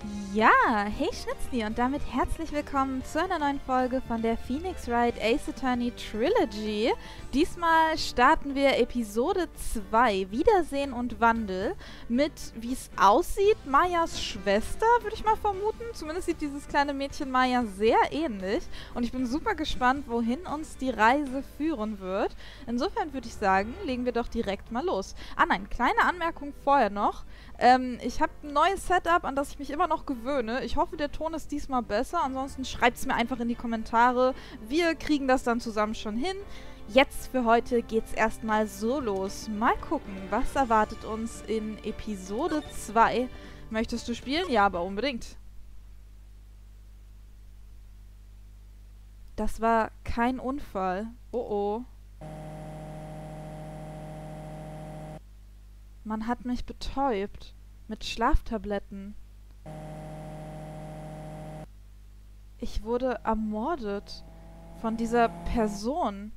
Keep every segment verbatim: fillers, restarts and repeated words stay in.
Ja, hey Schnitzli und damit herzlich willkommen zu einer neuen Folge von der Phoenix Wright Ace Attorney Trilogy. Diesmal starten wir Episode zwei, Wiedersehen und Wandel, mit, wie es aussieht, Mayas Schwester, würde ich mal vermuten. Zumindest sieht dieses kleine Mädchen Maya sehr ähnlich und ich bin super gespannt, wohin uns die Reise führen wird. Insofern würde ich sagen, legen wir doch direkt mal los. Ah nein, kleine Anmerkung vorher noch. Ähm, ich habe ein neues Setup, an das ich mich immer noch gewöhne. Ich hoffe, der Ton ist diesmal besser. Ansonsten schreibt es mir einfach in die Kommentare. Wir kriegen das dann zusammen schon hin. Jetzt für heute geht's erstmal so los. Mal gucken, was erwartet uns in Episode zwei. Möchtest du spielen? Ja, aber unbedingt. Das war kein Unfall. Oh oh. Man hat mich betäubt. Mit Schlaftabletten. Ich wurde ermordet. Von dieser Person.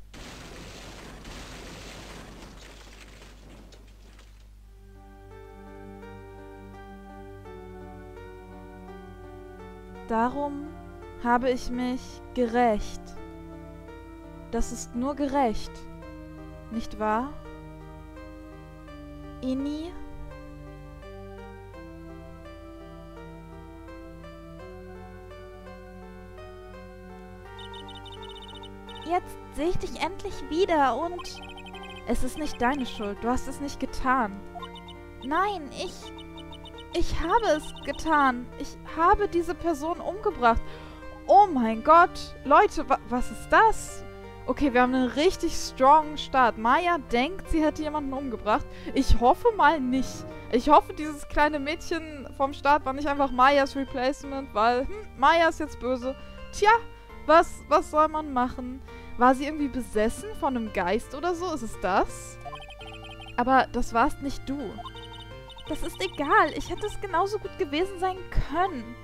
Darum habe ich mich gerächt. Das ist nur gerecht. Nicht wahr? Inni? Jetzt sehe ich dich endlich wieder und... Es ist nicht deine Schuld. Du hast es nicht getan. Nein, ich... Ich habe es getan. Ich habe diese Person umgebracht. Oh mein Gott. Leute, wa was ist das? Okay, wir haben einen richtig strongen Start. Maya denkt, sie hätte jemanden umgebracht. Ich hoffe mal nicht. Ich hoffe, dieses kleine Mädchen vom Start war nicht einfach Mayas Replacement, weil, hm, Maya ist jetzt böse. Tja, was, was soll man machen? War sie irgendwie besessen von einem Geist oder so? Ist es das? Aber das warst nicht du. Das ist egal. Ich hätte es genauso gut gewesen sein können.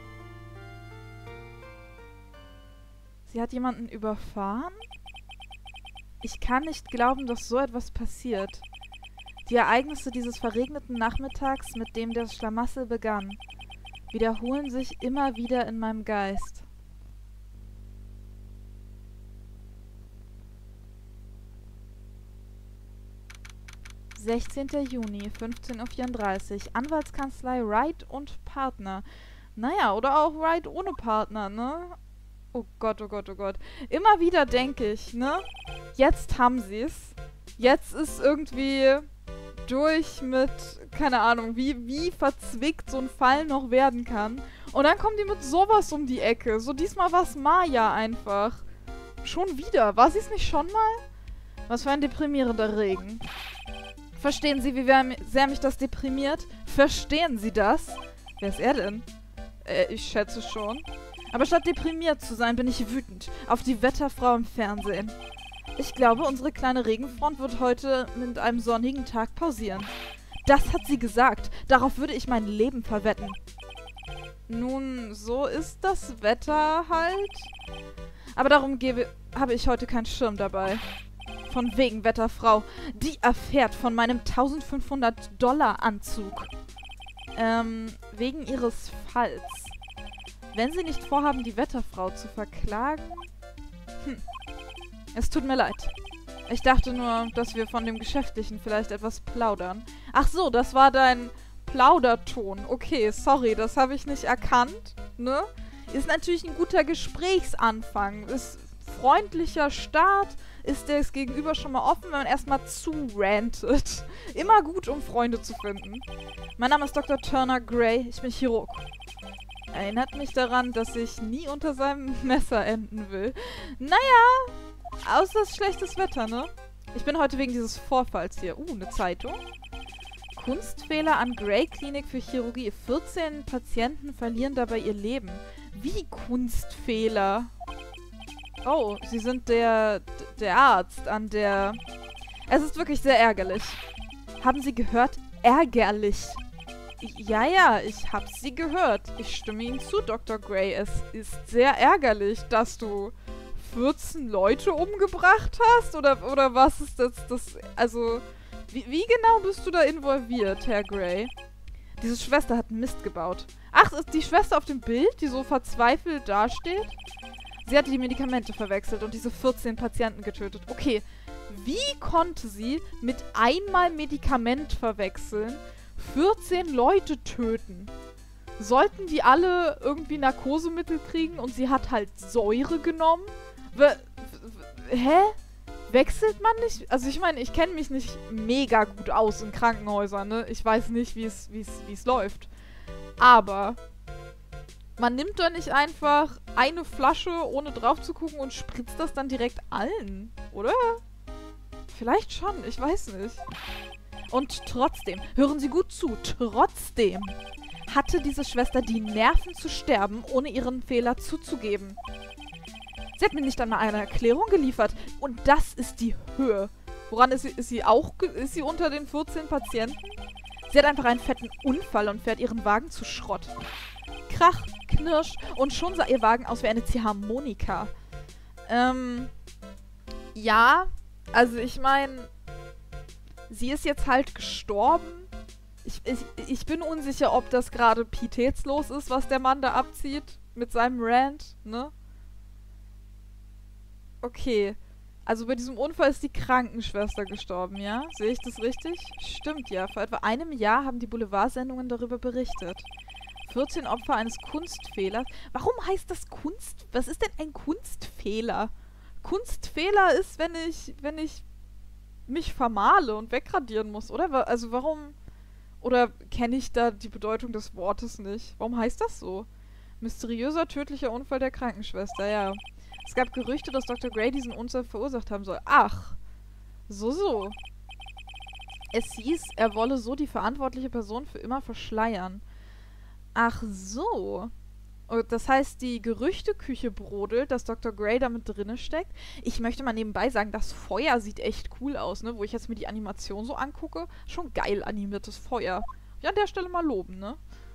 Sie hat jemanden überfahren? Ich kann nicht glauben, dass so etwas passiert. Die Ereignisse dieses verregneten Nachmittags, mit dem der Schlamassel begann, wiederholen sich immer wieder in meinem Geist. sechzehnter Juni, fünfzehn Uhr vierunddreißig. Anwaltskanzlei Wright und Partner. Naja, oder auch Wright ohne Partner, ne? Oh Gott, oh Gott, oh Gott. Immer wieder denke ich, ne? Jetzt haben sie es. Jetzt ist irgendwie durch mit, keine Ahnung, wie, wie verzwickt so ein Fall noch werden kann. Und dann kommen die mit sowas um die Ecke. So diesmal war es Maya einfach. Schon wieder. War sie es nicht schon mal? Was für ein deprimierender Regen. Verstehen Sie, wie sehr mich das deprimiert? Verstehen Sie das? Wer ist er denn? Äh, ich schätze schon. Aber statt deprimiert zu sein, bin ich wütend auf die Wetterfrau im Fernsehen. Ich glaube, unsere kleine Regenfront wird heute mit einem sonnigen Tag pausieren. Das hat sie gesagt. Darauf würde ich mein Leben verwetten. Nun, so ist das Wetter halt. Aber darum gebe, habe ich heute keinen Schirm dabei. Von wegen Wetterfrau. Die erfährt von meinem eintausendfünfhundert Dollar Anzug. Ähm, wegen ihres Falls. Wenn Sie nicht vorhaben, die Wetterfrau zu verklagen... Hm. Es tut mir leid. Ich dachte nur, dass wir von dem Geschäftlichen vielleicht etwas plaudern. Ach so, das war dein Plauderton. Okay, sorry, das habe ich nicht erkannt, ne? Ist natürlich ein guter Gesprächsanfang. Ist freundlicher Start. Ist das Gegenüber schon mal offen, wenn man erstmal zurantet. Immer gut, um Freunde zu finden. Mein Name ist Doktor Turner Gray. Ich bin Chirurg. Erinnert mich daran, dass ich nie unter seinem Messer enden will. Naja, außer es ist schlechtes Wetter, ne? Ich bin heute wegen dieses Vorfalls hier. Uh, eine Zeitung. Kunstfehler an Gray Klinik für Chirurgie. vierzehn Patienten verlieren dabei ihr Leben. Wie Kunstfehler? Oh, Sie sind der, der Arzt an der... Es ist wirklich sehr ärgerlich. Haben Sie gehört? Ärgerlich. Ja, ja, ich hab Sie gehört. Ich stimme Ihnen zu, Doktor Gray. Es ist sehr ärgerlich, dass du vierzehn Leute umgebracht hast? Oder, oder was ist das? das also, wie, wie genau bist du da involviert, Herr Gray? Diese Schwester hat Mist gebaut. Ach, ist die Schwester auf dem Bild, die so verzweifelt dasteht? Sie hatte die Medikamente verwechselt und diese vierzehn Patienten getötet. Okay, wie konnte sie mit einmal Medikament verwechseln vierzehn Leute töten? Sollten die alle irgendwie Narkosemittel kriegen und sie hat halt Säure genommen? W hä? Wechselt man nicht? Also ich meine, ich kenne mich nicht mega gut aus in Krankenhäusern, ne? Ich weiß nicht, wie es wie es wie es läuft. Aber man nimmt doch nicht einfach eine Flasche, ohne drauf zu gucken und spritzt das dann direkt allen, oder? Vielleicht schon, ich weiß nicht. Und trotzdem, hören Sie gut zu, trotzdem hatte diese Schwester die Nerven zu sterben, ohne ihren Fehler zuzugeben. Sie hat mir nicht einmal eine Erklärung geliefert. Und das ist die Höhe. Woran ist sie? Ist sie auch ist sie unter den vierzehn Patienten? Sie hat einfach einen fetten Unfall und fährt ihren Wagen zu Schrott. Krach, Knirsch und schon sah ihr Wagen aus wie eine Ziehharmonika. Ähm, ja, also ich meine, sie ist jetzt halt gestorben. Ich, ich, ich bin unsicher, ob das gerade pietätslos ist, was der Mann da abzieht mit seinem Rant, ne? Okay. Also bei diesem Unfall ist die Krankenschwester gestorben, ja? Sehe ich das richtig? Stimmt ja. Vor etwa einem Jahr haben die Boulevardsendungen darüber berichtet. vierzehn Opfer eines Kunstfehlers. Warum heißt das Kunst... Was ist denn ein Kunstfehler? Kunstfehler ist, wenn ich... wenn ich mich vermale und wegradieren muss, oder? Also warum... Oder kenne ich da die Bedeutung des Wortes nicht? Warum heißt das so? Mysteriöser, tödlicher Unfall der Krankenschwester, ja. Es gab Gerüchte, dass Doktor Gray diesen Unfall verursacht haben soll. Ach, so, so. Es hieß, er wolle so die verantwortliche Person für immer verschleiern. Ach so. Und das heißt, die Gerüchteküche brodelt, dass Doktor Gray da mit drinne steckt. Ich möchte mal nebenbei sagen, das Feuer sieht echt cool aus, ne? Wo ich jetzt mir die Animation so angucke. Schon geil animiertes Feuer. Ja, an der Stelle mal loben, ne?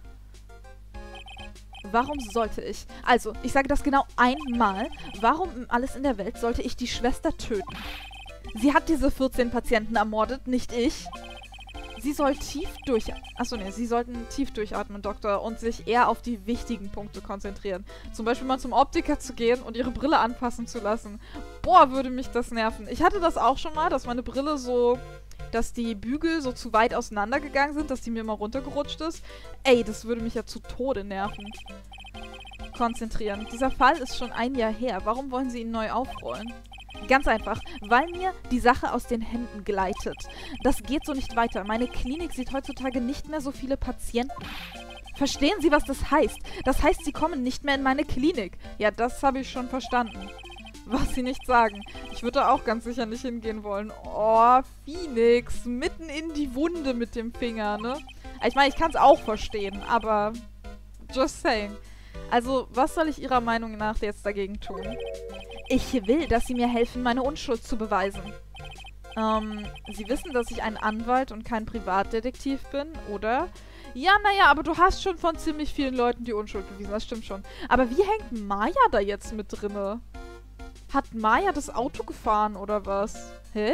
Warum sollte ich? Also, ich sage das genau einmal. Warum um alles in der Welt sollte ich die Schwester töten? Sie hat diese vierzehn Patienten ermordet, nicht ich. Sie soll tief durch... Achso, ne, sie sollten tief durchatmen, Doktor, und sich eher auf die wichtigen Punkte konzentrieren. Zum Beispiel mal zum Optiker zu gehen und ihre Brille anpassen zu lassen. Boah, würde mich das nerven. Ich hatte das auch schon mal, dass meine Brille so... dass die Bügel so zu weit auseinandergegangen sind, dass die mir mal runtergerutscht ist. Ey, das würde mich ja zu Tode nerven. Konzentrieren. Dieser Fall ist schon ein Jahr her. Warum wollen Sie ihn neu aufrollen? Ganz einfach, weil mir die Sache aus den Händen gleitet. Das geht so nicht weiter. Meine Klinik sieht heutzutage nicht mehr so viele Patienten. Verstehen Sie, was das heißt? Das heißt, Sie kommen nicht mehr in meine Klinik. Ja, das habe ich schon verstanden. Was Sie nicht sagen. Ich würde da auch ganz sicher nicht hingehen wollen. Oh, Phoenix. Mitten in die Wunde mit dem Finger, ne? Ich meine, ich kann es auch verstehen, aber just saying. Also, was soll ich Ihrer Meinung nach jetzt dagegen tun? Ich will, dass Sie mir helfen, meine Unschuld zu beweisen. Ähm, Sie wissen, dass ich ein Anwalt und kein Privatdetektiv bin, oder? Ja, naja, aber du hast schon von ziemlich vielen Leuten die Unschuld bewiesen, das stimmt schon. Aber wie hängt Maya da jetzt mit drinne? Hat Maya das Auto gefahren, oder was? Hä?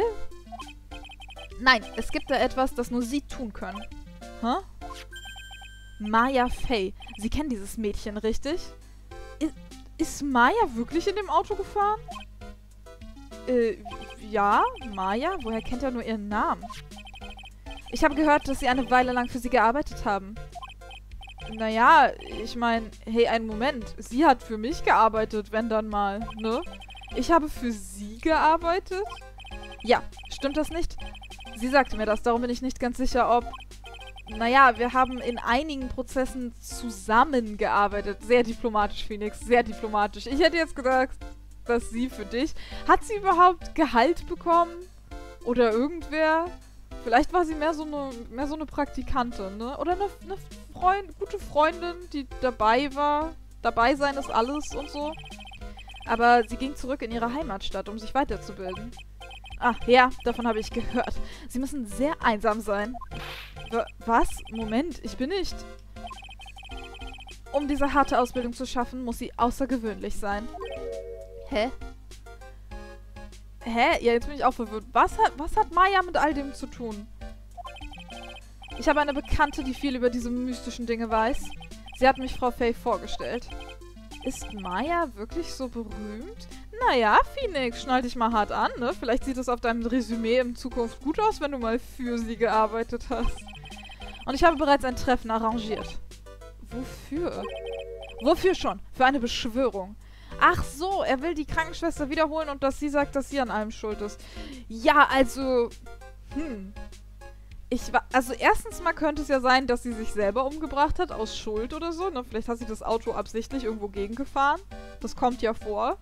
Nein, es gibt da etwas, das nur Sie tun können. Hä? Maya Fey. Sie kennen dieses Mädchen, richtig? Ist, ist Maya wirklich in dem Auto gefahren? Äh, ja, Maya? Woher kennt er nur ihren Namen? Ich habe gehört, dass Sie eine Weile lang für Sie gearbeitet haben. Naja, ich meine, hey, einen Moment. Sie hat für mich gearbeitet, wenn dann mal, ne? Ich habe für Sie gearbeitet? Ja, stimmt das nicht? Sie sagte mir das, darum bin ich nicht ganz sicher, ob... Naja, wir haben in einigen Prozessen zusammengearbeitet. Sehr diplomatisch, Phoenix, sehr diplomatisch. Ich hätte jetzt gedacht, dass sie für dich... Hat sie überhaupt Gehalt bekommen? Oder irgendwer? Vielleicht war sie mehr so eine, mehr so eine Praktikantin, ne? Oder eine, eine Freund, gute Freundin, die dabei war. Dabei sein ist alles und so. Aber sie ging zurück in ihre Heimatstadt, um sich weiterzubilden. Ach ja, davon habe ich gehört. Sie müssen sehr einsam sein. W- was? Moment, ich bin nicht. Um diese harte Ausbildung zu schaffen, muss sie außergewöhnlich sein. Hä? Hä? Ja, jetzt bin ich auch verwirrt. Was hat, was hat Maya mit all dem zu tun? Ich habe eine Bekannte, die viel über diese mystischen Dinge weiß. Sie hat mich Frau Faye vorgestellt. Ist Maya wirklich so berühmt? Naja, Phoenix, schnall dich mal hart an, ne? Vielleicht sieht es auf deinem Resümee in Zukunft gut aus, wenn du mal für sie gearbeitet hast. Und ich habe bereits ein Treffen arrangiert. Wofür? Wofür schon? Für eine Beschwörung. Ach so, er will die Krankenschwester wiederholen und dass sie sagt, dass sie an allem schuld ist. Ja, also... Hm... Ich war, also erstens mal könnte es ja sein, dass sie sich selber umgebracht hat, aus Schuld oder so, ne? Vielleicht hat sie das Auto absichtlich irgendwo gegengefahren. Das kommt ja vor.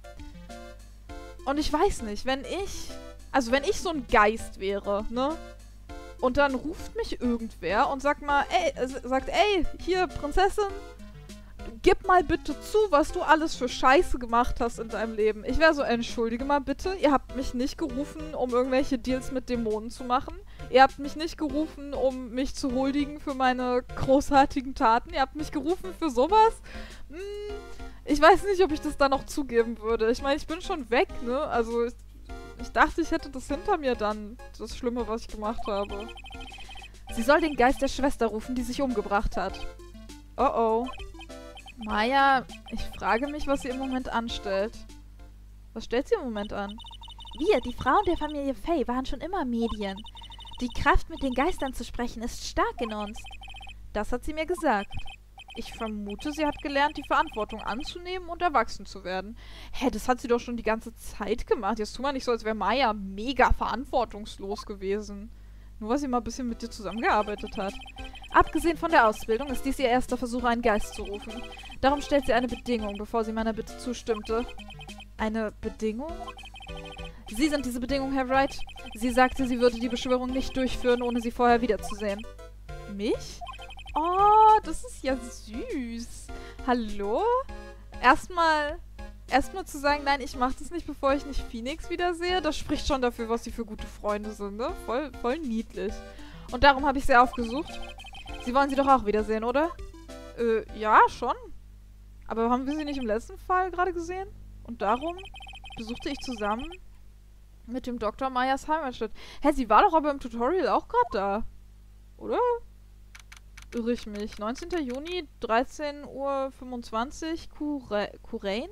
Und ich weiß nicht, wenn ich, also wenn ich so ein Geist wäre, ne? Und dann ruft mich irgendwer und sagt mal, ey, äh, sagt, ey, hier, Prinzessin, gib mal bitte zu, was du alles für Scheiße gemacht hast in deinem Leben. Ich wäre so, entschuldige mal bitte, ihr habt mich nicht gerufen, um irgendwelche Deals mit Dämonen zu machen. Ihr habt mich nicht gerufen, um mich zu huldigen für meine großartigen Taten. Ihr habt mich gerufen für sowas. Hm, ich weiß nicht, ob ich das da noch zugeben würde. Ich meine, ich bin schon weg, ne? Also, ich, ich dachte, ich hätte das hinter mir dann, das Schlimme, was ich gemacht habe. Sie soll den Geist der Schwester rufen, die sich umgebracht hat. Oh oh. Maya, ich frage mich, was sie im Moment anstellt. Was stellt sie im Moment an? Wir, die Frauen der Familie Faye, waren schon immer Medien. Die Kraft, mit den Geistern zu sprechen, ist stark in uns. Das hat sie mir gesagt. Ich vermute, sie hat gelernt, die Verantwortung anzunehmen und erwachsen zu werden. Hä, das hat sie doch schon die ganze Zeit gemacht. Jetzt tu mal nicht so, als wäre Maya mega verantwortungslos gewesen. Nur weil sie mal ein bisschen mit dir zusammengearbeitet hat. Abgesehen von der Ausbildung ist dies ihr erster Versuch, einen Geist zu rufen. Darum stellt sie eine Bedingung, bevor sie meiner Bitte zustimmte. Eine Bedingung? Sie sind diese Bedingung, Herr Wright. Sie sagte, sie würde die Beschwörung nicht durchführen, ohne sie vorher wiederzusehen. Mich? Oh, das ist ja süß. Hallo? Erstmal, erstmal zu sagen, nein, ich mach das nicht, bevor ich nicht Phoenix wiedersehe, das spricht schon dafür, was sie für gute Freunde sind, ne? Voll, voll niedlich. Und darum habe ich sie aufgesucht. Sie wollen sie doch auch wiedersehen, oder? Äh, ja, schon. Aber haben wir sie nicht im letzten Fall gerade gesehen? Und darum besuchte ich zusammen mit dem Doktor Mayas Heimatstadt. Hä, sie war doch aber im Tutorial auch gerade da. Oder? Irre ich mich. neunzehnter Juni, dreizehn Uhr fünfundzwanzig, Kurain?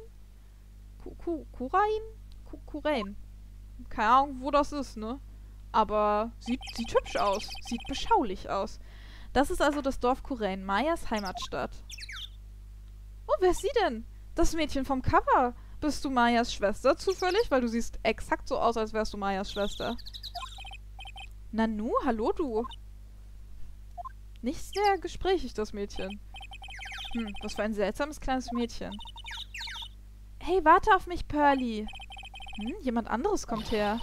Kurain? Kurain. Keine Ahnung, wo das ist, ne? Aber sieht, sieht hübsch aus. Sieht beschaulich aus. Das ist also das Dorf Kurain, Mayas Heimatstadt. Oh, wer ist sie denn? Das Mädchen vom Cover. Bist du Mayas Schwester zufällig? Weil du siehst exakt so aus, als wärst du Mayas Schwester. Nanu, hallo du. Nicht sehr gesprächig, das Mädchen. Hm, was für ein seltsames kleines Mädchen. Hey, warte auf mich, Pearly. Hm, jemand anderes kommt her.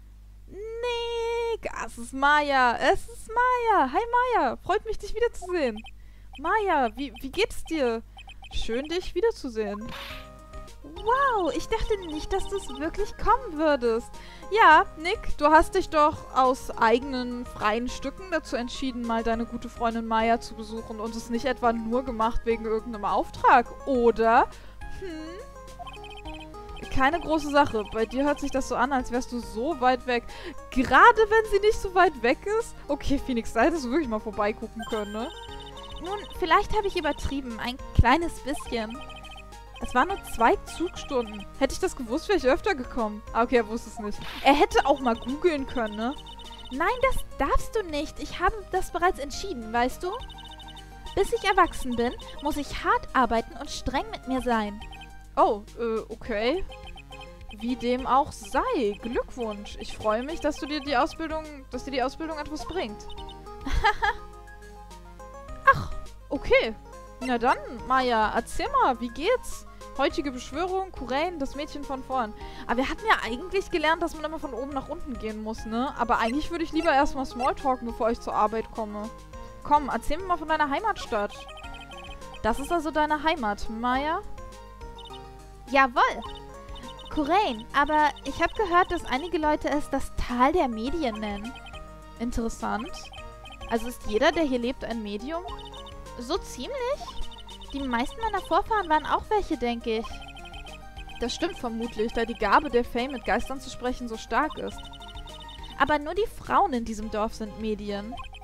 Nick, es ist Maya. Es ist Maya. Hi, Maya. Freut mich, dich wiederzusehen. Maya, wie, wie geht's dir? Schön, dich wiederzusehen. Wow, ich dachte nicht, dass du es wirklich kommen würdest. Ja, Nick, du hast dich doch aus eigenen freien Stücken dazu entschieden, mal deine gute Freundin Maya zu besuchen und es nicht etwa nur gemacht wegen irgendeinem Auftrag, oder? Hm? Keine große Sache. Bei dir hört sich das so an, als wärst du so weit weg. Gerade wenn sie nicht so weit weg ist? Okay, Phoenix, da hättest du wirklich mal vorbeigucken können, ne? Nun, vielleicht habe ich übertrieben. Ein kleines bisschen. Es waren nur zwei Zugstunden. Hätte ich das gewusst, wäre ich öfter gekommen. Ah, okay, er wusste es nicht. Er hätte auch mal googeln können, ne? Nein, das darfst du nicht. Ich habe das bereits entschieden, weißt du? Bis ich erwachsen bin, muss ich hart arbeiten und streng mit mir sein. Oh, äh, okay. Wie dem auch sei. Glückwunsch. Ich freue mich, dass du dir die Ausbildung, dass dir die Ausbildung etwas bringt. Ach, okay. Na dann, Maya, erzähl mal, wie geht's? Heutige Beschwörung, Kurain, das Mädchen von vorn. Aber wir hatten ja eigentlich gelernt, dass man immer von oben nach unten gehen muss, ne? Aber eigentlich würde ich lieber erstmal Smalltalken, bevor ich zur Arbeit komme. Komm, erzähl mir mal von deiner Heimatstadt. Das ist also deine Heimat, Maya? Jawohl. Kurain, aber ich habe gehört, dass einige Leute es das Tal der Medien nennen. Interessant. Also ist jeder, der hier lebt, ein Medium? So ziemlich. Die meisten meiner Vorfahren waren auch welche, denke ich. Das stimmt vermutlich, da die Gabe der Faye, mit Geistern zu sprechen, so stark ist. Aber nur die Frauen in diesem Dorf sind Medien.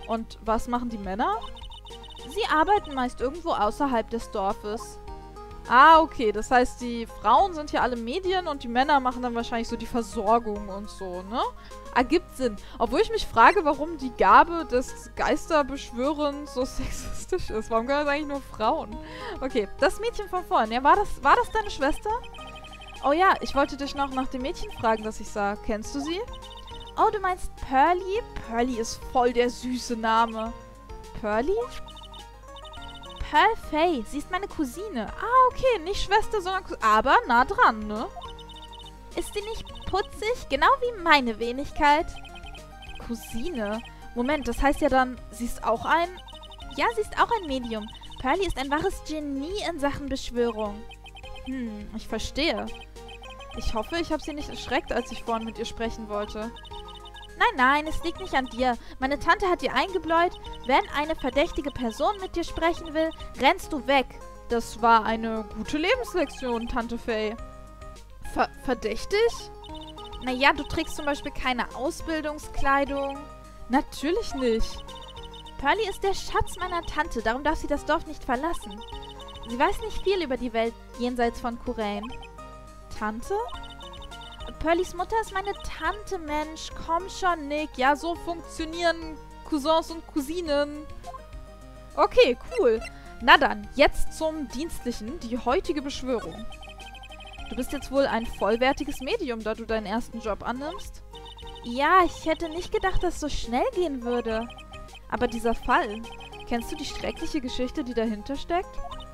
Und was machen die Männer? Sie arbeiten meist irgendwo außerhalb des Dorfes. Ah, okay. Das heißt, die Frauen sind hier alle Medien und die Männer machen dann wahrscheinlich so die Versorgung und so, ne? Ergibt Sinn. Obwohl ich mich frage, warum die Gabe des Geisterbeschwörens so sexistisch ist. Warum können das eigentlich nur Frauen? Okay, das Mädchen von vorhin. Ja, war das, war das deine Schwester? Oh ja, ich wollte dich noch nach dem Mädchen fragen, das ich sah. Kennst du sie? Oh, du meinst Pearly? Pearly ist voll der süße Name. Pearly? Pearl Fay. Sie ist meine Cousine. Ah, okay. Nicht Schwester, sondern Cousine. Aber nah dran, ne? Ist sie nicht putzig? Genau wie meine Wenigkeit. Cousine? Moment, das heißt ja dann, sie ist auch ein... Ja, sie ist auch ein Medium. Pearly ist ein wahres Genie in Sachen Beschwörung. Hm, ich verstehe. Ich hoffe, ich habe sie nicht erschreckt, als ich vorhin mit ihr sprechen wollte. Nein, nein, es liegt nicht an dir. Meine Tante hat dir eingebläut, wenn eine verdächtige Person mit dir sprechen will, rennst du weg. Das war eine gute Lebenslektion, Tante Fay. Ver verdächtig? Naja, du trägst zum Beispiel keine Ausbildungskleidung. Natürlich nicht. Pearly ist der Schatz meiner Tante, darum darf sie das Dorf nicht verlassen. Sie weiß nicht viel über die Welt jenseits von Khura'in. Tante? Pearlys Mutter ist meine Tante, Mensch. Komm schon, Nick. Ja, so funktionieren Cousins und Cousinen. Okay, cool. Na dann, jetzt zum Dienstlichen, die heutige Beschwörung. Du bist jetzt wohl ein vollwertiges Medium, da du deinen ersten Job annimmst? Ja, ich hätte nicht gedacht, dass es so schnell gehen würde. Aber dieser Fall, kennst du die schreckliche Geschichte, die dahinter steckt?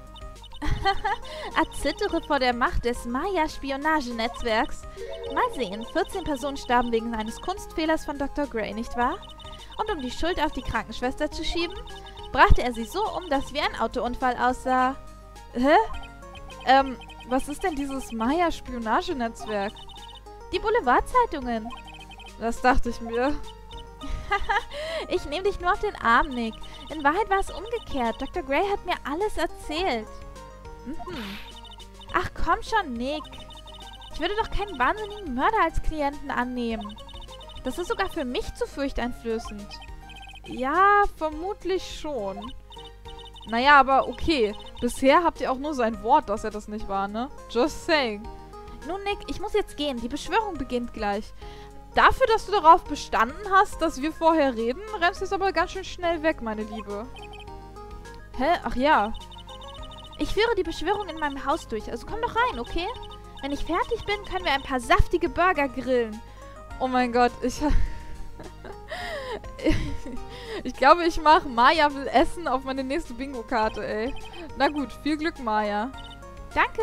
Erzittere vor der Macht des Maya-Spionagenetzwerks. Mal sehen, vierzehn Personen starben wegen eines Kunstfehlers von Doktor Gray, nicht wahr? Und um die Schuld auf die Krankenschwester zu schieben, brachte er sie so um, dass wie ein Autounfall aussah. Hä? Ähm, was ist denn dieses Maya-Spionagenetzwerk? Die Boulevardzeitungen. Das dachte ich mir. Ich nehme dich nur auf den Arm, Nick. In Wahrheit war es umgekehrt. Doktor Gray hat mir alles erzählt. Mhm. Ach komm schon, Nick. Ich würde doch keinen wahnsinnigen Mörder als Klienten annehmen. Das ist sogar für mich zu furchteinflößend. Ja, vermutlich schon. Naja, aber okay. Bisher habt ihr auch nur sein Wort, dass er das nicht war, ne? Just saying. Nun, Nick, ich muss jetzt gehen. Die Beschwörung beginnt gleich. Dafür, dass du darauf bestanden hast, dass wir vorher reden, rennst du jetzt aber ganz schön schnell weg, meine Liebe. Hä? Ach ja. Ich führe die Beschwörung in meinem Haus durch, also komm doch rein, okay? Wenn ich fertig bin, können wir ein paar saftige Burger grillen. Oh mein Gott, ich... ich glaube, ich mache Maya will essen auf meine nächste Bingo-Karte, ey. Na gut, viel Glück, Maya. Danke.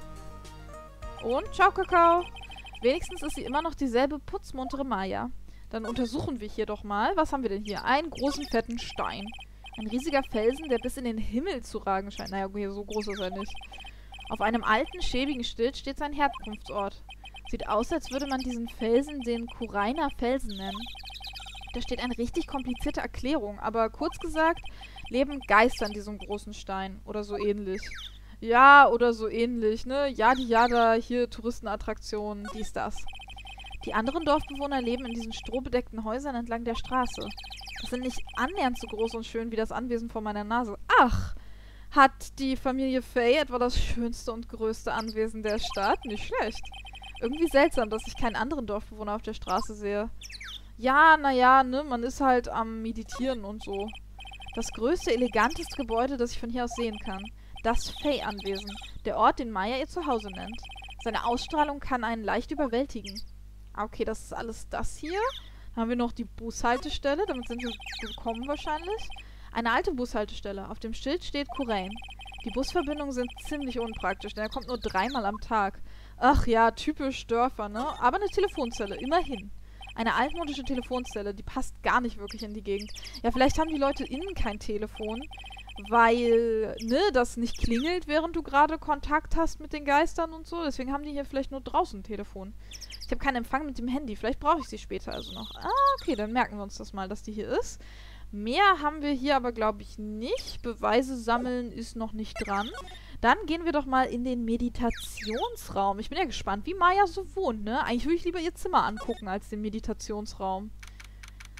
Und ciao, Kakao. Wenigstens ist sie immer noch dieselbe putzmuntere Maya. Dann untersuchen wir hier doch mal. Was haben wir denn hier? Einen großen, fetten Stein. Ein riesiger Felsen, der bis in den Himmel zu ragen scheint. Naja, okay, so groß ist er nicht. Auf einem alten, schäbigen Schild steht sein Herkunftsort. Sieht aus, als würde man diesen Felsen den Khura'iner Felsen nennen. Da steht eine richtig komplizierte Erklärung, aber kurz gesagt, leben Geister an diesem großen Stein. Oder so ähnlich. Ja, oder so ähnlich, ne? Yadi Yada, hier Touristenattraktionen, dies, das. Die anderen Dorfbewohner leben in diesen strohbedeckten Häusern entlang der Straße. Das sind nicht annähernd so groß und schön wie das Anwesen vor meiner Nase. Ach, hat die Familie Fay etwa das schönste und größte Anwesen der Stadt? Nicht schlecht. Irgendwie seltsam, dass ich keinen anderen Dorfbewohner auf der Straße sehe. Ja, naja, ne, man ist halt am Meditieren und so. Das größte, eleganteste Gebäude, das ich von hier aus sehen kann. Das Fay-Anwesen, der Ort, den Maya ihr Zuhause nennt. Seine Ausstrahlung kann einen leicht überwältigen. Okay, das ist alles das hier. Dann haben wir noch die Bushaltestelle, damit sind wir gekommen wahrscheinlich. Eine alte Bushaltestelle. Auf dem Schild steht Khura'in. Die Busverbindungen sind ziemlich unpraktisch, denn er kommt nur dreimal am Tag. Ach ja, typisch Dörfer, ne? Aber eine Telefonzelle, immerhin. Eine altmodische Telefonzelle, die passt gar nicht wirklich in die Gegend. Ja, vielleicht haben die Leute innen kein Telefon, weil, ne, das nicht klingelt, während du gerade Kontakt hast mit den Geistern und so. Deswegen haben die hier vielleicht nur draußen ein Telefon. Ich habe keinen Empfang mit dem Handy. Vielleicht brauche ich sie später also noch. Ah, okay, dann merken wir uns das mal, dass die hier ist. Mehr haben wir hier aber, glaube ich, nicht. Beweise sammeln ist noch nicht dran. Dann gehen wir doch mal in den Meditationsraum. Ich bin ja gespannt, wie Maya so wohnt, ne? Eigentlich würde ich lieber ihr Zimmer angucken als den Meditationsraum.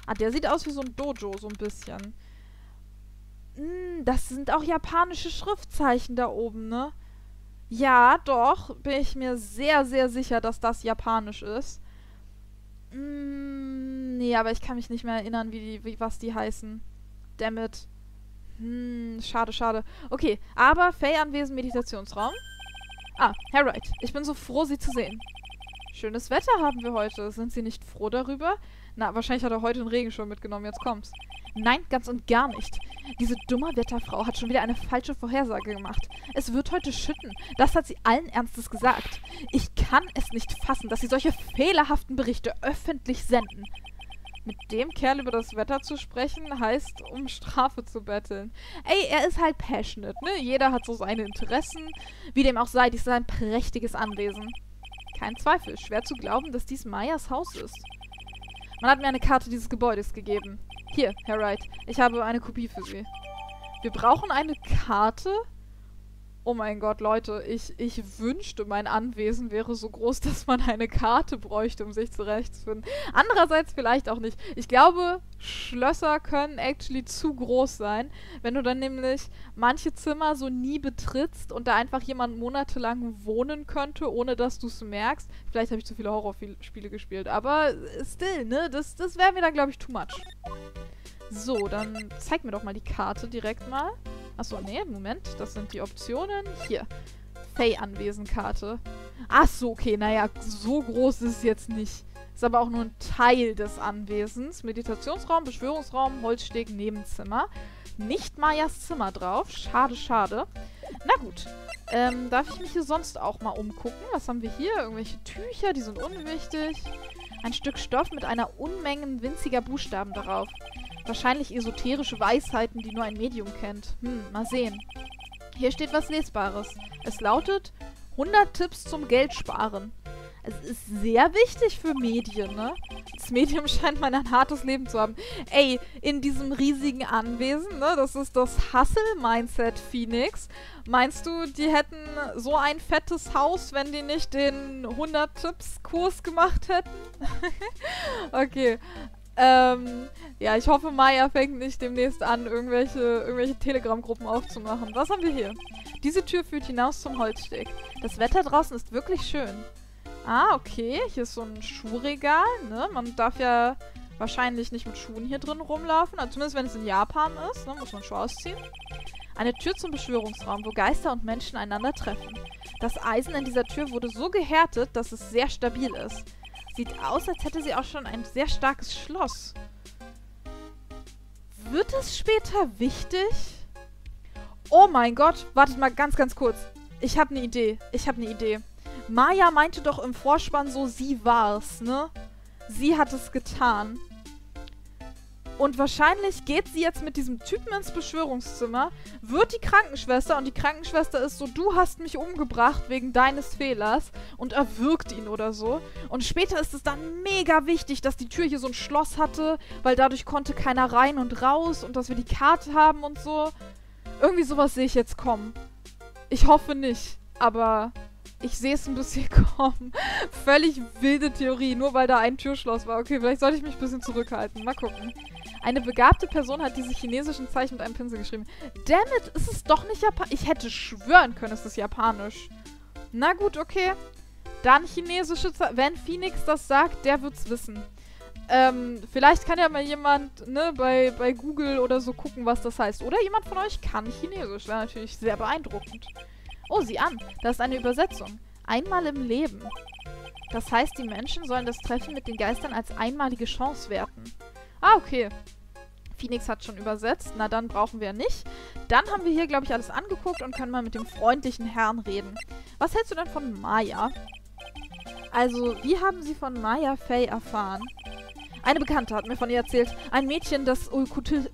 Ah, der sieht aus wie so ein Dojo, so ein bisschen. Hm, das sind auch japanische Schriftzeichen da oben, ne? Ja, doch. Bin ich mir sehr, sehr sicher, dass das japanisch ist. Hm, nee, aber ich kann mich nicht mehr erinnern, wie die, wie, was die heißen. Dammit. Hm, schade, schade. Okay, aber Faye-Anwesen, Meditationsraum. Ah, Herr Wright. Ich bin so froh, Sie zu sehen. Schönes Wetter haben wir heute. Sind Sie nicht froh darüber? Na, wahrscheinlich hat er heute einen Regenschirm mitgenommen. Jetzt kommt's. Nein, ganz und gar nicht. Diese dumme Wetterfrau hat schon wieder eine falsche Vorhersage gemacht. Es wird heute schütten. Das hat sie allen Ernstes gesagt. Ich kann es nicht fassen, dass sie solche fehlerhaften Berichte öffentlich senden. Mit dem Kerl über das Wetter zu sprechen, heißt, um Strafe zu betteln. Ey, er ist halt passionate, ne? Jeder hat so seine Interessen. Wie dem auch sei, dies ist ein prächtiges Anwesen. Kein Zweifel. Schwer zu glauben, dass dies Mayas Haus ist. Man hat mir eine Karte dieses Gebäudes gegeben. Hier, Herr Wright, ich habe eine Kopie für Sie. Wir brauchen eine Karte? Oh mein Gott, Leute, ich, ich wünschte, mein Anwesen wäre so groß, dass man eine Karte bräuchte, um sich zurechtzufinden. Andererseits vielleicht auch nicht. Ich glaube, Schlösser können actually zu groß sein, wenn du dann nämlich manche Zimmer so nie betrittst und da einfach jemand monatelang wohnen könnte, ohne dass du es merkst. Vielleicht habe ich zu viele Horrorspiele gespielt, aber still, ne? Das, das wäre mir dann, glaube ich, too much. So, dann zeig mir doch mal die Karte direkt mal. Achso, nee, Moment. Das sind die Optionen. Hier. Faye-Anwesen-Karte. Achso, okay, naja, so groß ist es jetzt nicht. Ist aber auch nur ein Teil des Anwesens. Meditationsraum, Beschwörungsraum, Holzsteg, Nebenzimmer. Nicht Mayas Zimmer drauf. Schade, schade. Na gut. Ähm, darf ich mich hier sonst auch mal umgucken? Was haben wir hier? Irgendwelche Tücher, die sind unwichtig. Ein Stück Stoff mit einer Unmenge winziger Buchstaben darauf. Wahrscheinlich esoterische Weisheiten, die nur ein Medium kennt. Hm, mal sehen. Hier steht was Lesbares. Es lautet hundert Tipps zum Geldsparen. Es ist sehr wichtig für Medien, ne? Das Medium scheint mal ein hartes Leben zu haben. Ey, in diesem riesigen Anwesen, ne? Das ist das Hustle-Mindset Phoenix. Meinst du, die hätten so ein fettes Haus, wenn die nicht den hundert-Tipps-Kurs gemacht hätten? Okay. Ähm, ja, ich hoffe, Maya fängt nicht demnächst an, irgendwelche, irgendwelche Telegram-Gruppen aufzumachen. Was haben wir hier? Diese Tür führt hinaus zum Holzsteg. Das Wetter draußen ist wirklich schön. Ah, okay. Hier ist so ein Schuhregal, ne? Man darf ja wahrscheinlich nicht mit Schuhen hier drin rumlaufen. Also zumindest, wenn es in Japan ist, ne? Muss man Schuhe ausziehen. Eine Tür zum Beschwörungsraum, wo Geister und Menschen einander treffen. Das Eisen in dieser Tür wurde so gehärtet, dass es sehr stabil ist. Sieht aus, als hätte sie auch schon ein sehr starkes Schloss. Wird es später wichtig? Oh mein Gott, wartet mal ganz, ganz kurz. Ich habe eine Idee. Ich habe eine Idee. Maya meinte doch im Vorspann so, sie war's, ne? Sie hat es getan. Und wahrscheinlich geht sie jetzt mit diesem Typen ins Beschwörungszimmer, wird die Krankenschwester und die Krankenschwester ist so, du hast mich umgebracht wegen deines Fehlers und erwürgt ihn oder so. Und später ist es dann mega wichtig, dass die Tür hier so ein Schloss hatte, weil dadurch konnte keiner rein und raus und dass wir die Karte haben und so. Irgendwie sowas sehe ich jetzt kommen. Ich hoffe nicht, aber ich sehe es ein bisschen kommen. Völlig wilde Theorie, nur weil da ein Türschloss war. Okay, vielleicht sollte ich mich ein bisschen zurückhalten. Mal gucken. Eine begabte Person hat diese chinesischen Zeichen mit einem Pinsel geschrieben. Dammit, ist es doch nicht japanisch? Ich hätte schwören können, es ist japanisch. Na gut, okay. Dann chinesische Zeichen. Wenn Phoenix das sagt, der wird's wissen. Ähm, vielleicht kann ja mal jemand, ne, bei, bei Google oder so gucken, was das heißt. Oder jemand von euch kann Chinesisch. Wäre natürlich sehr beeindruckend. Oh, sieh an. Da ist eine Übersetzung. Einmal im Leben. Das heißt, die Menschen sollen das Treffen mit den Geistern als einmalige Chance werten. Ah, okay. Phoenix hat schon übersetzt. Na, dann brauchen wir nicht. Dann haben wir hier, glaube ich, alles angeguckt und können mal mit dem freundlichen Herrn reden. Was hältst du denn von Maya? Also, wie haben Sie von Maya Fey erfahren? Eine Bekannte hat mir von ihr erzählt. Ein Mädchen, das Okkulti-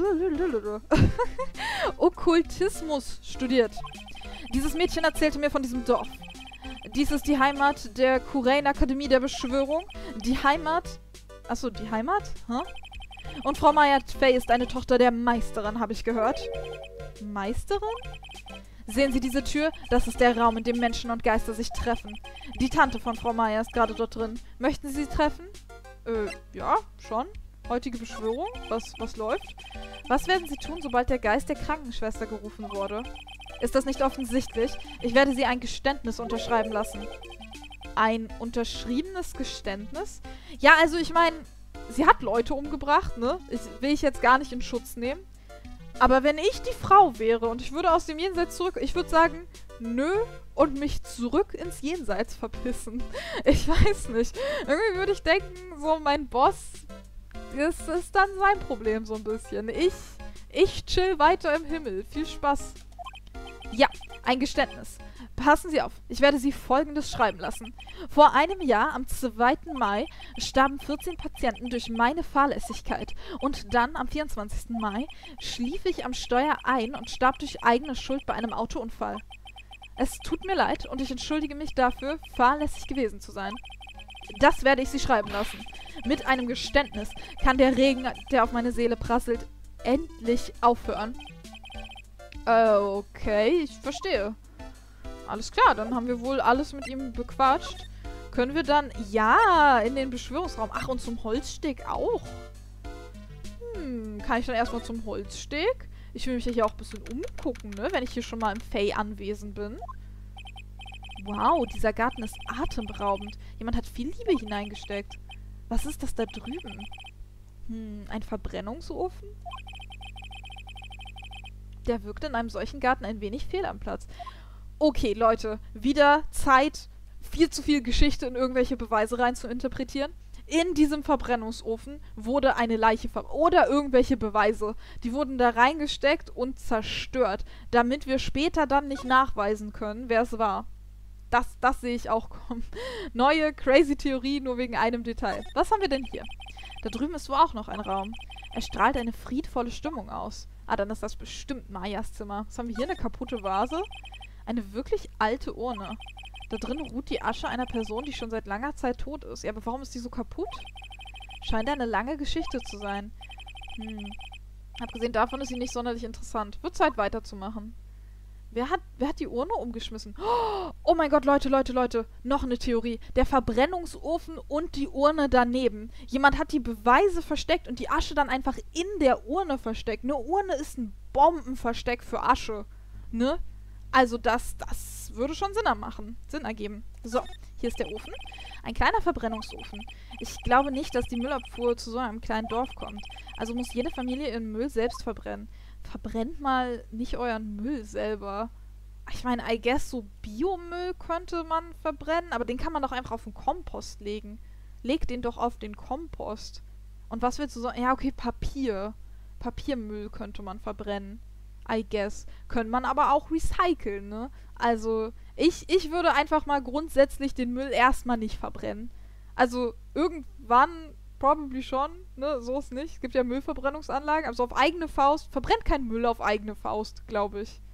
Okkultismus studiert. Dieses Mädchen erzählte mir von diesem Dorf. Dies ist die Heimat der Kurain Akademie der Beschwörung. Die Heimat... Achso, die Heimat? Hä? Und Frau Maya Fey ist eine Tochter der Meisterin, habe ich gehört. Meisterin? Sehen Sie diese Tür? Das ist der Raum, in dem Menschen und Geister sich treffen. Die Tante von Frau Maya ist gerade dort drin. Möchten Sie sie treffen? Äh, ja, schon. Heutige Beschwörung? Was, was läuft? Was werden Sie tun, sobald der Geist der Krankenschwester gerufen wurde? Ist das nicht offensichtlich? Ich werde Sie ein Geständnis unterschreiben lassen. Ein unterschriebenes Geständnis? Ja, also ich meine, sie hat Leute umgebracht, ne? Ich, will ich jetzt gar nicht in Schutz nehmen. Aber wenn ich die Frau wäre und ich würde aus dem Jenseits zurück, ich würde sagen, nö, und mich zurück ins Jenseits verpissen. Ich weiß nicht. Irgendwie würde ich denken, so mein Boss, das ist dann sein Problem so ein bisschen. Ich, ich chill weiter im Himmel. Viel Spaß. Ja, ein Geständnis. Passen Sie auf, ich werde Sie Folgendes schreiben lassen. Vor einem Jahr, am zweiten Mai, starben vierzehn Patienten durch meine Fahrlässigkeit. Und dann, am vierundzwanzigsten Mai, schlief ich am Steuer ein und starb durch eigene Schuld bei einem Autounfall. Es tut mir leid und ich entschuldige mich dafür, fahrlässig gewesen zu sein. Das werde ich Sie schreiben lassen. Mit einem Geständnis kann der Regen, der auf meine Seele prasselt, endlich aufhören. Äh, okay, ich verstehe. Alles klar, dann haben wir wohl alles mit ihm bequatscht. Können wir dann, ja, in den Beschwörungsraum. Ach, und zum Holzsteg auch. Hm, kann ich dann erstmal zum Holzsteg? Ich will mich ja hier auch ein bisschen umgucken, ne, wenn ich hier schon mal im Fey anwesend bin. Wow, dieser Garten ist atemberaubend. Jemand hat viel Liebe hineingesteckt. Was ist das da drüben? Hm, ein Verbrennungsofen? Der wirkt in einem solchen Garten ein wenig fehl am Platz. Okay, Leute, wieder Zeit, viel zu viel Geschichte in irgendwelche Beweise rein zu interpretieren. In diesem Verbrennungsofen wurde eine Leiche ver- oder irgendwelche Beweise. Die wurden da reingesteckt und zerstört, damit wir später dann nicht nachweisen können, wer es war. Das, das sehe ich auch kommen. Neue, crazy Theorie, nur wegen einem Detail. Was haben wir denn hier? Da drüben ist wohl auch noch ein Raum. Er strahlt eine friedvolle Stimmung aus. Ah, dann ist das bestimmt Mayas Zimmer. Was haben wir hier? Eine kaputte Vase? Eine wirklich alte Urne. Da drin ruht die Asche einer Person, die schon seit langer Zeit tot ist. Ja, aber warum ist die so kaputt? Scheint eine lange Geschichte zu sein. Hm. Abgesehen davon ist sie nicht sonderlich interessant. Wird Zeit weiterzumachen. Wer hat, wer hat die Urne umgeschmissen? Oh mein Gott, Leute, Leute, Leute. Noch eine Theorie. Der Verbrennungsofen und die Urne daneben. Jemand hat die Beweise versteckt und die Asche dann einfach in der Urne versteckt. Eine Urne ist ein Bombenversteck für Asche. Ne? Also das, das würde schon Sinn machen. Sinn ergeben. So, hier ist der Ofen. Ein kleiner Verbrennungsofen. Ich glaube nicht, dass die Müllabfuhr zu so einem kleinen Dorf kommt. Also muss jede Familie ihren Müll selbst verbrennen. Verbrennt mal nicht euren Müll selber. Ich meine, I guess so Biomüll könnte man verbrennen, aber den kann man doch einfach auf den Kompost legen. Legt den doch auf den Kompost. Und was willst du so? Ja, okay, Papier. Papiermüll könnte man verbrennen. I guess. Könnte man aber auch recyceln, ne? Also, ich, ich würde einfach mal grundsätzlich den Müll erstmal nicht verbrennen. Also, irgendwann probably schon, ne? So ist nicht. Es gibt ja Müllverbrennungsanlagen, also auf eigene Faust. Verbrennt kein Müll auf eigene Faust, glaube ich.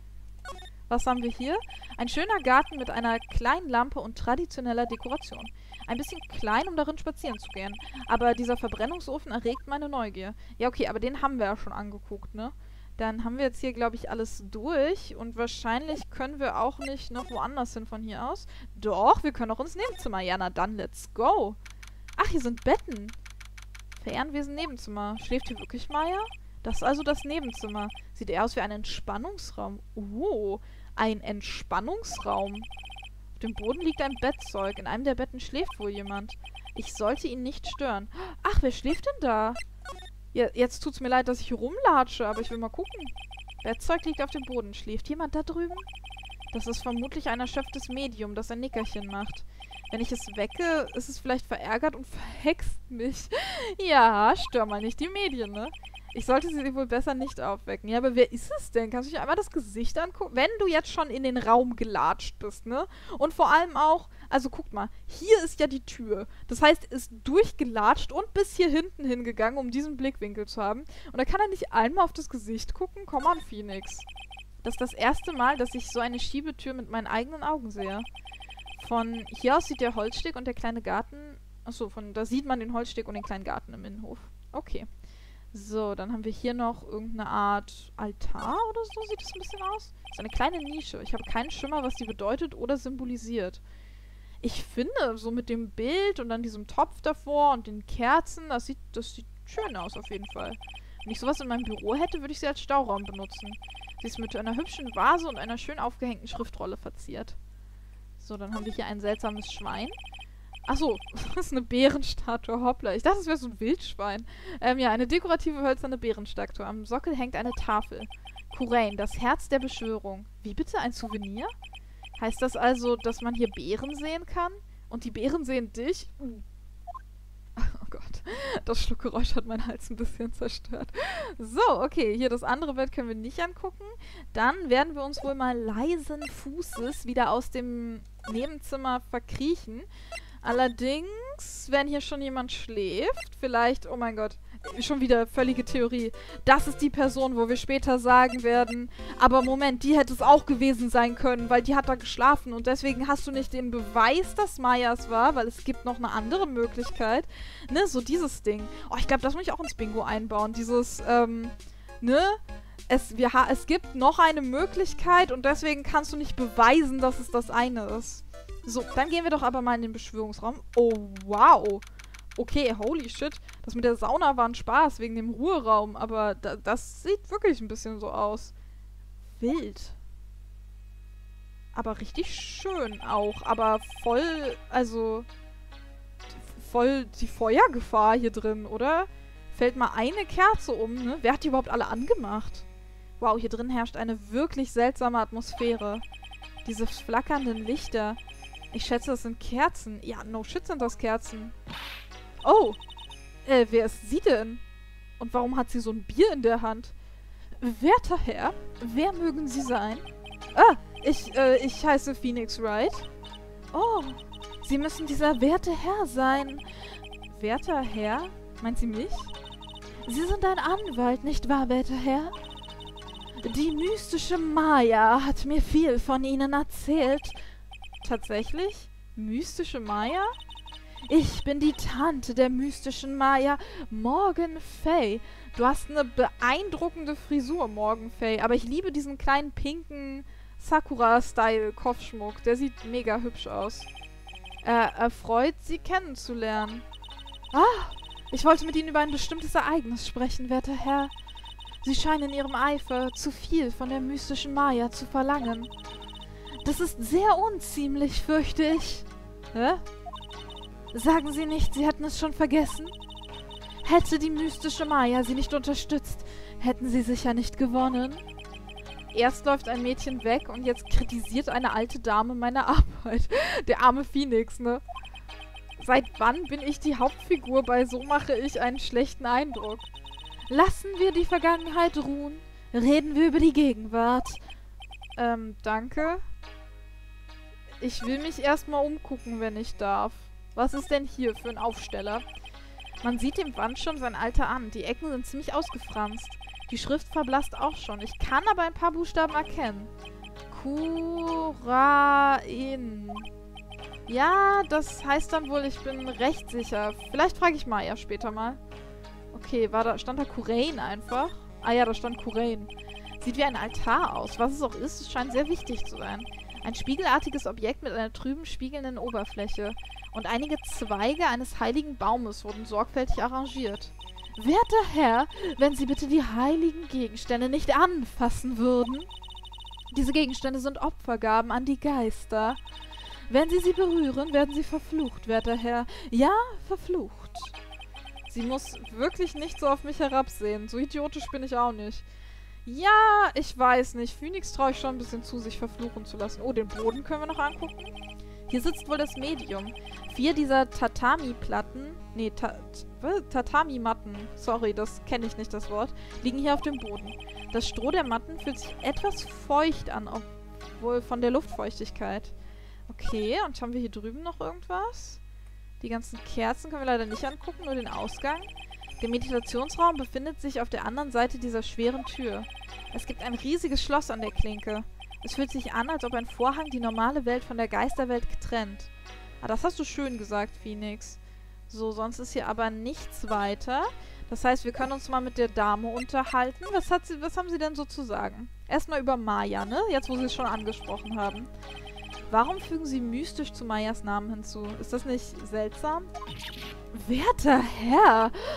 Was haben wir hier? Ein schöner Garten mit einer kleinen Lampe und traditioneller Dekoration. Ein bisschen klein, um darin spazieren zu gehen. Aber dieser Verbrennungsofen erregt meine Neugier. Ja, okay, aber den haben wir ja schon angeguckt, ne? Dann haben wir jetzt hier, glaube ich, alles durch. Und wahrscheinlich können wir auch nicht noch woanders hin von hier aus. Doch, wir können auch ins Nebenzimmer. Ja, na dann, let's go. Ach, hier sind Betten. Fernwesen Nebenzimmer. Schläft hier wirklich Maya? Das ist also das Nebenzimmer. Sieht eher aus wie ein Entspannungsraum. Oh, ein Entspannungsraum. Auf dem Boden liegt ein Bettzeug. In einem der Betten schläft wohl jemand. Ich sollte ihn nicht stören. Ach, wer schläft denn da? Ja, jetzt tut's mir leid, dass ich hier rumlatsche, aber ich will mal gucken. Bettzeug liegt auf dem Boden. Schläft jemand da drüben? Das ist vermutlich ein erschöpftes Medium, das ein Nickerchen macht. Wenn ich es wecke, ist es vielleicht verärgert und verhext mich. Ja, stör mal nicht die Medien, ne? Ich sollte sie wohl besser nicht aufwecken. Ja, aber wer ist es denn? Kannst du dich einmal das Gesicht angucken? Wenn du jetzt schon in den Raum gelatscht bist, ne? Und vor allem auch, also guck mal, hier ist ja die Tür. Das heißt, ist durchgelatscht und bis hier hinten hingegangen, um diesen Blickwinkel zu haben. Und da kann er nicht einmal auf das Gesicht gucken? Komm on, Phoenix. Das ist das erste Mal, dass ich so eine Schiebetür mit meinen eigenen Augen sehe. Von hier aus sieht der Holzsteg und der kleine Garten... Achso, von da sieht man den Holzsteg und den kleinen Garten im Innenhof. Okay. So, dann haben wir hier noch irgendeine Art Altar oder so, sieht es ein bisschen aus. Das ist eine kleine Nische. Ich habe keinen Schimmer, was die bedeutet oder symbolisiert. Ich finde, so mit dem Bild und dann diesem Topf davor und den Kerzen, das sieht, das sieht schön aus auf jeden Fall. Wenn ich sowas in meinem Büro hätte, würde ich sie als Stauraum benutzen. Sie ist mit einer hübschen Vase und einer schön aufgehängten Schriftrolle verziert. So, dann haben wir hier ein seltsames Schwein. Achso, das ist eine Bärenstatue. Hoppla. Ich dachte, es wäre so ein Wildschwein. Ähm, ja, eine dekorative hölzerne Bärenstatue. Am Sockel hängt eine Tafel. Kurain, das Herz der Beschwörung. Wie bitte? Ein Souvenir? Heißt das also, dass man hier Bären sehen kann? Und die Bären sehen dich? Uh. Oh Gott. Das Schluckgeräusch hat meinen Hals ein bisschen zerstört. So, okay. Hier das andere Bett können wir nicht angucken. Dann werden wir uns wohl mal leisen Fußes wieder aus dem Nebenzimmer verkriechen. Allerdings, wenn hier schon jemand schläft, vielleicht, oh mein Gott, schon wieder völlige Theorie. Das ist die Person, wo wir später sagen werden, aber Moment, die hätte es auch gewesen sein können, weil die hat da geschlafen und deswegen hast du nicht den Beweis, dass Mayas war, weil es gibt noch eine andere Möglichkeit. Ne, so dieses Ding. Oh, ich glaube, das muss ich auch ins Bingo einbauen. Dieses, ähm, ne, es, wir ha es gibt noch eine Möglichkeit und deswegen kannst du nicht beweisen, dass es das eine ist. So, dann gehen wir doch aber mal in den Beschwörungsraum. Oh, wow. Okay, holy shit. Das mit der Sauna war ein Spaß wegen dem Ruheraum, aber da, das sieht wirklich ein bisschen so aus. Wild. Aber richtig schön auch. Aber voll, also, voll die Feuergefahr hier drin, oder? Fällt mal eine Kerze um, ne? Wer hat die überhaupt alle angemacht? Wow, hier drin herrscht eine wirklich seltsame Atmosphäre. Diese flackernden Lichter. Ich schätze, das sind Kerzen. Ja, no shit sind das Kerzen. Oh, äh, wer ist sie denn? Und warum hat sie so ein Bier in der Hand? Werter Herr, wer mögen Sie sein? Ah, ich, äh, ich heiße Phoenix Wright. Oh, Sie müssen dieser werte Herr sein. Werter Herr? Meint sie mich? Sie sind ein Anwalt, nicht wahr, werter Herr? Die mystische Maya hat mir viel von Ihnen erzählt. Tatsächlich? Mystische Maya? Ich bin die Tante der mystischen Maya, Morgan Fay. Du hast eine beeindruckende Frisur, Morgan Fay. Aber ich liebe diesen kleinen pinken Sakura-Style-Kopfschmuck. Der sieht mega hübsch aus. Äh, erfreut, Sie kennenzulernen. Ah, ich wollte mit Ihnen über ein bestimmtes Ereignis sprechen, werter Herr. Sie scheinen in Ihrem Eifer zu viel von der mystischen Maya zu verlangen. Das ist sehr unziemlich, fürchte ich. Hä? Sagen Sie nicht, Sie hätten es schon vergessen? Hätte die mystische Maya Sie nicht unterstützt, hätten Sie sicher nicht gewonnen. Erst läuft ein Mädchen weg und jetzt kritisiert eine alte Dame meine Arbeit. Der arme Phoenix, ne? Seit wann bin ich die Hauptfigur bei So mache ich einen schlechten Eindruck? Lassen wir die Vergangenheit ruhen. Reden wir über die Gegenwart. Ähm, danke. Ich will mich erstmal umgucken, wenn ich darf. Was ist denn hier für ein Aufsteller? Man sieht dem Wand schon sein Alter an. Die Ecken sind ziemlich ausgefranst. Die Schrift verblasst auch schon. Ich kann aber ein paar Buchstaben erkennen. Kurain. Ja, das heißt dann wohl, ich bin recht sicher. Vielleicht frage ich Maya später mal. Okay, war da, stand da Kurain einfach? Ah ja, da stand Kurain. Sieht wie ein Altar aus. Was es auch ist, es scheint sehr wichtig zu sein. Ein spiegelartiges Objekt mit einer trüben, spiegelnden Oberfläche. Und einige Zweige eines heiligen Baumes wurden sorgfältig arrangiert. Werter Herr, wenn Sie bitte die heiligen Gegenstände nicht anfassen würden. Diese Gegenstände sind Opfergaben an die Geister. Wenn Sie sie berühren, werden Sie verflucht, werter Herr. Ja, verflucht. Sie muss wirklich nicht so auf mich herabsehen. So idiotisch bin ich auch nicht. Ja, ich weiß nicht. Phoenix traue ich schon ein bisschen zu, sich verfluchen zu lassen. Oh, den Boden können wir noch angucken. Hier sitzt wohl das Medium. Vier dieser Tatami-Platten, nee, ta Tatami-Matten, sorry, das kenne ich nicht, das Wort, liegen hier auf dem Boden. Das Stroh der Matten fühlt sich etwas feucht an, obwohl von der Luftfeuchtigkeit. Okay, und haben wir hier drüben noch irgendwas? Die ganzen Kerzen können wir leider nicht angucken, nur den Ausgang. Der Meditationsraum befindet sich auf der anderen Seite dieser schweren Tür. Es gibt ein riesiges Schloss an der Klinke. Es fühlt sich an, als ob ein Vorhang die normale Welt von der Geisterwelt getrennt. Ah, das hast du schön gesagt, Phoenix. So, sonst ist hier aber nichts weiter. Das heißt, wir können uns mal mit der Dame unterhalten. Was hat sie, was haben sie denn so zu sagen? Erstmal über Maya, ne? Jetzt, wo sie es schon angesprochen haben. Warum fügen sie mystisch zu Mayas Namen hinzu? Ist das nicht seltsam? Werter Herr!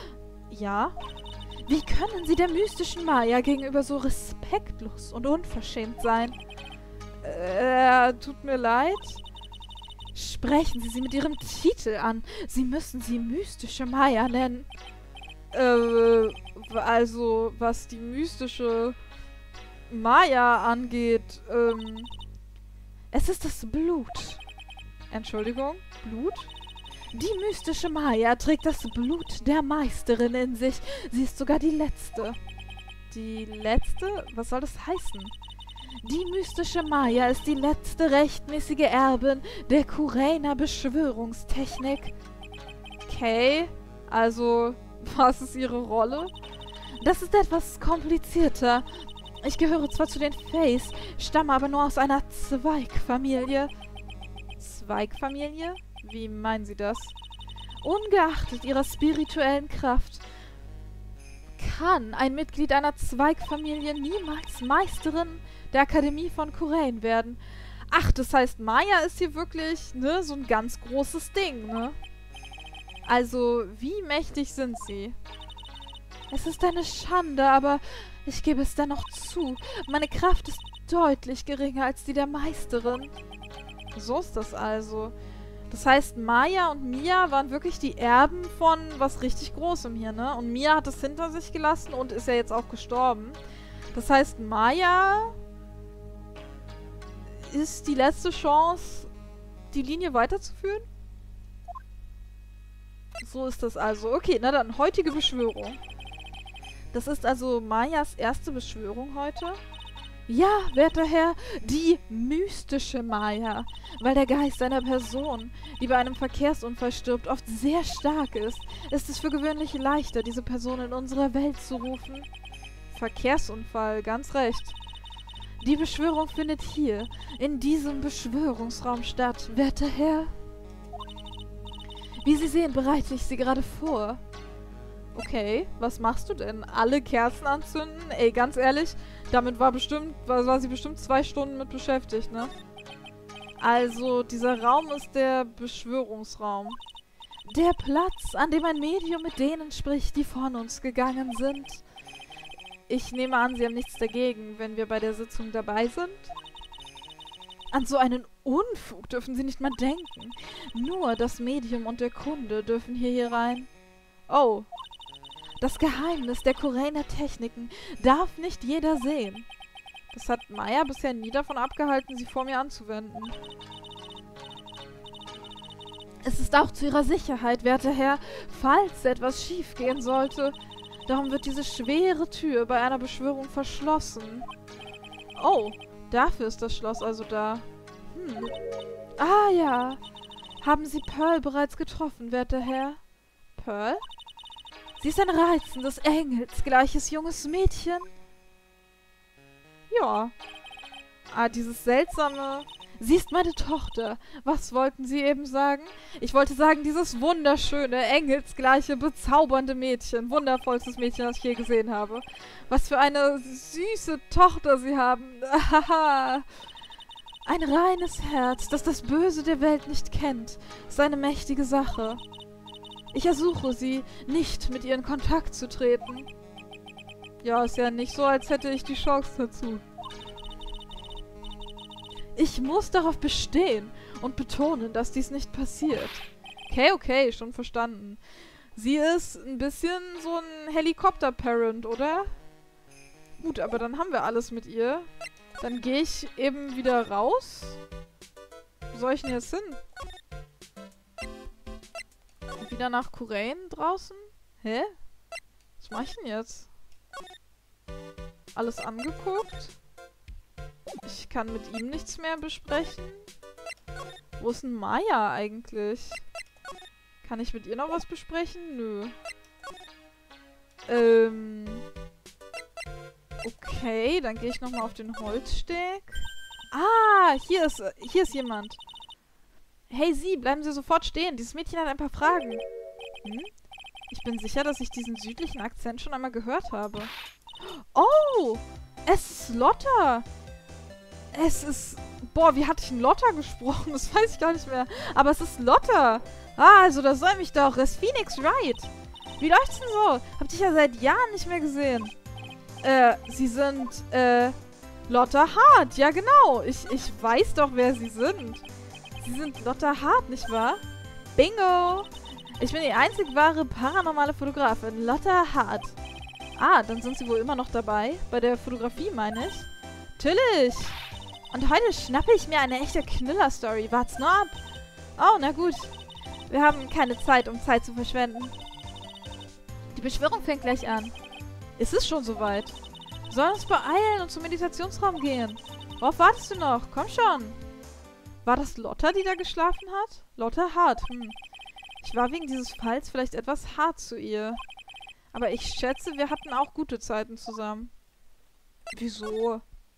Ja? Wie können Sie der mystischen Maya gegenüber so respektlos und unverschämt sein? Äh, tut mir leid. Sprechen Sie sie mit Ihrem Titel an. Sie müssen sie mystische Maya nennen. Äh, also, was die mystische Maya angeht, ähm... Es ist das Blut. Entschuldigung, Blut? Die mystische Maya trägt das Blut der Meisterin in sich. Sie ist sogar die Letzte. Die Letzte? Was soll das heißen? Die mystische Maya ist die letzte rechtmäßige Erbin der Kureiner Beschwörungstechnik. Okay, also, was ist ihre Rolle? Das ist etwas komplizierter. Ich gehöre zwar zu den Fays, stamme aber nur aus einer Zweigfamilie. Zweigfamilie? Wie meinen Sie das? Ungeachtet ihrer spirituellen Kraft kann ein Mitglied einer Zweigfamilie niemals Meisterin der Akademie von Khura'in werden. Ach, das heißt, Maya ist hier wirklich, ne, so ein ganz großes Ding, ne? Also, wie mächtig sind sie? Es ist eine Schande, aber ich gebe es dennoch zu. Meine Kraft ist deutlich geringer als die der Meisterin. So ist das also. Das heißt, Maya und Mia waren wirklich die Erben von was richtig Großem hier, ne? Und Mia hat es hinter sich gelassen und ist ja jetzt auch gestorben. Das heißt, Maya ist die letzte Chance, die Linie weiterzuführen? So ist das also. Okay, na dann, heutige Beschwörung. Das ist also Mayas erste Beschwörung heute. Ja, werter Herr, die mystische Maya, weil der Geist einer Person, die bei einem Verkehrsunfall stirbt, oft sehr stark ist, ist es für gewöhnlich leichter, diese Person in unsere Welt zu rufen. Verkehrsunfall, ganz recht. Die Beschwörung findet hier, in diesem Beschwörungsraum statt, werter Herr. Wie Sie sehen, bereite ich sie gerade vor. Okay, was machst du denn? Alle Kerzen anzünden? Ey, ganz ehrlich, damit war bestimmt, war, war sie bestimmt zwei Stunden mit beschäftigt, ne? Also, dieser Raum ist der Beschwörungsraum. Der Platz, an dem ein Medium mit denen spricht, die von uns gegangen sind. Ich nehme an, Sie haben nichts dagegen, wenn wir bei der Sitzung dabei sind? An so einen Unfug dürfen Sie nicht mal denken. Nur das Medium und der Kunde dürfen hier, hier rein. Oh. Das Geheimnis der Khura'iner Techniken darf nicht jeder sehen. Das hat Maya bisher nie davon abgehalten, sie vor mir anzuwenden. Es ist auch zu ihrer Sicherheit, werter Herr, falls etwas schiefgehen sollte. Darum wird diese schwere Tür bei einer Beschwörung verschlossen. Oh, dafür ist das Schloss also da. Hm. Ah ja. Haben Sie Pearl bereits getroffen, werter Herr? Pearl? Sie ist ein reizendes, engelsgleiches junges Mädchen. Ja. Ah, dieses seltsame... Sie ist meine Tochter. Was wollten Sie eben sagen? Ich wollte sagen, dieses wunderschöne, engelsgleiche, bezaubernde Mädchen. Wundervollstes Mädchen, das ich je gesehen habe. Was für eine süße Tochter Sie haben. Ein reines Herz, das das Böse der Welt nicht kennt, ist eine mächtige Sache. Ich ersuche Sie, nicht mit ihr in Kontakt zu treten. Ja, ist ja nicht so, als hätte ich die Chance dazu. Ich muss darauf bestehen und betonen, dass dies nicht passiert. Okay, okay, schon verstanden. Sie ist ein bisschen so ein Helikopter-Parent, oder? Gut, aber dann haben wir alles mit ihr. Dann gehe ich eben wieder raus. Wo soll ich denn jetzt hin? Wieder nach Khura'in draußen? Hä? Was mach ich denn jetzt? Alles angeguckt? Ich kann mit ihm nichts mehr besprechen. Wo ist denn Maya eigentlich? Kann ich mit ihr noch was besprechen? Nö. Ähm. Okay, dann gehe ich nochmal auf den Holzsteg. Ah, hier ist, hier ist jemand. Hey Sie, bleiben Sie sofort stehen. Dieses Mädchen hat ein paar Fragen. Hm? Ich bin sicher, dass ich diesen südlichen Akzent schon einmal gehört habe. Oh, es ist Lotta. Es ist... Boah, wie hatte ich denn Lotta gesprochen? Das weiß ich gar nicht mehr. Aber es ist Lotta. Ah, also das soll mich doch. Es ist Phoenix Wright. Wie läuft's denn so? Hab dich ja seit Jahren nicht mehr gesehen. Äh, Sie sind, äh, Lotta Hart. Ja, genau. Ich, ich weiß doch, wer Sie sind. Sie sind Lotta Hart, nicht wahr? Bingo! Ich bin die einzig wahre paranormale Fotografin, Lotta Hart. Ah, dann sind Sie wohl immer noch dabei? Bei der Fotografie, meine ich? Natürlich! Und heute schnappe ich mir eine echte Knüller-Story. Wart's nur ab. Oh, na gut. Wir haben keine Zeit, um Zeit zu verschwenden. Die Beschwörung fängt gleich an. Ist es schon soweit? Wir sollen uns beeilen und zum Meditationsraum gehen. Worauf wartest du noch? Komm schon. War das Lotta, die da geschlafen hat? Lotta Hart, hm. Ich war wegen dieses Falls vielleicht etwas hart zu ihr. Aber ich schätze, wir hatten auch gute Zeiten zusammen. Wieso?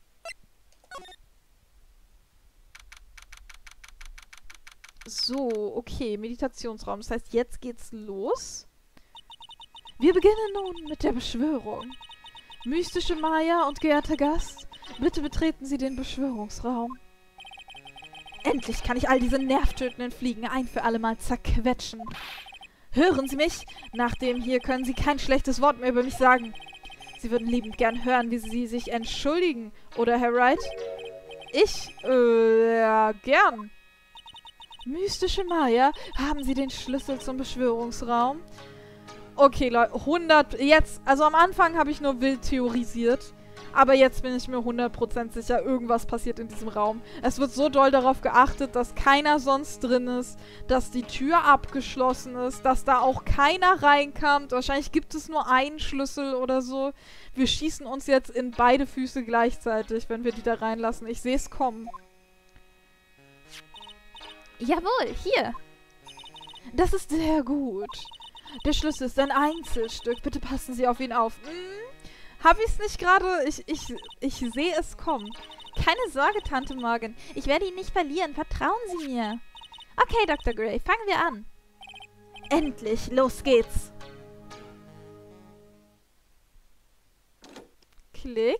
So, okay, Meditationsraum. Das heißt, jetzt geht's los. Wir beginnen nun mit der Beschwörung. Mystische Maya und geehrter Gast, bitte betreten Sie den Beschwörungsraum. Endlich kann ich all diese nervtötenden Fliegen ein für alle Mal zerquetschen. Hören Sie mich? Nach dem hier können Sie kein schlechtes Wort mehr über mich sagen. Sie würden liebend gern hören, wie Sie sich entschuldigen, oder, Herr Wright? Ich, äh, ja, gern. Mystische Maya, haben Sie den Schlüssel zum Beschwörungsraum? Okay, Leute, hundert... Jetzt, also am Anfang habe ich nur wild theorisiert. Aber jetzt bin ich mir hundert Prozent sicher, irgendwas passiert in diesem Raum. Es wird so doll darauf geachtet, dass keiner sonst drin ist, dass die Tür abgeschlossen ist, dass da auch keiner reinkommt. Wahrscheinlich gibt es nur einen Schlüssel oder so. Wir schießen uns jetzt in beide Füße gleichzeitig, wenn wir die da reinlassen. Ich sehe es kommen. Jawohl, hier. Das ist sehr gut. Der Schlüssel ist ein Einzelstück. Bitte passen Sie auf ihn auf. Hm? Habe ich es nicht gerade? Ich, ich, ich sehe es kommen. Keine Sorge, Tante Morgan. Ich werde ihn nicht verlieren. Vertrauen Sie mir. Okay, Doktor Gray, fangen wir an. Endlich, los geht's. Klick.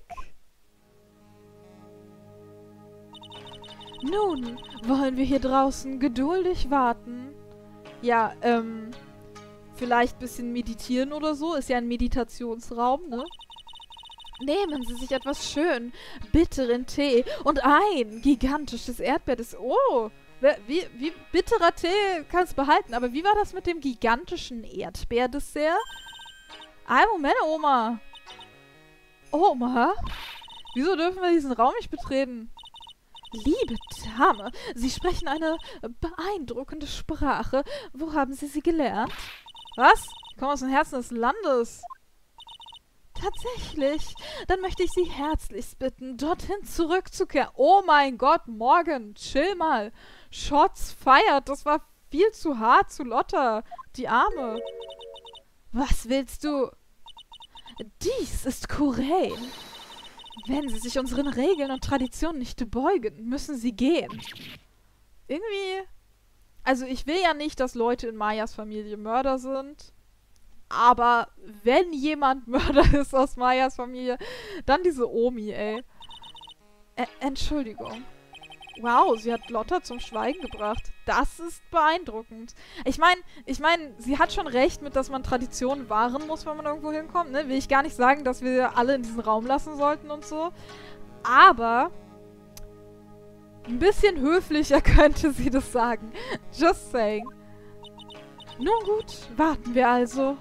Nun wollen wir hier draußen geduldig warten. Ja, ähm, vielleicht ein bisschen meditieren oder so. Ist ja ein Meditationsraum, ne? Nehmen Sie sich etwas schön bitteren Tee und ein gigantisches Erdbeer. Oh, wie, wie bitterer Tee kannst behalten. Aber wie war das mit dem gigantischen Erdbeerdessert? Ein Moment, Oma. Oma? Wieso dürfen wir diesen Raum nicht betreten? Liebe Dame, Sie sprechen eine beeindruckende Sprache. Wo haben Sie sie gelernt? Was? Ich komme aus dem Herzen des Landes. Tatsächlich. Dann möchte ich Sie herzlichst bitten, dorthin zurückzukehren. Oh mein Gott, Morgan, chill mal. Shots feiert. Das war viel zu hart zu Lotta. Die Arme. Was willst du? Dies ist Kurain. Wenn Sie sich unseren Regeln und Traditionen nicht beugen, müssen Sie gehen. Irgendwie... Also ich will ja nicht, dass Leute in Mayas Familie Mörder sind. Aber wenn jemand Mörder ist aus Mayas Familie, dann diese Omi, ey. Ä- Entschuldigung. Wow, sie hat Lotta zum Schweigen gebracht. Das ist beeindruckend. Ich meine, ich meine, sie hat schon recht mit, dass man Traditionen wahren muss, wenn man irgendwo hinkommt. Ne? Will ich gar nicht sagen, dass wir alle in diesen Raum lassen sollten und so. Aber ein bisschen höflicher könnte sie das sagen. Just saying. Nun gut, warten wir also.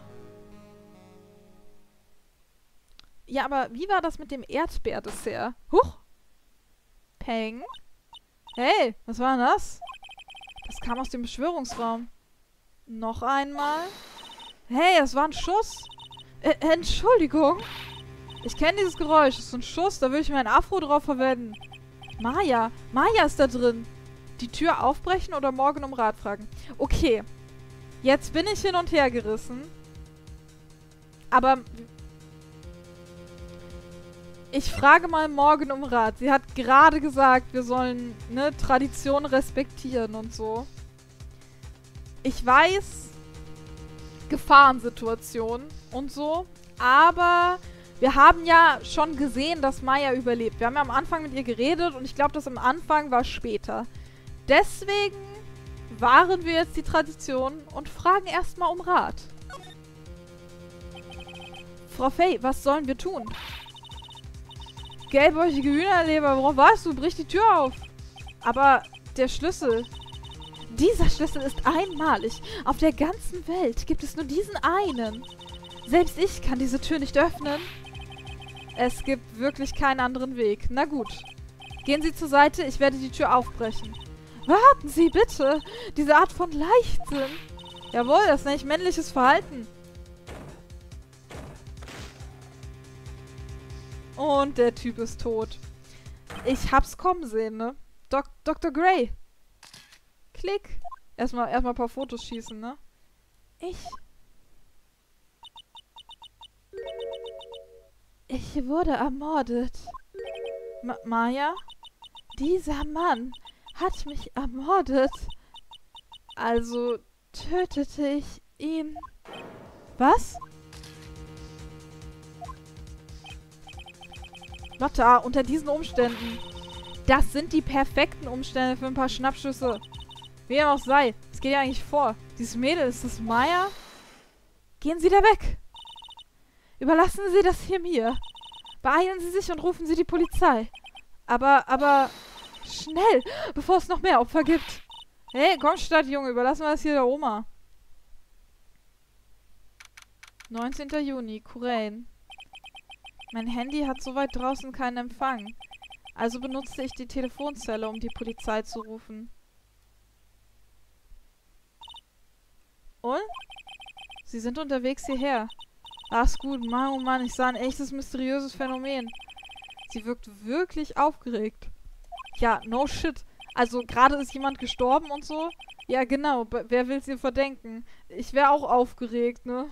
Ja, aber wie war das mit dem Erdbeerdessert? Huch! Peng? Hey, was war denn das? Das kam aus dem Beschwörungsraum. Noch einmal? Hey, das war ein Schuss. Äh, Entschuldigung. Ich kenne dieses Geräusch. Das ist ein Schuss, da würde ich meinen Afro drauf verwenden. Maya. Maya ist da drin. Die Tür aufbrechen oder morgen um Rat fragen? Okay. Jetzt bin ich hin und her gerissen. Aber... Ich frage mal Morgan um Rat. Sie hat gerade gesagt, wir sollen, ne, Tradition respektieren und so. Ich weiß, Gefahrensituationen und so, aber wir haben ja schon gesehen, dass Maya überlebt. Wir haben ja am Anfang mit ihr geredet und ich glaube, das am Anfang war später. Deswegen wahren wir jetzt die Tradition und fragen erstmal um Rat. Frau Fey, was sollen wir tun? Gelbäugige Hühnerleber, worauf warst du? Brich die Tür auf. Aber der Schlüssel... Dieser Schlüssel ist einmalig. Auf der ganzen Welt gibt es nur diesen einen. Selbst ich kann diese Tür nicht öffnen. Es gibt wirklich keinen anderen Weg. Na gut. Gehen Sie zur Seite, ich werde die Tür aufbrechen. Warten Sie, bitte. Diese Art von Leichtsinn. Jawohl, das nenne ich männliches Verhalten. Und der Typ ist tot. Ich hab's kommen sehen, ne? Dok Doktor Gray. Klick. Erstmal erstmal ein paar Fotos schießen, ne? Ich. Ich wurde ermordet. Ma Maya? Dieser Mann hat mich ermordet. Also tötete ich ihn. Was? Lotta, unter diesen Umständen. Das sind die perfekten Umstände für ein paar Schnappschüsse. Wie dem auch sei. Es geht ja eigentlich vor. Dieses Mädel, ist das Maya? Gehen Sie da weg. Überlassen Sie das hier mir. Beeilen Sie sich und rufen Sie die Polizei. Aber, aber... Schnell, bevor es noch mehr Opfer gibt. Hey, komm, Stadtjunge, überlassen wir das hier der Oma. neunzehnter Juni, Kurain. Mein Handy hat so weit draußen keinen Empfang. Also benutzte ich die Telefonzelle, um die Polizei zu rufen. Und? Sie sind unterwegs hierher. Ach, ist gut. Mann, oh Mann, ich sah ein echtes mysteriöses Phänomen. Sie wirkt wirklich aufgeregt. Ja, no shit. Also, gerade ist jemand gestorben und so. Ja, genau. B- wer will's ihr verdenken? Ich wäre auch aufgeregt, ne?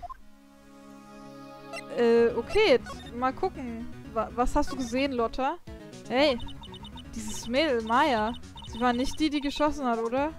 Äh, okay. Mal gucken. Wa- was hast du gesehen, Lotta? Hey. Dieses Mädel, Maya. Sie war nicht die, die geschossen hat, oder?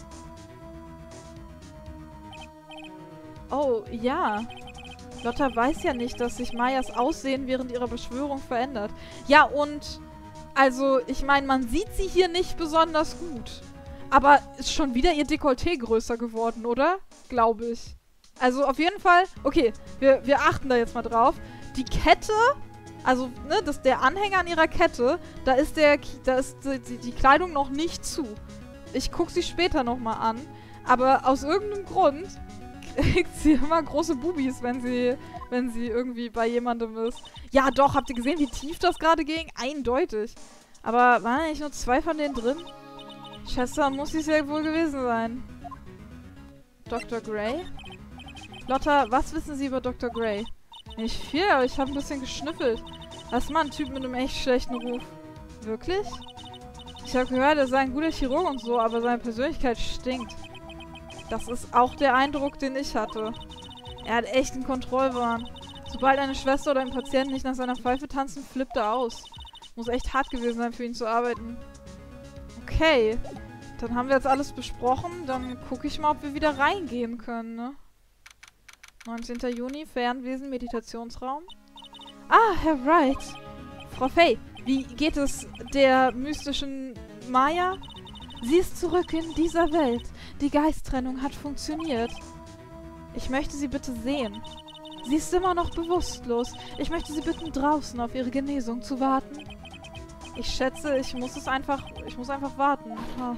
Oh, ja. Lotta weiß ja nicht, dass sich Mayas Aussehen während ihrer Beschwörung verändert. Ja, und... Also, ich meine, man sieht sie hier nicht besonders gut. Aber ist schon wieder ihr Dekolleté größer geworden, oder? Glaube ich. Also, auf jeden Fall... Okay, wir, wir achten da jetzt mal drauf. Die Kette... Also, ne, das, der Anhänger an ihrer Kette, da ist der, da ist die, die Kleidung noch nicht zu. Ich gucke sie später nochmal an. Aber aus irgendeinem Grund kriegt sie immer große Bubis, wenn sie, wenn sie irgendwie bei jemandem ist. Ja, doch, habt ihr gesehen, wie tief das gerade ging? Eindeutig. Aber waren eigentlich nur zwei von denen drin? Schätze, muss es ja wohl gewesen sein. Doktor Gray? Lotta, was wissen Sie über Doktor Gray? Nicht viel, aber ich habe ein bisschen geschnüffelt. Das ist mal ein Typ mit einem echt schlechten Ruf. Wirklich? Ich habe gehört, er sei ein guter Chirurg und so, aber seine Persönlichkeit stinkt. Das ist auch der Eindruck, den ich hatte. Er hat echt einen Kontrollwahn. Sobald eine Schwester oder ein Patient nicht nach seiner Pfeife tanzen, flippt er aus. Muss echt hart gewesen sein, für ihn zu arbeiten. Okay. Dann haben wir jetzt alles besprochen. Dann gucke ich mal, ob wir wieder reingehen können, ne? neunzehnter Juni, Fernwesen, Meditationsraum. Ah, Herr Wright. Frau Fey, wie geht es der mystischen Maya? Sie ist zurück in dieser Welt. Die Geisttrennung hat funktioniert. Ich möchte sie bitte sehen. Sie ist immer noch bewusstlos. Ich möchte sie bitten, draußen auf ihre Genesung zu warten. Ich schätze, ich muss es einfach... Ich muss einfach warten. Ah.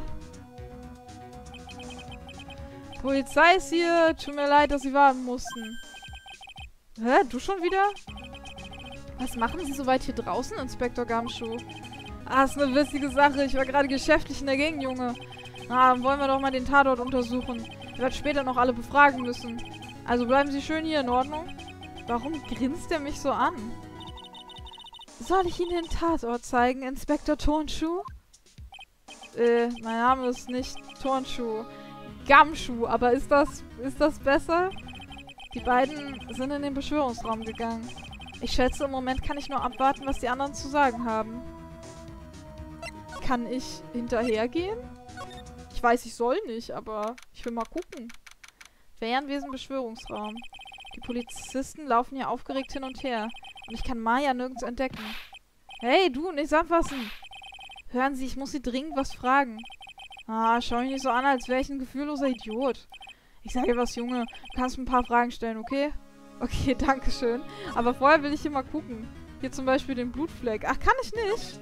Polizei ist hier. Tut mir leid, dass Sie warten mussten. Hä? Du schon wieder? Was machen Sie so weit hier draußen, Inspektor Gumshoe? Ah, ist eine witzige Sache. Ich war gerade geschäftlich in der Gegend, Junge. Na, dann wollen wir doch mal den Tatort untersuchen. Ich werde später noch alle befragen müssen. Also bleiben Sie schön hier, in Ordnung? Warum grinst er mich so an? Soll ich Ihnen den Tatort zeigen, Inspektor Turnschuh? Äh, mein Name ist nicht Turnschuh. Gumshoe, aber ist das, ist das besser? Die beiden sind in den Beschwörungsraum gegangen. Ich schätze, im Moment kann ich nur abwarten, was die anderen zu sagen haben. Kann ich hinterhergehen? Ich weiß, ich soll nicht, aber ich will mal gucken. Fernwesen, Beschwörungsraum. Die Polizisten laufen hier aufgeregt hin und her. Und ich kann Maya nirgends entdecken. Hey, du, nichts anfassen! Hören Sie, ich muss Sie dringend was fragen. Ah, schau mich nicht so an, als wäre ich ein gefühlloser Idiot. Ich sage was, Junge. Du kannst mir ein paar Fragen stellen, okay? Okay, danke schön. Aber vorher will ich hier mal gucken. Hier zum Beispiel den Blutfleck. Ach, kann ich nicht?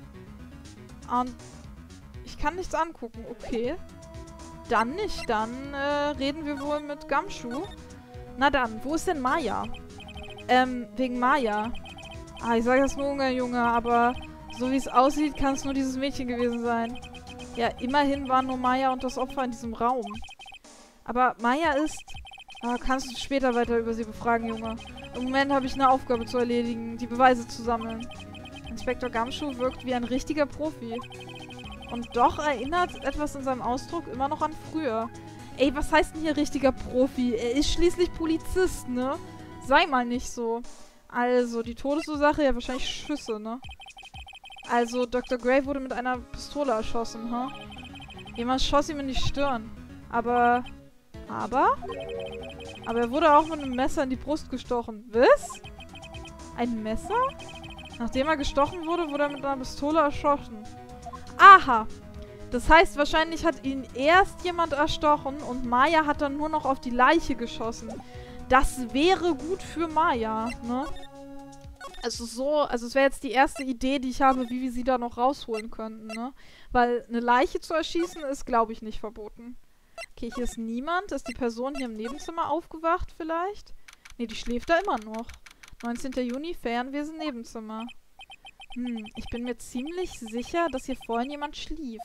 Und ich kann nichts angucken. Okay. Dann nicht. Dann äh, reden wir wohl mit Gumshoe. Na dann, wo ist denn Maya? Ähm, wegen Maya. Ah, ich sage das nur, Junge, Junge, aber so wie es aussieht, kann es nur dieses Mädchen gewesen sein. Ja, immerhin waren nur Maya und das Opfer in diesem Raum. Aber Maya ist... Ah, kannst du später weiter über sie befragen, Junge. Im Moment habe ich eine Aufgabe zu erledigen, die Beweise zu sammeln. Inspektor Gumshoe wirkt wie ein richtiger Profi. Und doch erinnert etwas in seinem Ausdruck immer noch an früher. Ey, was heißt denn hier richtiger Profi? Er ist schließlich Polizist, ne? Sei mal nicht so. Also, die Todesursache, ja wahrscheinlich Schüsse, ne? Also, Doktor Gray wurde mit einer Pistole erschossen, ha? Huh? Jemand schoss ihm in die Stirn. Aber... Aber? Aber er wurde auch mit einem Messer in die Brust gestochen. Was? Ein Messer? Nachdem er gestochen wurde, wurde er mit einer Pistole erschossen. Aha! Das heißt, wahrscheinlich hat ihn erst jemand erstochen und Maya hat dann nur noch auf die Leiche geschossen. Das wäre gut für Maya, ne? Also so, also es wäre jetzt die erste Idee, die ich habe, wie wir sie da noch rausholen könnten, ne? Weil eine Leiche zu erschießen ist, glaube ich, nicht verboten. Okay, hier ist niemand. Ist die Person hier im Nebenzimmer aufgewacht vielleicht? Ne, die schläft da immer noch. neunzehnter Juni, Ferienwesen, Nebenzimmer. Hm, ich bin mir ziemlich sicher, dass hier vorhin jemand schlief.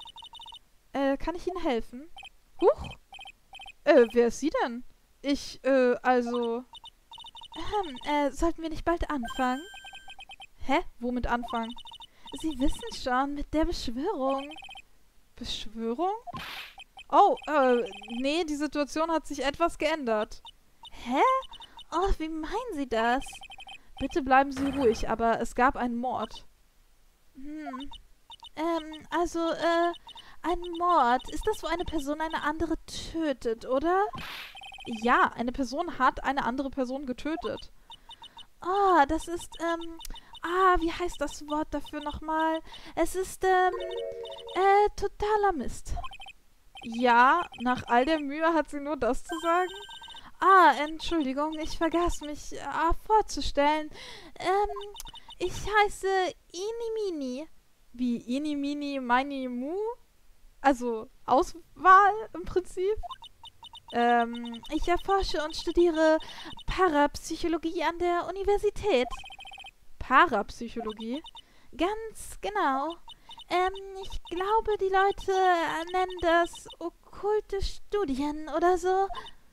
Äh, kann ich Ihnen helfen? Huch! Äh, wer ist sie denn? Ich, äh, also... Ähm, äh, sollten wir nicht bald anfangen? Hä? Womit anfangen? Sie wissen schon, mit der Beschwörung. Beschwörung? Oh, äh, nee, die Situation hat sich etwas geändert. Hä? Oh, wie meinen Sie das? Bitte bleiben Sie ruhig, aber es gab einen Mord. Hm. Ähm, also, äh, ein Mord. Ist das, wo eine Person eine andere tötet, oder? Ja, eine Person hat eine andere Person getötet. Oh, das ist, ähm, ah, wie heißt das Wort dafür nochmal? Es ist, ähm, äh, totaler Mist. Ja, nach all der Mühe hat sie nur das zu sagen? Ah, Entschuldigung, ich vergaß mich äh, vorzustellen. Ähm, ich heiße Inimini. Wie Inimini, Mini, Mu? Also, Auswahl im Prinzip? Ähm, ich erforsche und studiere Parapsychologie an der Universität. Parapsychologie? Ganz genau. Ähm, ich glaube, die Leute nennen das okkulte Studien oder so.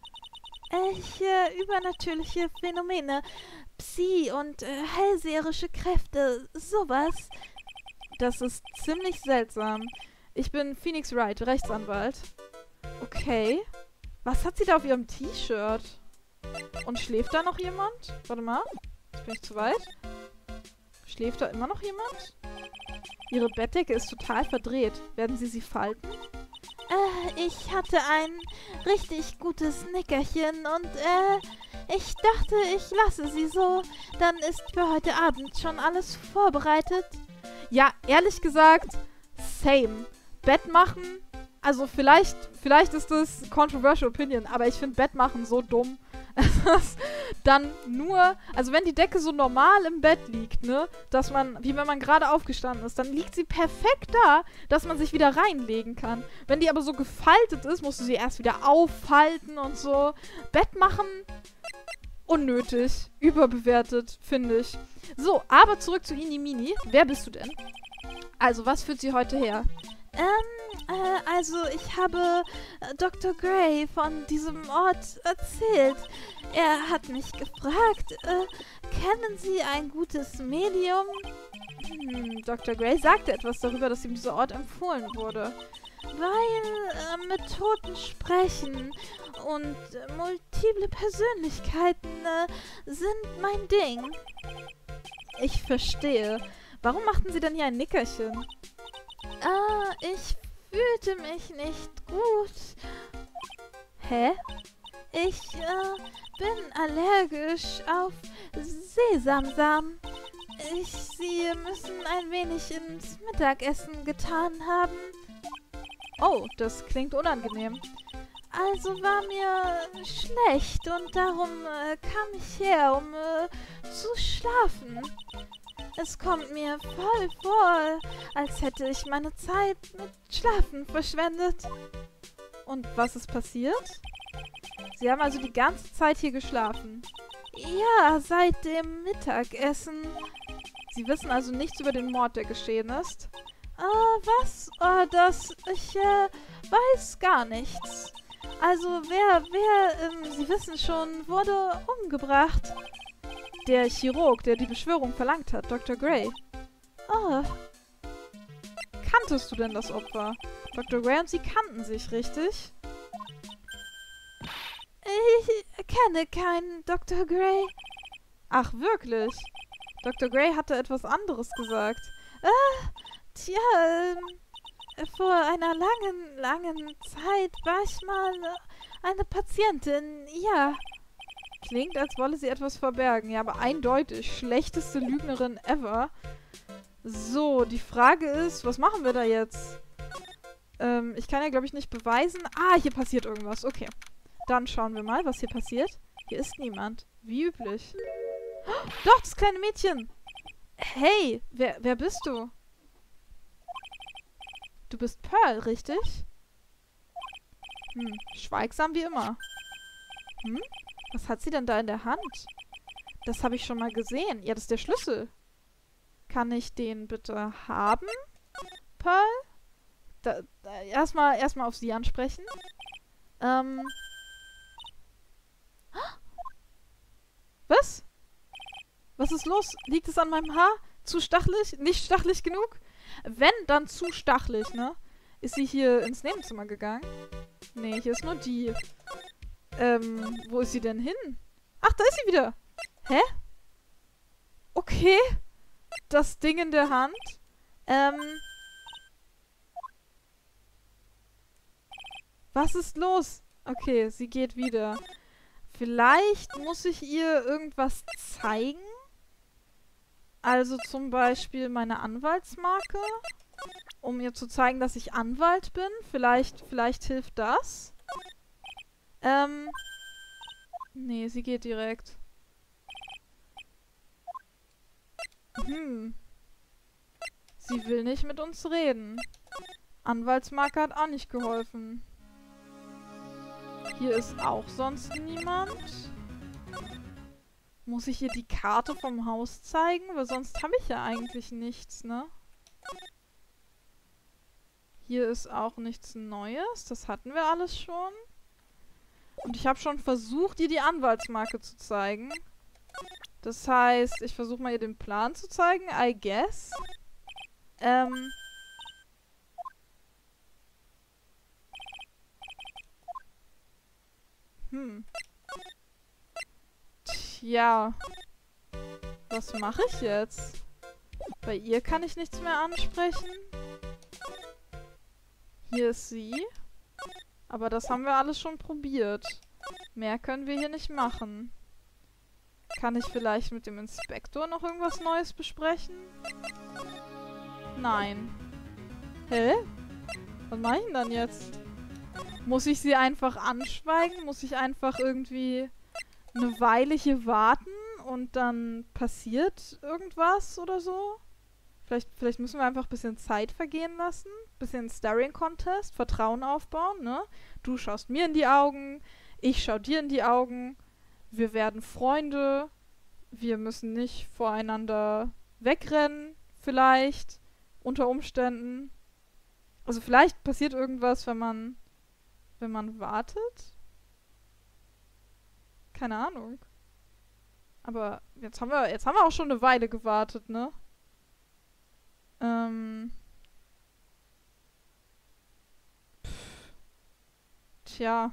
Ich, äh, übernatürliche Phänomene, Psi- und äh, hellseherische Kräfte, sowas. Das ist ziemlich seltsam. Ich bin Phoenix Wright, Rechtsanwalt. Okay. Was hat sie da auf ihrem T-Shirt? Und schläft da noch jemand? Warte mal. Jetzt bin ich zu weit. Schläft da immer noch jemand? Ihre Bettdecke ist total verdreht. Werden Sie sie falten? Äh, ich hatte ein richtig gutes Nickerchen und, äh, ich dachte, ich lasse sie so. Dann ist für heute Abend schon alles vorbereitet. Ja, ehrlich gesagt, same. Bett machen, also vielleicht, vielleicht ist das controversial opinion, aber ich finde Bett machen so dumm. Dann nur, also wenn die Decke so normal im Bett liegt, ne, dass man, wie wenn man gerade aufgestanden ist, dann liegt sie perfekt da, dass man sich wieder reinlegen kann. Wenn die aber so gefaltet ist, musst du sie erst wieder auffalten und so. Bett machen, unnötig, überbewertet, finde ich. So, aber zurück zu Inimini. Wer bist du denn? Also, was führt sie heute her? Ähm, äh, also ich habe äh, Doktor Gray von diesem Ort erzählt. Er hat mich gefragt, äh, kennen Sie ein gutes Medium? Hm, Doktor Gray sagte etwas darüber, dass ihm dieser Ort empfohlen wurde. Weil äh, mit Toten sprechen und äh, multiple Persönlichkeiten äh, sind mein Ding. Ich verstehe. Warum machten Sie denn hier ein Nickerchen? Ah, ich fühlte mich nicht gut. Hä? Ich, äh, bin allergisch auf Sesamsamen. Ich, Sie müssen ein wenig ins Mittagessen getan haben. Oh, das klingt unangenehm. Also war mir schlecht und darum äh, kam ich her, um äh, zu schlafen. Es kommt mir voll vor, als hätte ich meine Zeit mit Schlafen verschwendet. Und was ist passiert? Sie haben also die ganze Zeit hier geschlafen. Ja, seit dem Mittagessen. Sie wissen also nichts über den Mord, der geschehen ist? Ah, was? Ah, das... Ich, äh, weiß gar nichts. Also, wer, wer, ähm, Sie wissen schon, wurde umgebracht. Der Chirurg, der die Beschwörung verlangt hat, Doktor Gray. Oh. Kanntest du denn das Opfer? Doktor Gray und Sie kannten sich, richtig? Ich kenne keinen Doktor Gray. Ach, wirklich? Doktor Gray hatte etwas anderes gesagt. Ah, tja, ähm, vor einer langen, langen Zeit war ich mal äh, eine Patientin, ja. Klingt, als wolle sie etwas verbergen. Ja, aber eindeutig. Schlechteste Lügnerin ever. So, die Frage ist, was machen wir da jetzt? Ähm, ich kann ja, glaube ich, nicht beweisen. Ah, hier passiert irgendwas. Okay. Dann schauen wir mal, was hier passiert. Hier ist niemand. Wie üblich. Oh, doch, das kleine Mädchen. Hey, wer, wer bist du? Du bist Pearl, richtig? Hm, schweigsam wie immer. Hm? Was hat sie denn da in der Hand? Das habe ich schon mal gesehen. Ja, das ist der Schlüssel. Kann ich den bitte haben? Pearl? Da, da, erstmal, erstmal auf sie ansprechen. Ähm. Was? Was ist los? Liegt es an meinem Haar? Zu stachelig? Nicht stachelig genug? Wenn, dann zu stachelig, ne? Ist sie hier ins Nebenzimmer gegangen? Nee, hier ist nur die. Ähm, wo ist sie denn hin? Ach, da ist sie wieder. Hä? Okay. Das Ding in der Hand. Ähm. Was ist los? Okay, sie geht wieder. Vielleicht muss ich ihr irgendwas zeigen. Also zum Beispiel meine Anwaltsmarke. Um ihr zu zeigen, dass ich Anwalt bin. Vielleicht, vielleicht hilft das. Ähm. Nee, sie geht direkt. Hm. Sie will nicht mit uns reden. Anwaltsmarke hat auch nicht geholfen. Hier ist auch sonst niemand. Muss ich ihr die Karte vom Haus zeigen? Weil sonst habe ich ja eigentlich nichts, ne? Hier ist auch nichts Neues. Das hatten wir alles schon. Und ich habe schon versucht, ihr die Anwaltsmarke zu zeigen. Das heißt, ich versuche mal ihr den Plan zu zeigen, I guess. Ähm... Hm. Tja. Was mache ich jetzt? Bei ihr kann ich nichts mehr ansprechen. Hier ist sie. Aber das haben wir alles schon probiert. Mehr können wir hier nicht machen. Kann ich vielleicht mit dem Inspektor noch irgendwas Neues besprechen? Nein. Hä? Was mache ich denn dann jetzt? Muss ich sie einfach anschweigen? Muss ich einfach irgendwie eine Weile hier warten und dann passiert irgendwas oder so? Vielleicht, vielleicht müssen wir einfach ein bisschen Zeit vergehen lassen. Bisschen Staring-Contest, Vertrauen aufbauen, ne? Du schaust mir in die Augen, ich schau dir in die Augen. Wir werden Freunde. Wir müssen nicht voreinander wegrennen, vielleicht. Unter Umständen. Also vielleicht passiert irgendwas, wenn man wenn man wartet? Keine Ahnung. Aber jetzt haben wir, jetzt haben wir auch schon eine Weile gewartet, ne? Ähm. Pff. Tja.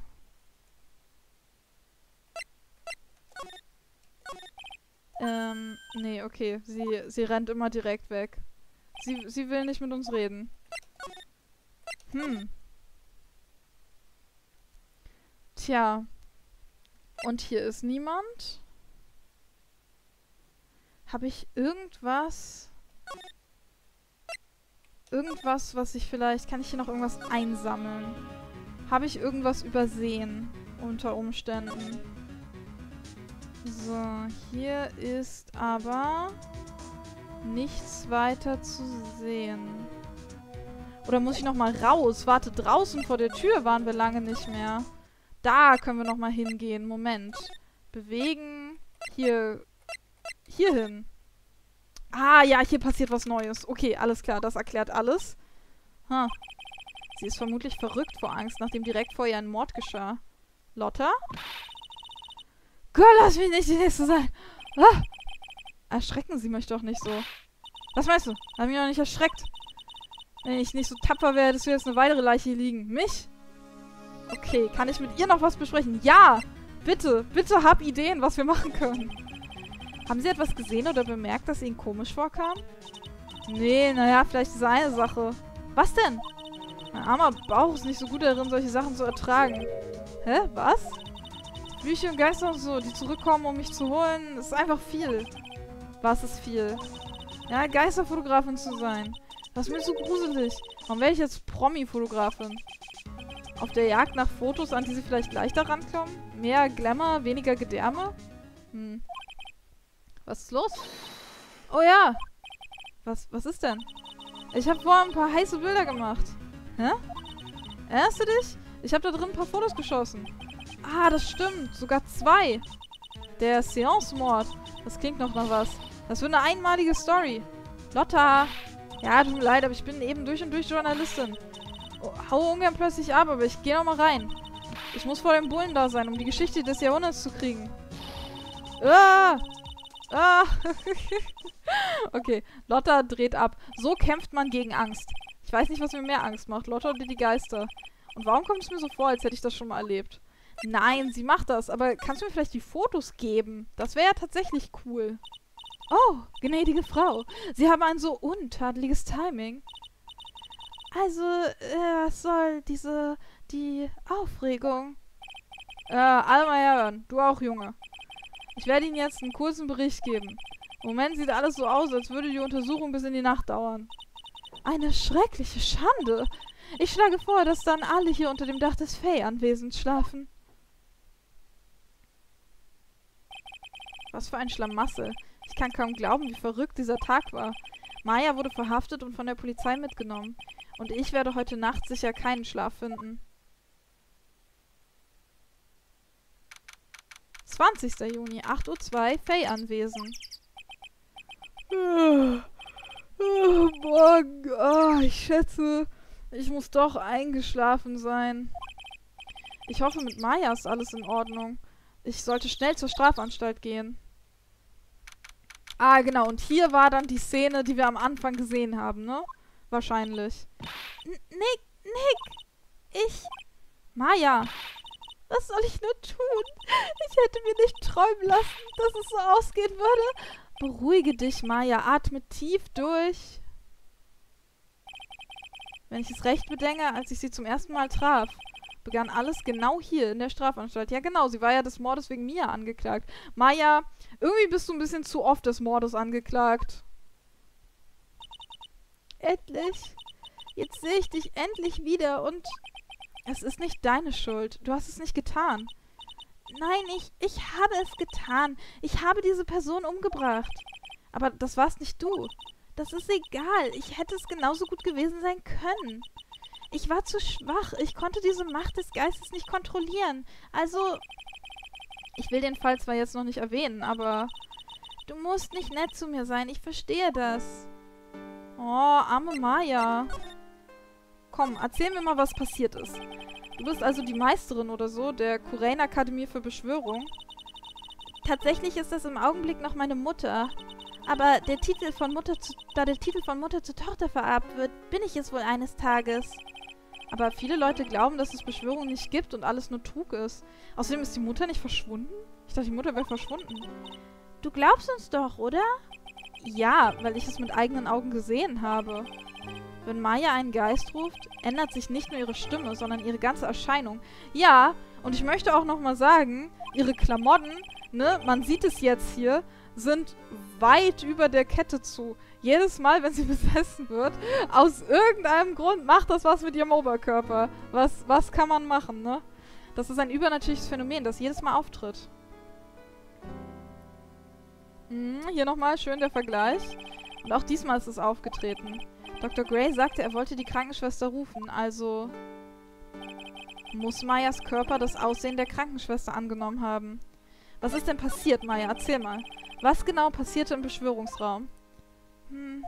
Ähm, nee, okay. Sie, sie rennt immer direkt weg. Sie, sie will nicht mit uns reden. Hm. Tja. Und hier ist niemand. Habe ich irgendwas... Irgendwas, was ich vielleicht... Kann ich hier noch irgendwas einsammeln? habe ich irgendwas übersehen? Unter Umständen. So, hier ist aber nichts weiter zu sehen. Oder muss ich nochmal raus? Warte, draußen vor der Tür waren wir lange nicht mehr. Da können wir nochmal hingehen. Moment. Bewegen. Hier. Hier hin. Ah, ja, hier passiert was Neues. Okay, alles klar. Das erklärt alles. Huh. Sie ist vermutlich verrückt vor Angst, nachdem direkt vor ihr ein Mord geschah. Lotta? Gott, lass mich nicht die Nächste sein. Ah. Erschrecken Sie mich doch nicht so. Was meinst du? Hab mich noch nicht erschreckt. Wenn ich nicht so tapfer wäre, hättest du jetzt eine weitere Leiche hier liegen. Mich? Okay, kann ich mit ihr noch was besprechen? Ja! Bitte, bitte hab Ideen, was wir machen können. Haben Sie etwas gesehen oder bemerkt, dass Ihnen komisch vorkam? Nee, naja, vielleicht diese eine Sache. Was denn? Mein armer Bauch ist nicht so gut darin, solche Sachen zu ertragen. Hä? Was? Flüche und Geister und so, die zurückkommen, um mich zu holen, ist einfach viel. Was ist viel? Ja, Geisterfotografin zu sein. Das ist mir so gruselig. Warum werde ich jetzt Promi-Fotografin? Auf der Jagd nach Fotos, an die sie vielleicht leichter rankommen? Mehr Glamour, weniger Gedärme? Hm. Was ist los? Oh ja. Was, was ist denn? Ich habe vorhin ein paar heiße Bilder gemacht. Hä? Erinnerst du dich? Ich habe da drin ein paar Fotos geschossen. Ah, das stimmt. Sogar zwei. Der Seance-Mord. Das klingt noch nach was. Das wird eine einmalige Story. Lotta. Ja, tut mir leid, aber ich bin eben durch und durch Journalistin. Oh, hau ungern plötzlich ab, aber ich gehe noch mal rein. Ich muss vor dem Bullen da sein, um die Geschichte des Jahrhunderts zu kriegen. Ah! Ah! Okay, Lotta dreht ab. So kämpft man gegen Angst. Ich weiß nicht, was mir mehr Angst macht, Lotta oder die Geister. Und warum kommt es mir so vor, als hätte ich das schon mal erlebt? Nein, sie macht das, aber kannst du mir vielleicht die Fotos geben? Das wäre ja tatsächlich cool. Oh, gnädige Frau, Sie haben ein so untadeliges Timing. Also, äh, was soll diese, die Aufregung? Äh, alle mal hören. Du auch, Junge. Ich werde Ihnen jetzt einen kurzen Bericht geben. Im Moment sieht alles so aus, als würde die Untersuchung bis in die Nacht dauern. Eine schreckliche Schande. Ich schlage vor, dass dann alle hier unter dem Dach des Fey-Anwesens schlafen. Was für ein Schlamassel. Ich kann kaum glauben, wie verrückt dieser Tag war. Maya wurde verhaftet und von der Polizei mitgenommen. Und ich werde heute Nacht sicher keinen Schlaf finden. zwanzigster Juni, acht Uhr zwei, Fey-Anwesen. Oh, oh, morgen. Oh, ich schätze, ich muss doch eingeschlafen sein. Ich hoffe, mit Maya ist alles in Ordnung. Ich sollte schnell zur Strafanstalt gehen. Ah, genau. Und hier war dann die Szene, die wir am Anfang gesehen haben, ne? Wahrscheinlich. N Nick, Nick! Ich... Maya! Was soll ich nur tun? Ich hätte mir nicht träumen lassen, dass es so ausgehen würde. Beruhige dich, Maya. Atme tief durch. Wenn ich es recht bedenke, als ich sie zum ersten Mal traf, begann alles genau hier in der Strafanstalt. Ja, genau. Sie war ja des Mordes wegen Mia angeklagt. Maya, irgendwie bist du ein bisschen zu oft des Mordes angeklagt. Endlich. Jetzt sehe ich dich endlich wieder und... Es ist nicht deine Schuld. Du hast es nicht getan. Nein, ich, ich habe es getan. Ich habe diese Person umgebracht. Aber das warst nicht du. Das ist egal. Ich hätte es genauso gut gewesen sein können. Ich war zu schwach. Ich konnte diese Macht des Geistes nicht kontrollieren. Also, ich will den Fall zwar jetzt noch nicht erwähnen, aber du musst nicht nett zu mir sein. Ich verstehe das. Oh, arme Maya. Komm, erzähl mir mal, was passiert ist. Du bist also die Meisterin oder so der Kurain-Akademie für Beschwörung. Tatsächlich ist das im Augenblick noch meine Mutter. Aber der Titel von Mutter zu, da der Titel von Mutter zu Tochter vererbt wird, bin ich es wohl eines Tages. Aber viele Leute glauben, dass es Beschwörungen nicht gibt und alles nur Trug ist. Außerdem ist die Mutter nicht verschwunden? Ich dachte, die Mutter wäre verschwunden. Du glaubst uns doch, oder? Ja, weil ich es mit eigenen Augen gesehen habe. Wenn Maya einen Geist ruft, ändert sich nicht nur ihre Stimme, sondern ihre ganze Erscheinung. Ja, und ich möchte auch nochmal sagen, ihre Klamotten, ne, man sieht es jetzt hier, sind weit über der Kette zu. Jedes Mal, wenn sie besessen wird, aus irgendeinem Grund macht das was mit ihrem Oberkörper. Was, was kann man machen, ne? Das ist ein übernatürliches Phänomen, das jedes Mal auftritt. Hm, hier nochmal schön der Vergleich. Und auch diesmal ist es aufgetreten. Doktor Gray sagte, er wollte die Krankenschwester rufen, also muss Mayas Körper das Aussehen der Krankenschwester angenommen haben. Was ist denn passiert, Maya? Erzähl mal. Was genau passierte im Beschwörungsraum? Hm.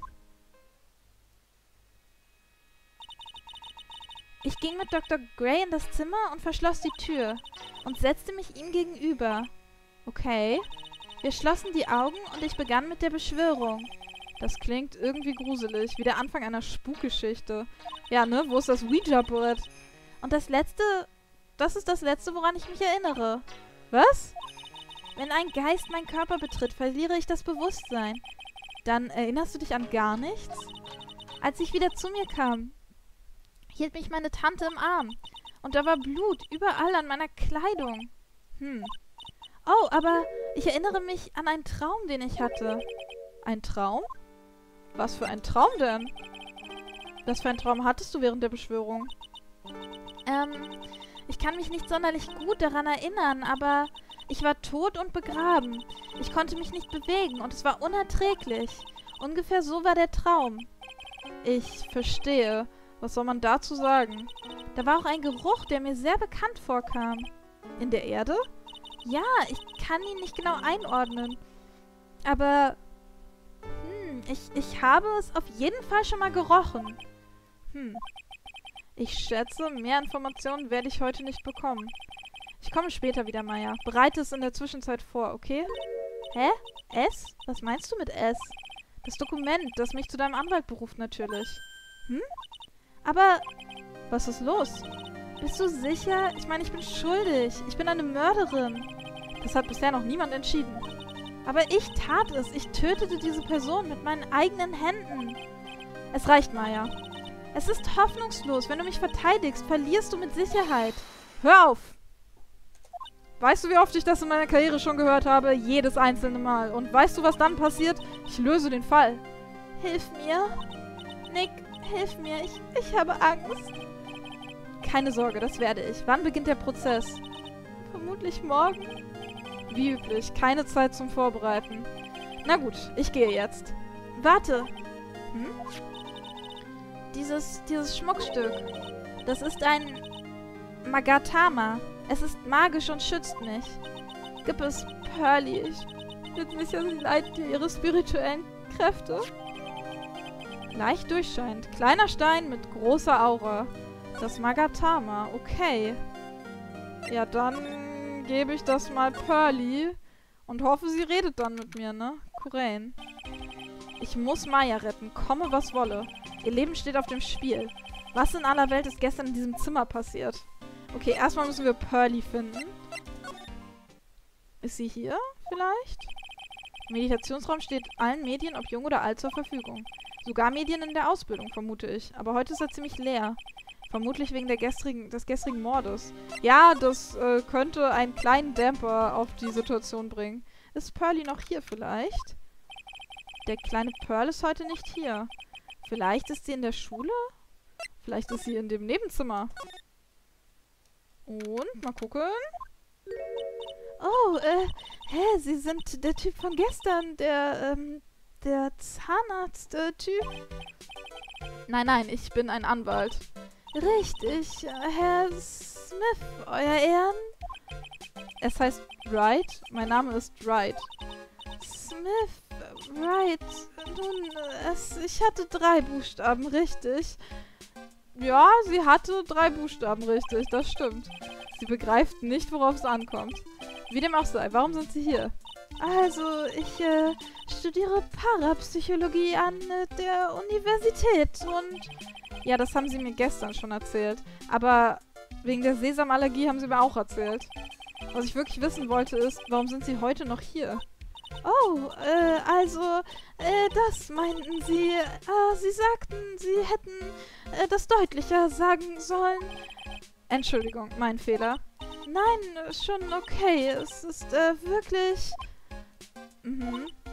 Ich ging mit Doktor Gray in das Zimmer und verschloss die Tür und setzte mich ihm gegenüber. Okay. Wir schlossen die Augen und ich begann mit der Beschwörung. Das klingt irgendwie gruselig, wie der Anfang einer Spukgeschichte. Ja, ne? Wo ist das Ouija-Board? Und das letzte, das ist das letzte, woran ich mich erinnere. Was? Wenn ein Geist meinen Körper betritt, verliere ich das Bewusstsein. Dann erinnerst du dich an gar nichts? Als ich wieder zu mir kam, hielt mich meine Tante im Arm. Und da war Blut überall an meiner Kleidung. Hm. Oh, aber ich erinnere mich an einen Traum, den ich hatte. Ein Traum? Was für ein Traum denn? Was für einen Traum hattest du während der Beschwörung? Ähm, ich kann mich nicht sonderlich gut daran erinnern, aber ich war tot und begraben. Ich konnte mich nicht bewegen und es war unerträglich. Ungefähr so war der Traum. Ich verstehe. Was soll man dazu sagen? Da war auch ein Geruch, der mir sehr bekannt vorkam. In der Erde? Ja, ich kann ihn nicht genau einordnen. Aber hm, ich, ich habe es auf jeden Fall schon mal gerochen. Hm. Ich schätze, mehr Informationen werde ich heute nicht bekommen. Ich komme später wieder, Maya. Bereite es in der Zwischenzeit vor, okay? Hä? S? Was meinst du mit S? Das Dokument, das mich zu deinem Anwalt beruft, natürlich. Hm? Aber was ist los? Bist du sicher? Ich meine, ich bin schuldig. Ich bin eine Mörderin. Das hat bisher noch niemand entschieden. Aber ich tat es. Ich tötete diese Person mit meinen eigenen Händen. Es reicht, Maya. Es ist hoffnungslos. Wenn du mich verteidigst, verlierst du mit Sicherheit. Hör auf! Weißt du, wie oft ich das in meiner Karriere schon gehört habe? Jedes einzelne Mal. Und weißt du, was dann passiert? Ich löse den Fall. Hilf mir. Nick, hilf mir. Ich, ich habe Angst. Keine Sorge, das werde ich. Wann beginnt der Prozess? Vermutlich morgen. Wie üblich, keine Zeit zum Vorbereiten. Na gut, ich gehe jetzt. Warte. Hm? Dieses, dieses Schmuckstück. Das ist ein Magatama. Es ist magisch und schützt mich. Gib es Pearly. Ich bin sicher, sie leidet dir ihre spirituellen Kräfte. Leicht durchscheinend. Kleiner Stein mit großer Aura. Das Magatama. Okay. Ja, dann gebe ich das mal Pearly und hoffe, sie redet dann mit mir, ne? Kurain. Ich muss Maya retten, komme was wolle. Ihr Leben steht auf dem Spiel. Was in aller Welt ist gestern in diesem Zimmer passiert? Okay, erstmal müssen wir Pearly finden. Ist sie hier vielleicht? Im Meditationsraum steht allen Medien, ob jung oder alt, zur Verfügung. Sogar Medien in der Ausbildung, vermute ich. Aber heute ist er ziemlich leer. Vermutlich wegen der gestrigen, des gestrigen Mordes. Ja, das äh, könnte einen kleinen Dämper auf die Situation bringen. Ist Pearly noch hier vielleicht? Der kleine Pearl ist heute nicht hier. Vielleicht ist sie in der Schule? Vielleicht ist sie in dem Nebenzimmer. Und, mal gucken. Oh, äh, hä, Sie sind der Typ von gestern, der, ähm, der Zahnarzt-Typ? Nein, nein, ich bin ein Anwalt. Richtig, Herr Smith, Euer Ehren? Es heißt Wright. Mein Name ist Wright. Smith, Wright. Nun, es, ich hatte drei Buchstaben, richtig? Ja, sie hatte drei Buchstaben, richtig, das stimmt. Sie begreift nicht, worauf es ankommt. Wie dem auch sei, warum sind Sie hier? Also, ich äh, studiere Parapsychologie an äh, der Universität und... Ja, das haben Sie mir gestern schon erzählt. Aber wegen der Sesamallergie haben Sie mir auch erzählt. Was ich wirklich wissen wollte ist, warum sind Sie heute noch hier? Oh, äh, also, äh, das meinten Sie. Äh, Sie sagten, Sie hätten äh, das deutlicher sagen sollen. Entschuldigung, mein Fehler. Nein, schon okay. Es ist äh, wirklich... Mhm.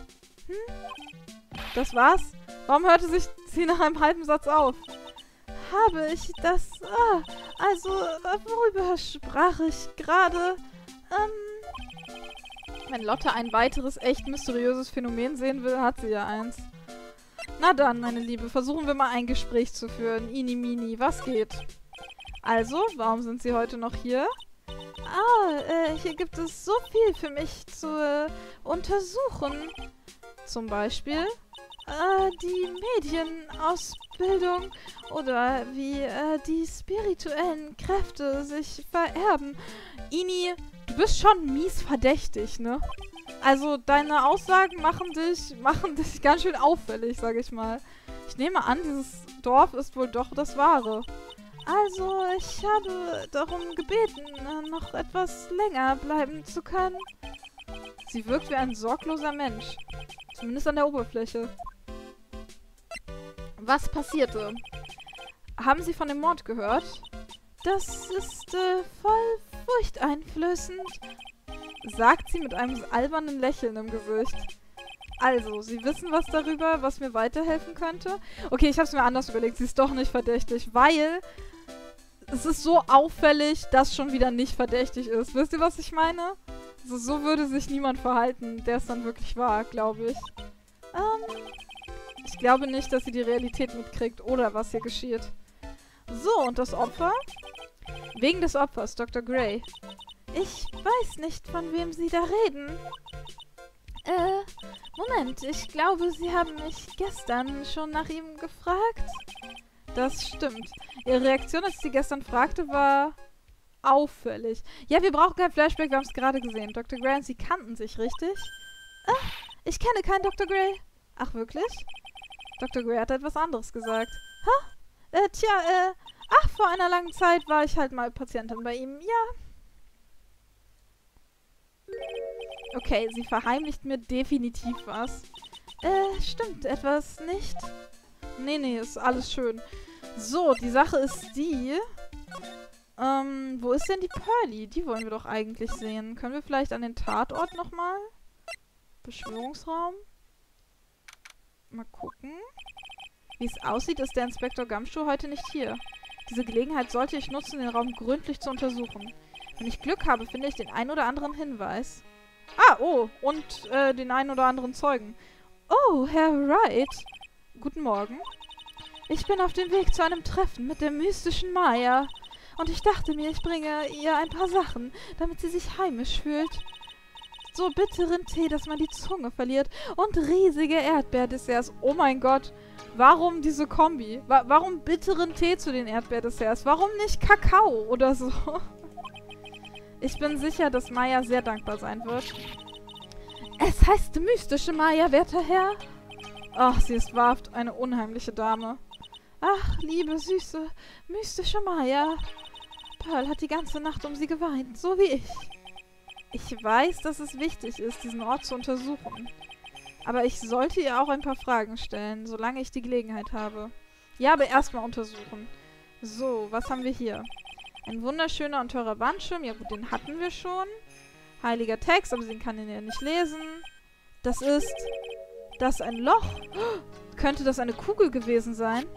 Hm? Das war's? Warum hörte sich sie nach einem halben Satz auf? Habe ich das... Ah, also, worüber sprach ich gerade? Ähm... Wenn Lotte ein weiteres, echt mysteriöses Phänomen sehen will, hat sie ja eins. Na dann, meine Liebe, versuchen wir mal ein Gespräch zu führen. Ini Mini, was geht? Also, warum sind Sie heute noch hier? Ah, äh, hier gibt es so viel für mich zu äh, untersuchen. Zum Beispiel äh, die Medienausbildung oder wie äh, die spirituellen Kräfte sich vererben. Ini, du bist schon mies verdächtig, ne? Also, deine Aussagen machen dich, machen dich ganz schön auffällig, sag ich mal. Ich nehme an, dieses Dorf ist wohl doch das Wahre. Also, ich habe darum gebeten, noch etwas länger bleiben zu können. Sie wirkt wie ein sorgloser Mensch. Zumindest an der Oberfläche. Was passierte? Haben Sie von dem Mord gehört? Das ist äh, voll furchteinflößend, sagt sie mit einem albernen Lächeln im Gesicht. Also, Sie wissen was darüber, was mir weiterhelfen könnte? Okay, ich habe es mir anders überlegt. Sie ist doch nicht verdächtig, weil es ist so auffällig, dass schon wieder nicht verdächtig ist. Wisst ihr, was ich meine? Also, so würde sich niemand verhalten, der es dann wirklich war, glaube ich. Ähm, ich glaube nicht, dass sie die Realität mitkriegt oder was hier geschieht. So, und das Opfer? Wegen des Opfers, Doktor Gray. Ich weiß nicht, von wem Sie da reden. Äh, Moment, ich glaube, Sie haben mich gestern schon nach ihm gefragt. Das stimmt. Ihre Reaktion, als ich Sie gestern fragte, war auffällig. Ja, wir brauchen kein Flashback, wir haben es gerade gesehen. Doktor Gray und Sie kannten sich, richtig? Ah, ich kenne keinen Doktor Gray. Ach, wirklich? Doktor Gray hat etwas anderes gesagt. Ha? Äh, tja, äh, ach, vor einer langen Zeit war ich halt mal Patientin bei ihm, ja. Okay, sie verheimlicht mir definitiv was. Äh, stimmt etwas nicht? Nee, nee, ist alles schön. So, die Sache ist die... Ähm, wo ist denn die Pearly? Die wollen wir doch eigentlich sehen. Können wir vielleicht an den Tatort nochmal? Beschwörungsraum? Mal gucken. Wie es aussieht, ist der Inspektor Gumshoe heute nicht hier. Diese Gelegenheit sollte ich nutzen, den Raum gründlich zu untersuchen. Wenn ich Glück habe, finde ich den ein oder anderen Hinweis. Ah, oh, und äh, den einen oder anderen Zeugen. Oh, Herr Wright. Guten Morgen. Ich bin auf dem Weg zu einem Treffen mit der mystischen Maya. Und ich dachte mir, ich bringe ihr ein paar Sachen, damit sie sich heimisch fühlt. So bitteren Tee, dass man die Zunge verliert. Und riesige Erdbeerdesserts. Oh mein Gott. Warum diese Kombi? Wa- warum bitteren Tee zu den Erdbeerdesserts? Warum nicht Kakao oder so? Ich bin sicher, dass Maya sehr dankbar sein wird. Es heißt mystische Maya, werter Herr. Ach, sie ist wahrhaft eine unheimliche Dame. Ach, liebe, süße, mystische Maya. Pearl hat die ganze Nacht um sie geweint, so wie ich. Ich weiß, dass es wichtig ist, diesen Ort zu untersuchen. Aber ich sollte ihr auch ein paar Fragen stellen, solange ich die Gelegenheit habe. Ja, aber erstmal untersuchen. So, was haben wir hier? Ein wunderschöner und teurer Wandschirm. Ja gut, den hatten wir schon. Heiliger Text, aber den kann ich ja nicht lesen. Das ist... Das ist ein Loch. Oh, könnte das eine Kugel gewesen sein?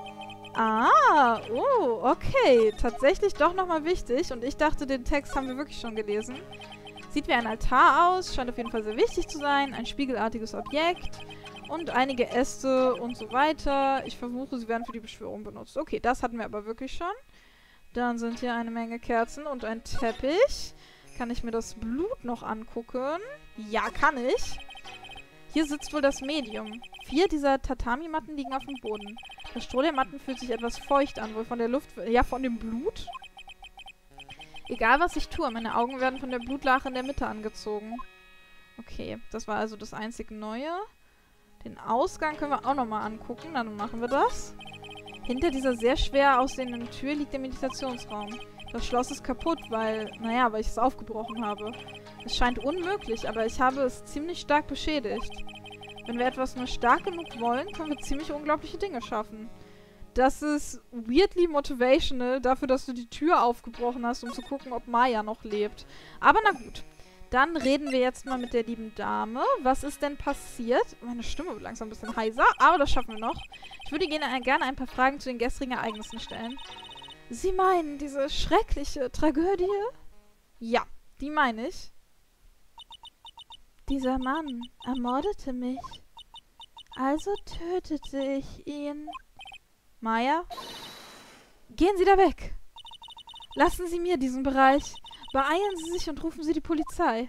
Ah, oh, okay. Tatsächlich doch nochmal wichtig. Und ich dachte, den Text haben wir wirklich schon gelesen. Sieht wie ein Altar aus. Scheint auf jeden Fall sehr wichtig zu sein. Ein spiegelartiges Objekt. Und einige Äste und so weiter. Ich vermute, sie werden für die Beschwörung benutzt. Okay, das hatten wir aber wirklich schon. Dann sind hier eine Menge Kerzen und ein Teppich. Kann ich mir das Blut noch angucken? Ja, kann ich. Hier sitzt wohl das Medium. Vier dieser Tatami-Matten liegen auf dem Boden. Das Stroh der Matten fühlt sich etwas feucht an, wohl von der Luft... Ja, von dem Blut? Egal, was ich tue, meine Augen werden von der Blutlache in der Mitte angezogen. Okay, das war also das einzig Neue. Den Ausgang können wir auch nochmal angucken, dann machen wir das. Hinter dieser sehr schwer aussehenden Tür liegt der Meditationsraum. Das Schloss ist kaputt, weil, naja, weil ich es aufgebrochen habe. Es scheint unmöglich, aber ich habe es ziemlich stark beschädigt. Wenn wir etwas nur stark genug wollen, können wir ziemlich unglaubliche Dinge schaffen. Das ist weirdly motivational dafür, dass du die Tür aufgebrochen hast, um zu gucken, ob Maya noch lebt. Aber na gut. Dann reden wir jetzt mal mit der lieben Dame. Was ist denn passiert? Meine Stimme wird langsam ein bisschen heiser, aber das schaffen wir noch. Ich würde gerne, gerne ein paar Fragen zu den gestrigen Ereignissen stellen. Sie meinen diese schreckliche Tragödie? Ja, die meine ich. Dieser Mann ermordete mich. Also tötete ich ihn. Maya? Gehen Sie da weg! Lassen Sie mir diesen Bereich. Beeilen Sie sich und rufen Sie die Polizei.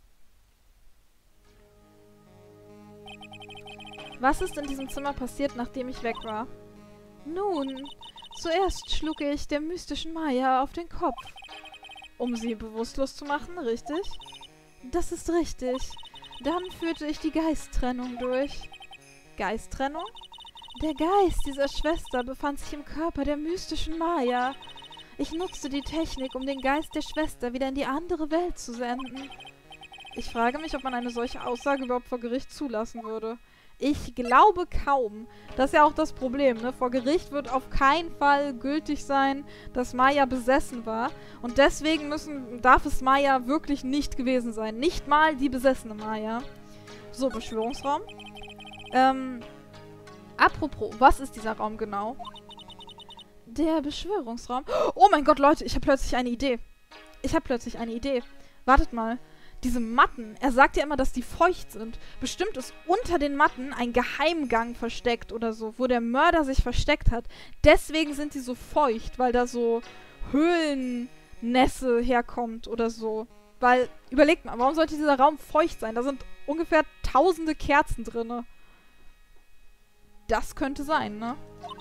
Was ist in diesem Zimmer passiert, nachdem ich weg war? Nun, zuerst schlug ich der mystischen Maya auf den Kopf. Um sie bewusstlos zu machen, richtig? Das ist richtig. Dann führte ich die Geisttrennung durch. Geisttrennung? Der Geist dieser Schwester befand sich im Körper der mystischen Maya. Ich nutzte die Technik, um den Geist der Schwester wieder in die andere Welt zu senden. Ich frage mich, ob man eine solche Aussage überhaupt vor Gericht zulassen würde. Ich glaube kaum. Das ist ja auch das Problem, ne? Vor Gericht wird auf keinen Fall gültig sein, dass Maya besessen war. Und deswegen müssen, darf es Maya wirklich nicht gewesen sein. Nicht mal die besessene Maya. So, Beschwörungsraum. Ähm, apropos, was ist dieser Raum genau? Der Beschwörungsraum. Oh mein Gott, Leute, ich habe plötzlich eine Idee. Ich habe plötzlich eine Idee. Wartet mal. Diese Matten, er sagt ja immer, dass die feucht sind. Bestimmt ist unter den Matten ein Geheimgang versteckt oder so, wo der Mörder sich versteckt hat. Deswegen sind die so feucht, weil da so Höhlennässe herkommt oder so. Weil, überlegt mal, warum sollte dieser Raum feucht sein? Da sind ungefähr tausende Kerzen drin. Das könnte sein, ne?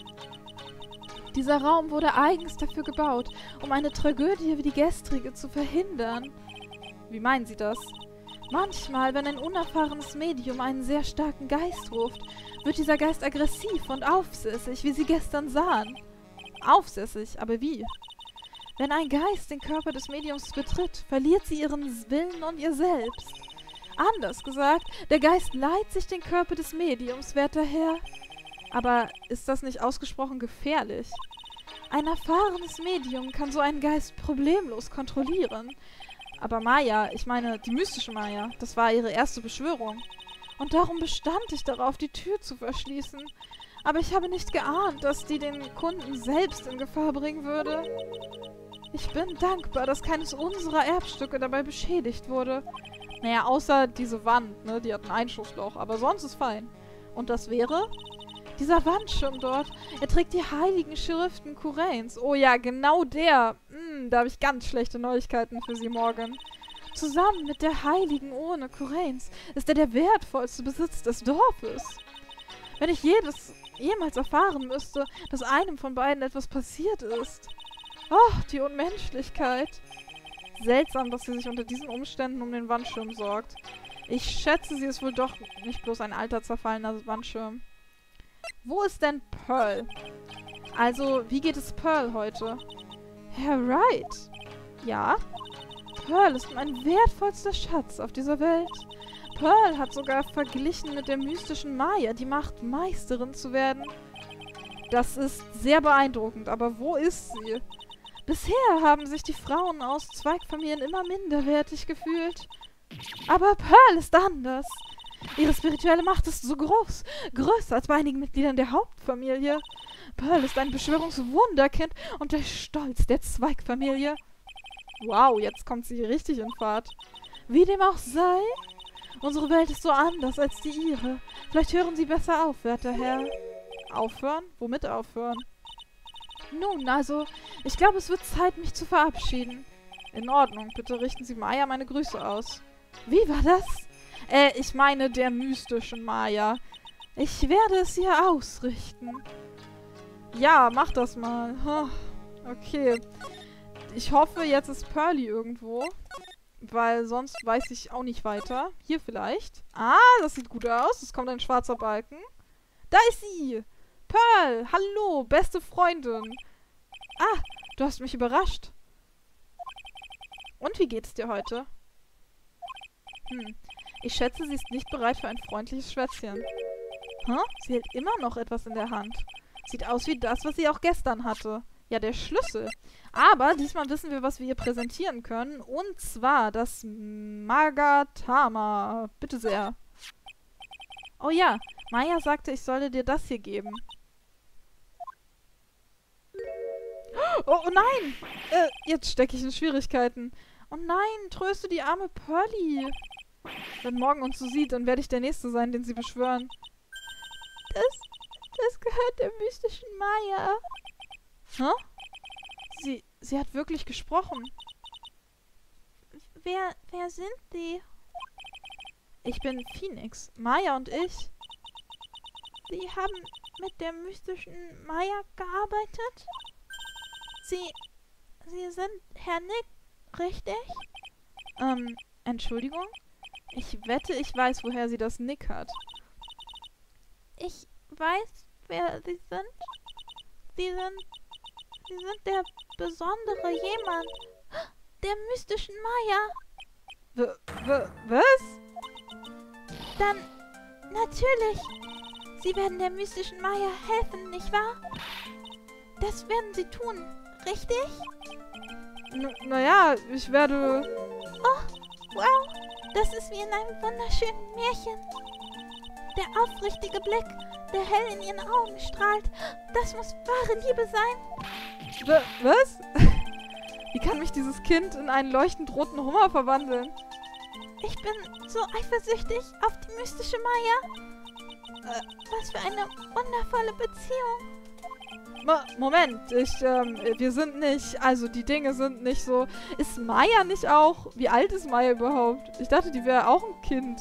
Dieser Raum wurde eigens dafür gebaut, um eine Tragödie wie die gestrige zu verhindern. Wie meinen Sie das? Manchmal, wenn ein unerfahrenes Medium einen sehr starken Geist ruft, wird dieser Geist aggressiv und aufsässig, wie Sie gestern sahen. Aufsässig, aber wie? Wenn ein Geist den Körper des Mediums betritt, verliert sie ihren Willen und ihr Selbst. Anders gesagt, der Geist leiht sich den Körper des Mediums, werter Herr. Aber ist das nicht ausgesprochen gefährlich? Ein erfahrenes Medium kann so einen Geist problemlos kontrollieren. Aber Maya, ich meine, die mystische Maya, das war ihre erste Beschwörung. Und darum bestand ich darauf, die Tür zu verschließen. Aber ich habe nicht geahnt, dass die den Kunden selbst in Gefahr bringen würde. Ich bin dankbar, dass keines unserer Erbstücke dabei beschädigt wurde. Naja, außer diese Wand, ne, die hat ein Einschussloch, aber sonst ist fein. Und das wäre? Dieser Wandschirm dort, er trägt die heiligen Schriften Kurains. Oh ja, genau der. Hm, da habe ich ganz schlechte Neuigkeiten für Sie morgen. Zusammen mit der heiligen Urne Kurains ist er der wertvollste Besitz des Dorfes. Wenn ich jedes, jemals erfahren müsste, dass einem von beiden etwas passiert ist. Oh, die Unmenschlichkeit. Seltsam, dass sie sich unter diesen Umständen um den Wandschirm sorgt. Ich schätze, sie ist wohl doch nicht bloß ein alter, zerfallener Wandschirm. Wo ist denn Pearl? Also, wie geht es Pearl heute? Herr Wright? Ja? Pearl ist mein wertvollster Schatz auf dieser Welt. Pearl hat sogar verglichen mit der mystischen Maya die Macht, Meisterin zu werden. Das ist sehr beeindruckend, aber wo ist sie? Bisher haben sich die Frauen aus Zweigfamilien immer minderwertig gefühlt. Aber Pearl ist anders. Ihre spirituelle Macht ist so groß, größer als bei einigen Mitgliedern der Hauptfamilie. Pearl ist ein Beschwörungswunderkind und der Stolz der Zweigfamilie. Wow, jetzt kommt sie richtig in Fahrt. Wie dem auch sei, unsere Welt ist so anders als die Ihre. Vielleicht hören Sie besser auf, werter Herr. Aufhören? Womit aufhören? Nun, also, ich glaube, es wird Zeit, mich zu verabschieden. In Ordnung, bitte richten Sie Maya meine Grüße aus. Wie war das? Äh, ich meine der mystischen Maya. Ich werde es ihr ausrichten. Ja, mach das mal. Okay. Ich hoffe, jetzt ist Pearly irgendwo. Weil sonst weiß ich auch nicht weiter. Hier vielleicht. Ah, das sieht gut aus. Es kommt ein schwarzer Balken. Da ist sie. Pearl, hallo, beste Freundin. Ah, du hast mich überrascht. Und wie geht's dir heute? Hm. Ich schätze, sie ist nicht bereit für ein freundliches Schwätzchen. Hä? Sie hält immer noch etwas in der Hand. Sieht aus wie das, was sie auch gestern hatte. Ja, der Schlüssel. Aber diesmal wissen wir, was wir hier präsentieren können. Und zwar das Magatama. Bitte sehr. Oh ja, Maya sagte, ich solle dir das hier geben. Oh, oh nein! Äh, jetzt stecke ich in Schwierigkeiten. Oh nein, tröste die arme Pearly. Wenn morgen uns so sieht, dann werde ich der Nächste sein, den sie beschwören. Das, das gehört der mystischen Maya. Hä? Sie, sie hat wirklich gesprochen. Wer, wer sind Sie? Ich bin Phoenix, Maya und ich. Sie haben mit der mystischen Maya gearbeitet? Sie, Sie sind Herr Nick, richtig? Ähm, Entschuldigung? Ich wette, ich weiß, woher sie das Nick hat. Ich weiß, wer Sie sind. Sie sind, Sie sind der besondere jemand. Der mystischen Maya. W w was? Dann, natürlich. Sie werden der mystischen Maya helfen, nicht wahr? Das werden Sie tun, richtig? N naja, ich werde... Oh, wow. Das ist wie in einem wunderschönen Märchen. Der aufrichtige Blick, der hell in ihren Augen strahlt. Das muss wahre Liebe sein. W was? Wie kann mich dieses Kind in einen leuchtend roten Hummer verwandeln? Ich bin so eifersüchtig auf die mystische Maya. Äh, was für eine wundervolle Beziehung. Mo Moment, ich, ähm, wir sind nicht, also die Dinge sind nicht so... Ist Maya nicht auch... Wie alt ist Maya überhaupt? Ich dachte, die wäre auch ein Kind.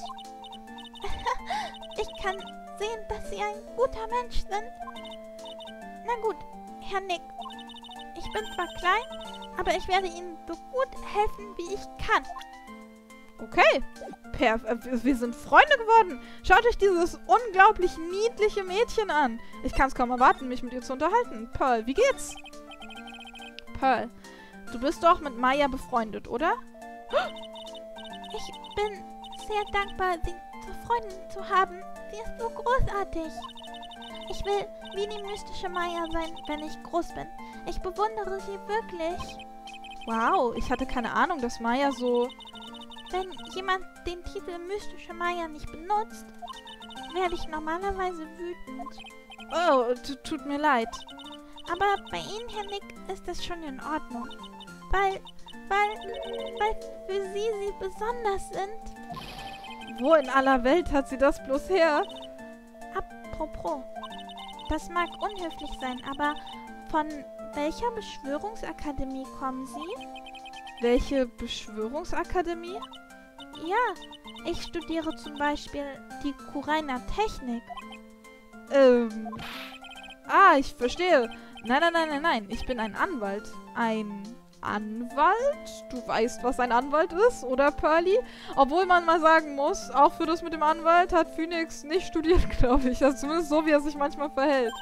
Ich kann sehen, dass Sie ein guter Mensch sind. Na gut, Herr Nick. Ich bin zwar klein, aber ich werde Ihnen so gut helfen, wie ich kann. Okay, Perf, äh, wir sind Freunde geworden. Schaut euch dieses unglaublich niedliche Mädchen an. Ich kann es kaum erwarten, mich mit ihr zu unterhalten. Pearl, wie geht's? Pearl, du bist doch mit Maya befreundet, oder? Ich bin sehr dankbar, Sie zu Freunden zu haben. Sie ist so großartig. Ich will wie die mystische Maya sein, wenn ich groß bin. Ich bewundere sie wirklich. Wow, ich hatte keine Ahnung, dass Maya so... Wenn jemand den Titel mystische Maya nicht benutzt, werde ich normalerweise wütend. Oh, tut mir leid. Aber bei Ihnen, Herr Nick, ist das schon in Ordnung. Weil, weil, weil für Sie sie besonders sind. Wo in aller Welt hat sie das bloß her? Apropos, das mag unhöflich sein, aber von welcher Beschwörungsakademie kommen Sie? Welche Beschwörungsakademie? Ja, ich studiere zum Beispiel die Kurainer Technik. Ähm. Ah, ich verstehe. Nein, nein, nein, nein, nein. Ich bin ein Anwalt. Ein Anwalt? Du weißt, was ein Anwalt ist, oder, Pearly? Obwohl man mal sagen muss, auch für das mit dem Anwalt hat Phoenix nicht studiert, glaube ich. Also zumindest so, wie er sich manchmal verhält.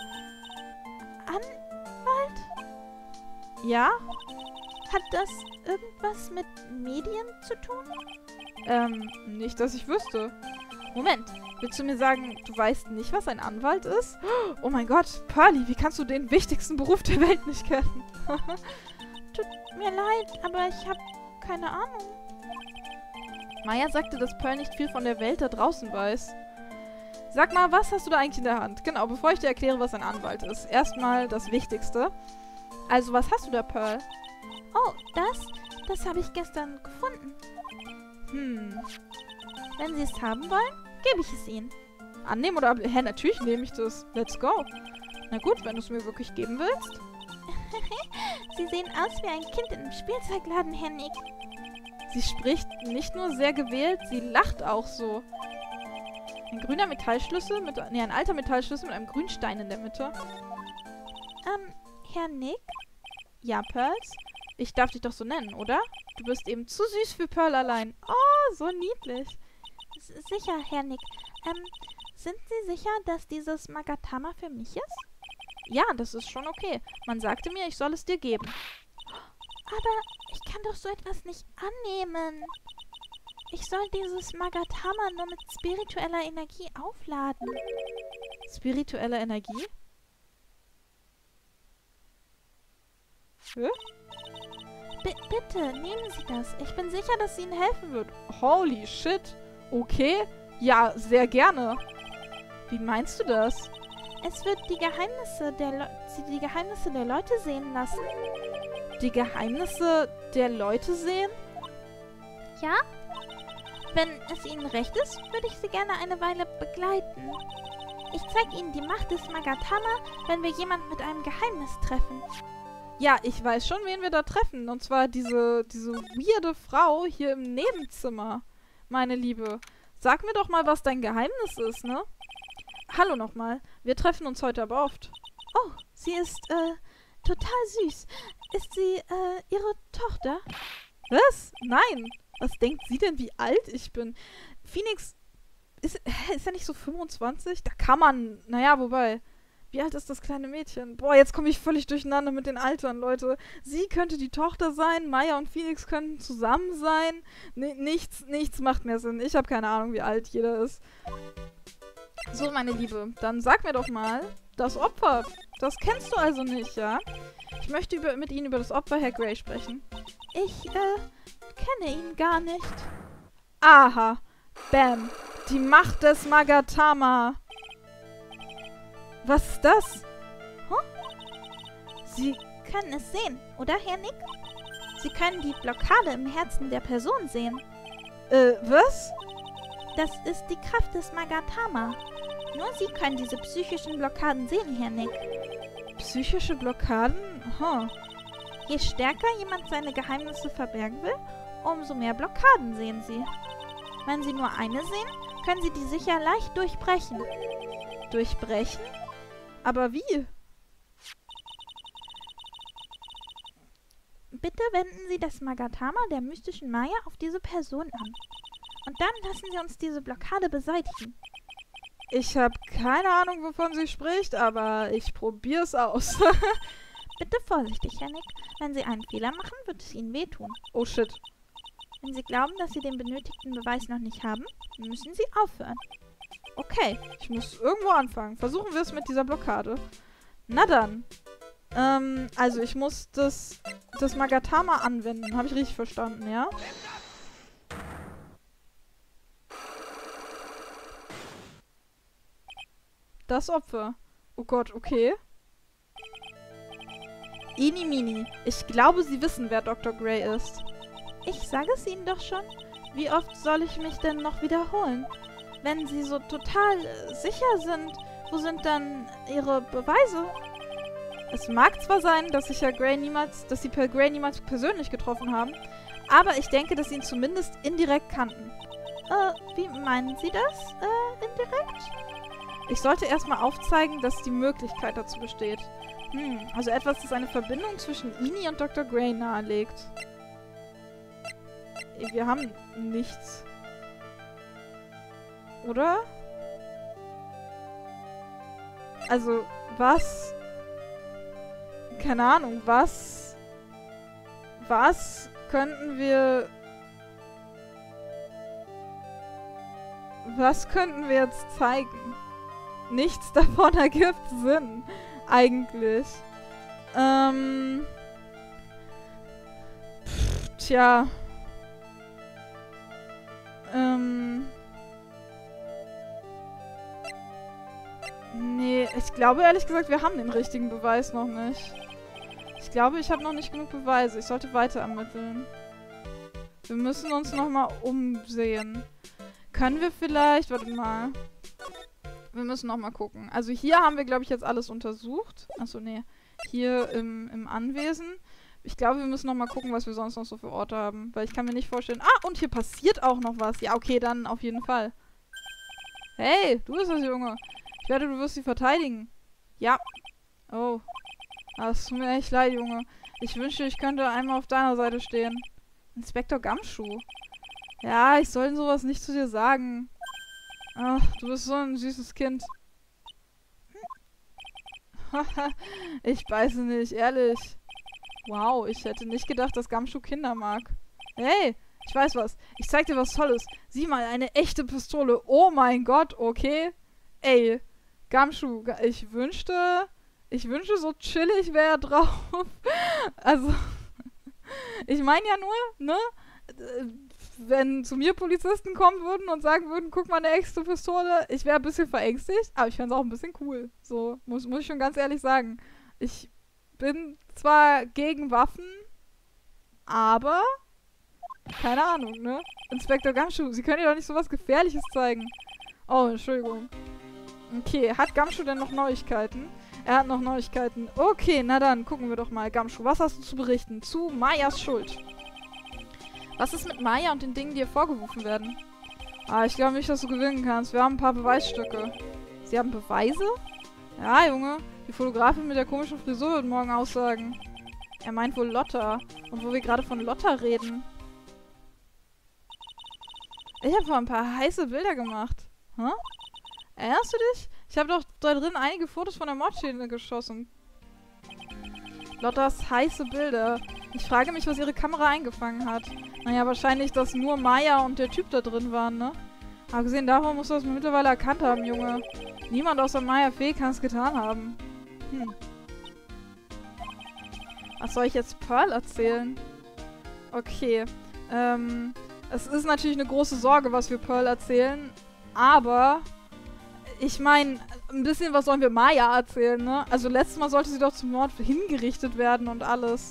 Anwalt? Ja? Hat das irgendwas mit Medien zu tun? Ähm, nicht, dass ich wüsste. Moment, willst du mir sagen, du weißt nicht, was ein Anwalt ist? Oh mein Gott, Pearly, wie kannst du den wichtigsten Beruf der Welt nicht kennen? Tut mir leid, aber ich habe keine Ahnung. Maya sagte, dass Pearl nicht viel von der Welt da draußen weiß. Sag mal, was hast du da eigentlich in der Hand? Genau, bevor ich dir erkläre, was ein Anwalt ist. Erstmal das Wichtigste. Also, was hast du da, Pearl? Oh, das? Das habe ich gestern gefunden. Hm. Wenn Sie es haben wollen, gebe ich es Ihnen. Annehmen oder ablehnen? Hä, natürlich nehme ich das. Let's go. Na gut, wenn du es mir wirklich geben willst. Sie sehen aus wie ein Kind in einem Spielzeugladen, Herr Nick. Sie spricht nicht nur sehr gewählt, sie lacht auch so. Ein grüner Metallschlüssel mit... Nee, ein alter Metallschlüssel mit einem grünen Stein in der Mitte. Ähm, Herr Nick? Ja, Pearls? Ich darf dich doch so nennen, oder? Du bist eben zu süß für Pearl allein. Oh, so niedlich. S sicher, Herr Nick. Ähm, sind Sie sicher, dass dieses Magatama für mich ist? Ja, das ist schon okay. Man sagte mir, ich soll es dir geben. Aber ich kann doch so etwas nicht annehmen. Ich soll dieses Magatama nur mit spiritueller Energie aufladen. Spirituelle Energie? Hä? B bitte, nehmen Sie das. Ich bin sicher, dass sie Ihnen helfen wird. Holy shit. Okay. Ja, sehr gerne. Wie meinst du das? Es wird die Geheimnisse der Le sie die Geheimnisse der Leute sehen lassen. Die Geheimnisse der Leute sehen? Ja? Wenn es Ihnen recht ist, würde ich Sie gerne eine Weile begleiten. Ich zeige Ihnen die Macht des Magatama, wenn wir jemanden mit einem Geheimnis treffen. Ja, ich weiß schon, wen wir da treffen. Und zwar diese, diese weirde Frau hier im Nebenzimmer. Meine Liebe. Sag mir doch mal, was dein Geheimnis ist, ne? Hallo nochmal. Wir treffen uns heute aber oft. Oh, sie ist, äh, total süß. Ist sie, äh, Ihre Tochter? Was? Nein. Was denkt sie denn, wie alt ich bin? Phoenix, ist, ist er nicht so fünfundzwanzig? Da kann man, naja, wobei, wie alt ist das kleine Mädchen? Boah, jetzt komme ich völlig durcheinander mit den Altern, Leute. Sie könnte die Tochter sein, Maya und Phoenix könnten zusammen sein. N nichts, nichts macht mehr Sinn. Ich habe keine Ahnung, wie alt jeder ist. So, meine Liebe, dann sag mir doch mal, das Opfer, das kennst du also nicht, ja? Ich möchte über, mit Ihnen über das Opfer Herr Grey sprechen. Ich, äh, kenne ihn gar nicht. Aha. Bam. Die Macht des Magatama. Was ist das? Huh? Sie können es sehen, oder, Herr Nick? Sie können die Blockade im Herzen der Person sehen. Äh, was? Das ist die Kraft des Magatama. Nur Sie können diese psychischen Blockaden sehen, Herr Nick. Psychische Blockaden? Huh. Je stärker jemand seine Geheimnisse verbergen will, umso mehr Blockaden sehen Sie. Wenn Sie nur eine sehen, können Sie die sicher leicht durchbrechen. Durchbrechen? Aber wie? Bitte wenden Sie das Magatama der mystischen Maya auf diese Person an. Und dann lassen Sie uns diese Blockade beseitigen. Ich habe keine Ahnung, wovon sie spricht, aber ich probiere es aus. Bitte vorsichtig, Herr Nick. Wenn Sie einen Fehler machen, wird es Ihnen wehtun. Oh shit. Wenn Sie glauben, dass Sie den benötigten Beweis noch nicht haben, müssen Sie aufhören. Okay, ich muss irgendwo anfangen. Versuchen wir es mit dieser Blockade. Na dann. Ähm, also ich muss das, das Magatama anwenden. Habe ich richtig verstanden, ja? Das Opfer. Oh Gott, okay. Eenie Meenie. Ich glaube, Sie wissen, wer Doktor Grey ist. Ich sage es Ihnen doch schon. Wie oft soll ich mich denn noch wiederholen? Wenn Sie so total äh, sicher sind, wo sind dann Ihre Beweise? Es mag zwar sein, dass sich Herr Grey niemals, dass Sie Herr Grey niemals persönlich getroffen haben, aber ich denke, dass Sie ihn zumindest indirekt kannten. Äh, wie meinen Sie das? Äh, indirekt? Ich sollte erstmal aufzeigen, dass die Möglichkeit dazu besteht. Hm, also etwas, das eine Verbindung zwischen Eenie und Doktor Grey nahelegt. Wir haben nichts. Oder? Also, was? Keine Ahnung, was? Was könnten wir... Was könnten wir jetzt zeigen? Nichts davon ergibt Sinn, eigentlich. Ähm... Pff, tja... Ähm... Nee, ich glaube ehrlich gesagt, wir haben den richtigen Beweis noch nicht. Ich glaube, ich habe noch nicht genug Beweise. Ich sollte weiter ermitteln. Wir müssen uns nochmal umsehen. Können wir vielleicht... Warte mal. Wir müssen nochmal gucken. Also hier haben wir, glaube ich, jetzt alles untersucht. Achso, nee. Hier im, im Anwesen. Ich glaube, wir müssen nochmal gucken, was wir sonst noch so für Orte haben. Weil ich kann mir nicht vorstellen... Ah, und hier passiert auch noch was. Ja, okay, dann auf jeden Fall. Hey, du bist das, Junge. Ich werde, du wirst sie verteidigen. Ja. Oh. Das tut mir echt leid, Junge. Ich wünschte, ich könnte einmal auf deiner Seite stehen. Inspektor Gumshoe. Ja, ich soll sowas nicht zu dir sagen. Ach, du bist so ein süßes Kind. Ich weiß es nicht, ehrlich. Wow, ich hätte nicht gedacht, dass Gumshoe Kinder mag. Hey, ich weiß was. Ich zeig dir was Tolles. Sieh mal, eine echte Pistole. Oh mein Gott, okay. Ey, Gumshoe, ich wünschte, Ich wünsche, so chillig wäre er drauf. Also, ich meine ja nur, ne? Wenn zu mir Polizisten kommen würden und sagen würden, guck mal, eine extra Pistole, ich wäre ein bisschen verängstigt, aber ich fände es auch ein bisschen cool. So, muss, muss ich schon ganz ehrlich sagen. Ich bin zwar gegen Waffen, aber keine Ahnung, ne? Inspektor Gumshoe, Sie können ja doch nicht sowas Gefährliches zeigen. Oh, Entschuldigung. Okay, hat Gumshoe denn noch Neuigkeiten? Er hat noch Neuigkeiten. Okay, na dann, gucken wir doch mal. Gumshoe, was hast du zu berichten zu Mayas Schuld? Was ist mit Maya und den Dingen, die ihr vorgeworfen werden? Ah, ich glaube nicht, dass du gewinnen kannst. Wir haben ein paar Beweisstücke. Sie haben Beweise? Ja, Junge. Die Fotografin mit der komischen Frisur wird morgen aussagen. Er meint wohl Lotta. Und wo wir gerade von Lotta reden. Ich habe vor ein paar heiße Bilder gemacht. Hä? Erinnerst du dich? Ich habe doch da drin einige Fotos von der Mordszene geschossen. Lottas heiße Bilder. Ich frage mich, was ihre Kamera eingefangen hat. Naja, wahrscheinlich, dass nur Maya und der Typ da drin waren, ne? Abgesehen davon musst du das mittlerweile erkannt haben, Junge. Niemand außer Maya Fee kann es getan haben. Hm. Was soll ich jetzt Pearl erzählen? Okay. Ähm, es ist natürlich eine große Sorge, was wir Pearl erzählen. Aber ich meine, ein bisschen was sollen wir Maya erzählen, ne? Also letztes Mal sollte sie doch zum Mord hingerichtet werden und alles.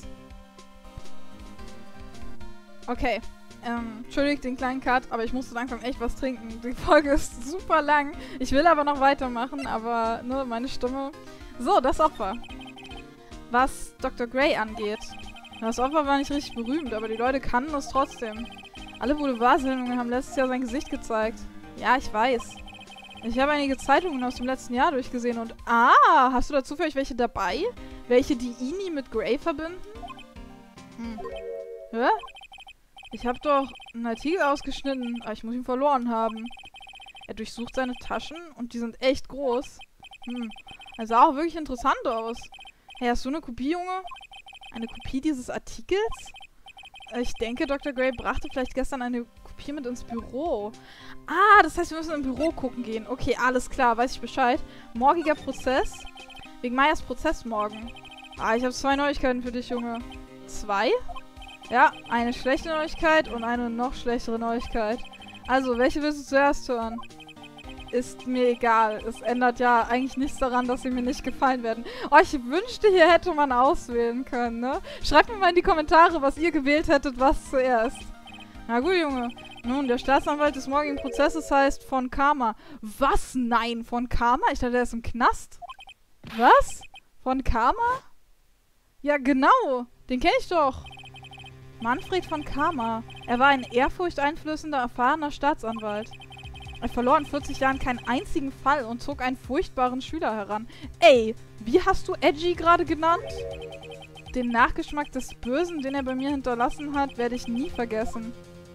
Okay. Ähm, entschuldigt den kleinen Cut, aber ich musste langsam echt was trinken. Die Folge ist super lang. Ich will aber noch weitermachen, aber, ne, meine Stimme. So, das Opfer. Was Doktor Gray angeht. Das Opfer war nicht richtig berühmt, aber die Leute kannten es trotzdem. Alle Boulevard-Sendungen haben letztes Jahr sein Gesicht gezeigt. Ja, ich weiß. Ich habe einige Zeitungen aus dem letzten Jahr durchgesehen und... Ah, hast du da zufällig welche dabei? Welche, die Ini mit Gray verbinden? Hm. Hä? Ich habe doch einen Artikel ausgeschnitten, aber ich muss ihn verloren haben. Er durchsucht seine Taschen und die sind echt groß. Hm. Er sah auch wirklich interessant aus. Hey, hast du eine Kopie, Junge? Eine Kopie dieses Artikels? Ich denke, Doktor Gray brachte vielleicht gestern eine Kopie mit ins Büro. Ah, das heißt, wir müssen im Büro gucken gehen. Okay, alles klar, weiß ich Bescheid. Morgiger Prozess. Wegen Mayas Prozess morgen. Ah, ich habe zwei Neuigkeiten für dich, Junge. Zwei? Ja, eine schlechte Neuigkeit und eine noch schlechtere Neuigkeit. Also, welche willst du zuerst hören? Ist mir egal. Es ändert ja eigentlich nichts daran, dass sie mir nicht gefallen werden. Oh, ich wünschte, hier hätte man auswählen können, ne? Schreibt mir mal in die Kommentare, was ihr gewählt hättet, was zuerst. Na gut, Junge. Nun, der Staatsanwalt des morgigen Prozesses heißt von Karma. Was? Nein, von Karma? Ich dachte, der ist im Knast. Was? Von Karma? Ja, genau. Den kenne ich doch. Manfred von Karma. Er war ein ehrfurchteinflößender, erfahrener Staatsanwalt. Er verlor in vierzig Jahren keinen einzigen Fall und zog einen furchtbaren Schüler heran. Ey, wie hast du Edgy gerade genannt? Den Nachgeschmack des Bösen, den er bei mir hinterlassen hat, werde ich nie vergessen.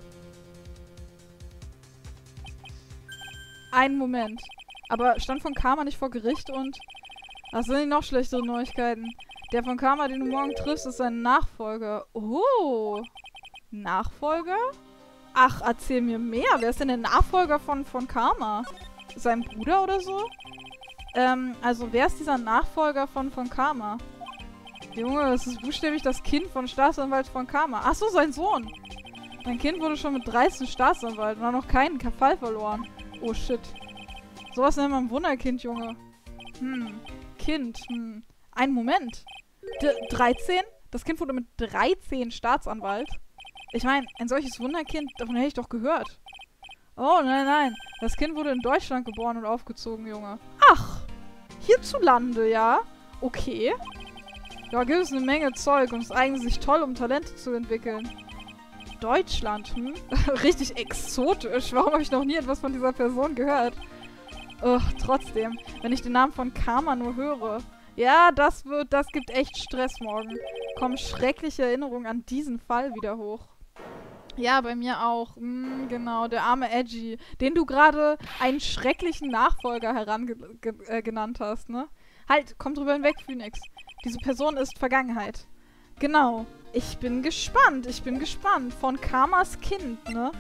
Einen Moment. Aber stand von Karma nicht vor Gericht und... Was sind die noch schlechtere Neuigkeiten? Der von Karma, den du morgen triffst, ist sein Nachfolger. Oh. Nachfolger? Ach, erzähl mir mehr. Wer ist denn der Nachfolger von, von Karma? Sein Bruder oder so? Ähm, also wer ist dieser Nachfolger von, von Karma? Junge, das ist buchstäblich das Kind von Staatsanwalt von Karma. Ach so, sein Sohn. Mein Kind wurde schon mit dreizehn Staatsanwalt und hat noch keinen Fall verloren. Oh, shit. Sowas nennt man Wunderkind, Junge. Hm. Kind. Hm. Einen Moment. D dreizehn? Das Kind wurde mit dreizehn Staatsanwalt? Ich meine, ein solches Wunderkind, davon hätte ich doch gehört. Oh, nein, nein. Das Kind wurde in Deutschland geboren und aufgezogen, Junge. Ach, hierzulande, ja? Okay. Da gibt es eine Menge Zeug und es eignet sich toll, um Talente zu entwickeln. Deutschland, hm? Richtig exotisch. Warum habe ich noch nie etwas von dieser Person gehört? Ugh, trotzdem. Wenn ich den Namen von Karma nur höre. Ja, das wird, das gibt echt Stress morgen. Kommen schreckliche Erinnerungen an diesen Fall wieder hoch. Ja, bei mir auch. Hm, genau, der arme Edgy, den du gerade einen schrecklichen Nachfolger herangenannt äh, hast, ne? Halt, komm drüber hinweg, Phoenix. Diese Person ist Vergangenheit. Genau. Ich bin gespannt, ich bin gespannt. Von Karmas Kind, ne?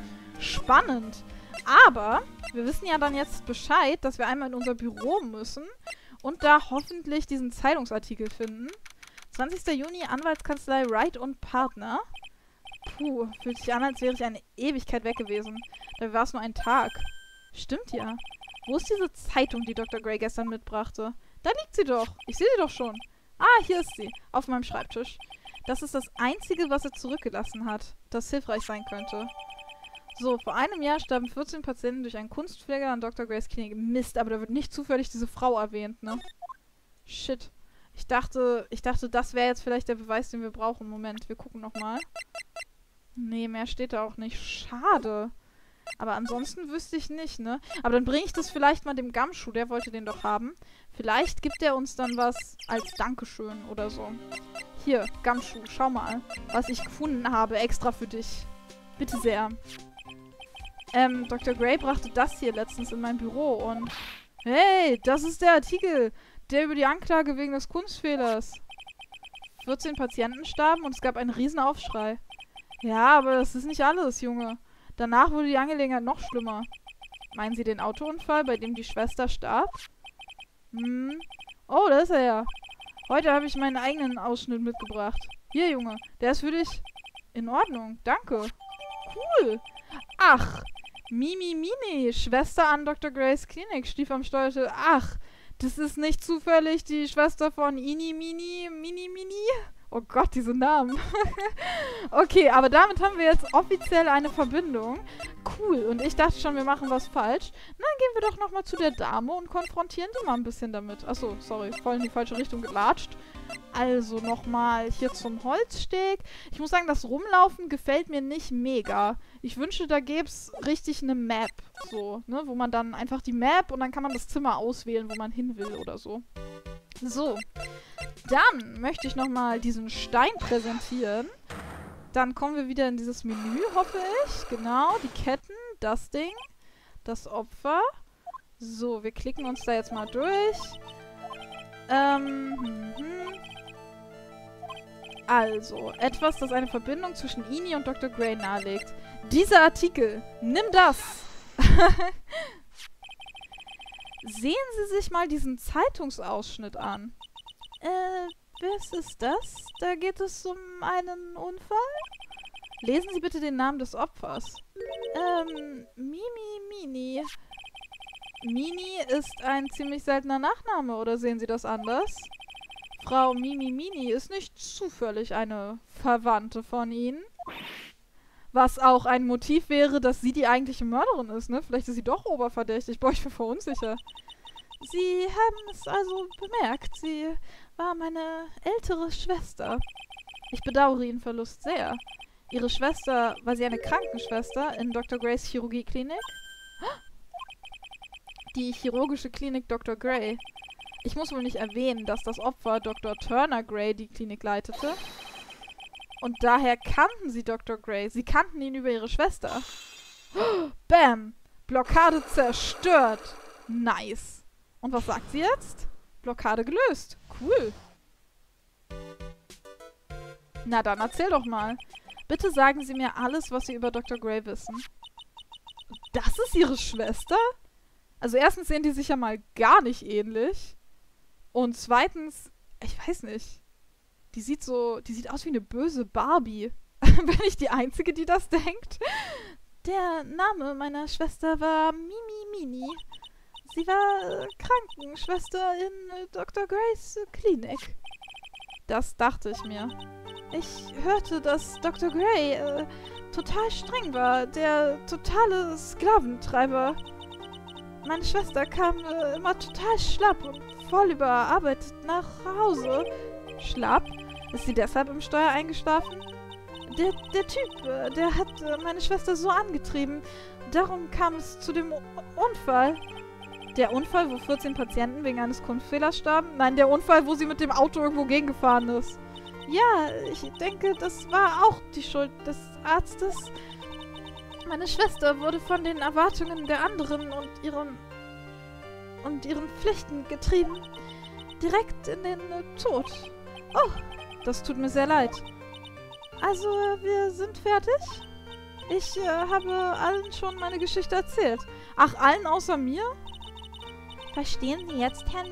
Spannend. Aber wir wissen ja dann jetzt Bescheid, dass wir einmal in unser Büro müssen und da hoffentlich diesen Zeitungsartikel finden. zwanzigster Juni, Anwaltskanzlei Wright und Partner. Puh, fühlt sich an, als wäre ich eine Ewigkeit weg gewesen. Da war es nur ein Tag. Stimmt ja. Wo ist diese Zeitung, die Doktor Gray gestern mitbrachte? Da liegt sie doch. Ich sehe sie doch schon. Ah, hier ist sie. Auf meinem Schreibtisch. Das ist das Einzige, was er zurückgelassen hat, das hilfreich sein könnte. So, vor einem Jahr starben vierzehn Patienten durch einen Kunstpfleger an Doktor Grays Klinik. Mist, aber da wird nicht zufällig diese Frau erwähnt, ne? Shit. Ich dachte, ich dachte, das wäre jetzt vielleicht der Beweis, den wir brauchen. Moment, wir gucken nochmal. Nee, mehr steht da auch nicht. Schade. Aber ansonsten wüsste ich nicht, ne? Aber dann bringe ich das vielleicht mal dem Gumshoe, der wollte den doch haben. Vielleicht gibt er uns dann was als Dankeschön oder so. Hier, Gumshoe, schau mal, was ich gefunden habe, extra für dich. Bitte sehr. Ähm, Doktor Gray brachte das hier letztens in mein Büro und... Hey, das ist der Artikel, der über die Anklage wegen des Kunstfehlers. vierzehn Patienten starben und es gab einen Riesenaufschrei. Ja, aber das ist nicht alles, Junge. Danach wurde die Angelegenheit noch schlimmer. Meinen Sie den Autounfall, bei dem die Schwester starb? Hm. Oh, da ist er ja. Heute habe ich meinen eigenen Ausschnitt mitgebracht. Hier, Junge, der ist für dich. In Ordnung, danke. Cool. Ach, Mimi Mini, Schwester an Doktor Grays Klinik, stief am Steuerschild. Ach, das ist nicht zufällig die Schwester von Ini Mini, Mini Mini? Oh Gott, diese Namen. Okay, aber damit haben wir jetzt offiziell eine Verbindung. Cool, und ich dachte schon, wir machen was falsch. Na, dann gehen wir doch nochmal zu der Dame und konfrontieren die mal ein bisschen damit. Achso, sorry, voll in die falsche Richtung gelatscht. Also nochmal hier zum Holzsteg. Ich muss sagen, das Rumlaufen gefällt mir nicht mega. Ich wünschte, da gäbe es richtig eine Map, so, ne, wo man dann einfach die Map und dann kann man das Zimmer auswählen, wo man hin will oder so. So, dann möchte ich nochmal diesen Stein präsentieren. Dann kommen wir wieder in dieses Menü, hoffe ich. Genau, die Ketten, das Ding, das Opfer. So, wir klicken uns da jetzt mal durch. Ähm, hm, hm. Also, etwas, das eine Verbindung zwischen Ini und Doktor Gray nahelegt. Dieser Artikel, nimm das! Sehen Sie sich mal diesen Zeitungsausschnitt an. Äh, was ist das? Da geht es um einen Unfall? Lesen Sie bitte den Namen des Opfers. Ähm, Mimi Mini. Mini ist ein ziemlich seltener Nachname, oder sehen Sie das anders? Frau Mimi Mini ist nicht zufällig eine Verwandte von Ihnen. Was auch ein Motiv wäre, dass sie die eigentliche Mörderin ist, ne? Vielleicht ist sie doch oberverdächtig. Boah, ich bin verunsicher. Sie haben es also bemerkt. Sie war meine ältere Schwester. Ich bedauere Ihren Verlust sehr. Ihre Schwester, war sie eine Krankenschwester in Doktor Grays Chirurgieklinik? Die chirurgische Klinik Doktor Gray. Ich muss wohl nicht erwähnen, dass das Opfer Doktor Turner Gray die Klinik leitete. Und daher kannten sie Doktor Gray. Sie kannten ihn über ihre Schwester. Bam! Blockade zerstört. Nice. Und was sagt sie jetzt? Blockade gelöst. Cool. Na dann, erzähl doch mal. Bitte sagen Sie mir alles, was Sie über Doktor Gray wissen. Das ist Ihre Schwester? Also erstens sehen die sich ja mal gar nicht ähnlich. Und zweitens, ich weiß nicht. Die sieht so, die sieht aus wie eine böse Barbie. Bin ich die Einzige, die das denkt? Der Name meiner Schwester war Mimi Mini. Sie war äh, Krankenschwester in äh, Doktor Grays äh, Klinik. Das dachte ich mir. Ich hörte, dass Doktor Gray äh, total streng war. Der totale Sklaventreiber. Meine Schwester kam äh, immer total schlapp und voll überarbeitet nach Hause. Schlapp? Ist sie deshalb im Steuer eingeschlafen? Der, der Typ, äh, der hat äh, meine Schwester so angetrieben. Darum kam es zu dem U Unfall. Der Unfall, wo vierzehn Patienten wegen eines Kunstfehlers starben? Nein, der Unfall, wo sie mit dem Auto irgendwo gegengefahren ist. Ja, ich denke, das war auch die Schuld des Arztes. Meine Schwester wurde von den Erwartungen der anderen und ihren und ihren Pflichten getrieben. Direkt in den äh, Tod. Oh, das tut mir sehr leid. Also, wir sind fertig? Ich äh, habe allen schon meine Geschichte erzählt. Ach, allen außer mir? Verstehen Sie jetzt, Herr Nick?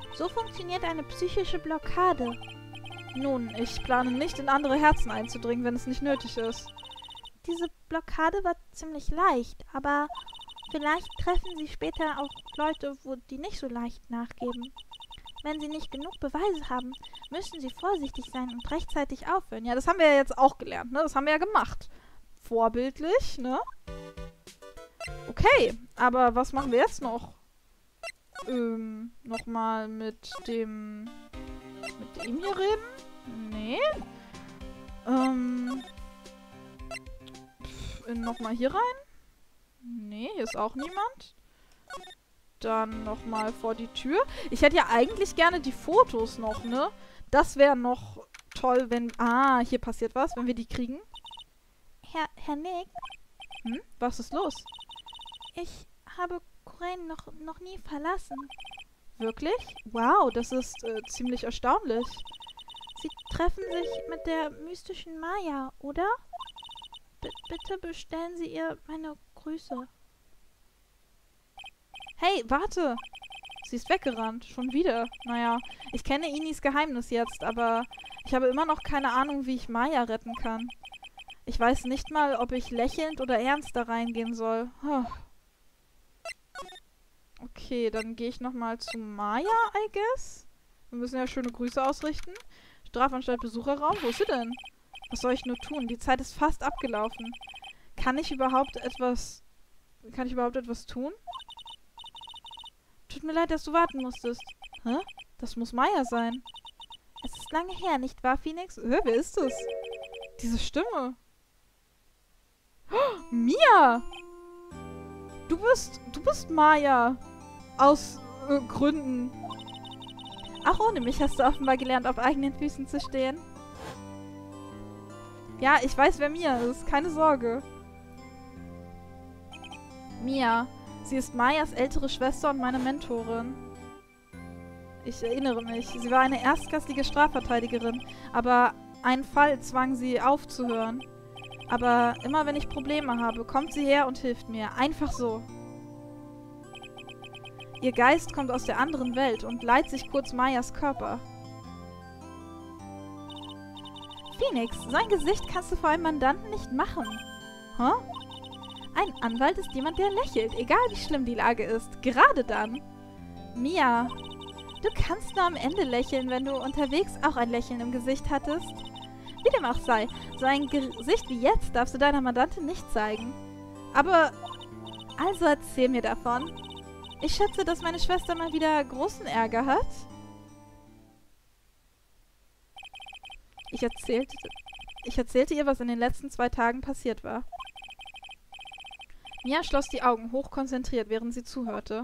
So funktioniert eine psychische Blockade. Nun, ich plane nicht, in andere Herzen einzudringen, wenn es nicht nötig ist. Diese Blockade war ziemlich leicht, aber vielleicht treffen Sie später auch Leute, wo die nicht so leicht nachgeben. Wenn Sie nicht genug Beweise haben, müssen Sie vorsichtig sein und rechtzeitig aufhören. Ja, das haben wir ja jetzt auch gelernt, ne? Das haben wir ja gemacht. Vorbildlich, ne? Okay, aber was machen wir jetzt noch? Ähm, nochmal mit dem... mit dem hier reden? Nee. Ähm... Nochmal hier rein? Nee, hier ist auch niemand. Dann nochmal vor die Tür. Ich hätte ja eigentlich gerne die Fotos noch, ne? Das wäre noch toll, wenn... Ah, hier passiert was, wenn wir die kriegen. Herr, Herr Nick? Hm? Was ist los? Ich habe Khura'in noch, noch nie verlassen. Wirklich? Wow, das ist äh, ziemlich erstaunlich. Sie treffen sich mit der mystischen Maya, oder? B bitte bestellen Sie ihr meine Grüße. Hey, warte! Sie ist weggerannt. Schon wieder. Naja, ich kenne Inis Geheimnis jetzt, aber ich habe immer noch keine Ahnung, wie ich Maya retten kann. Ich weiß nicht mal, ob ich lächelnd oder ernst da reingehen soll. Huh. Okay, dann gehe ich nochmal zu Maya, I guess. Wir müssen ja schöne Grüße ausrichten. Strafanstalt Besucherraum. Wo ist sie denn? Was soll ich nur tun? Die Zeit ist fast abgelaufen. Kann ich überhaupt etwas... Kann ich überhaupt etwas tun? Tut mir leid, dass du warten musstest. Hä? Das muss Maya sein. Es ist lange her, nicht wahr, Phoenix? Hä, wer ist das? Diese Stimme. Oh, Mia! Du bist... Du bist Maya. Aus äh, Gründen. Auch ohne mich hast du offenbar gelernt, auf eigenen Füßen zu stehen. Ja, ich weiß, wer Mia ist. Keine Sorge. Mia. Sie ist Mayas ältere Schwester und meine Mentorin. Ich erinnere mich. Sie war eine erstklassige Strafverteidigerin, aber ein Fall zwang sie aufzuhören. Aber immer wenn ich Probleme habe, kommt sie her und hilft mir. Einfach so. Ihr Geist kommt aus der anderen Welt und leiht sich kurz Mayas Körper. Phoenix, so ein Gesicht kannst du vor einem Mandanten nicht machen. Hä? Ein Anwalt ist jemand, der lächelt, egal wie schlimm die Lage ist. Gerade dann. Mia, du kannst nur am Ende lächeln, wenn du unterwegs auch ein Lächeln im Gesicht hattest. Wie dem auch sei, so ein Gesicht wie jetzt darfst du deiner Mandantin nicht zeigen. aber... Also erzähl mir davon. Ich schätze, dass meine Schwester mal wieder großen Ärger hat. Ich erzählte, ich erzählte ihr, was in den letzten zwei Tagen passiert war. Mia schloss die Augen, hochkonzentriert, während sie zuhörte.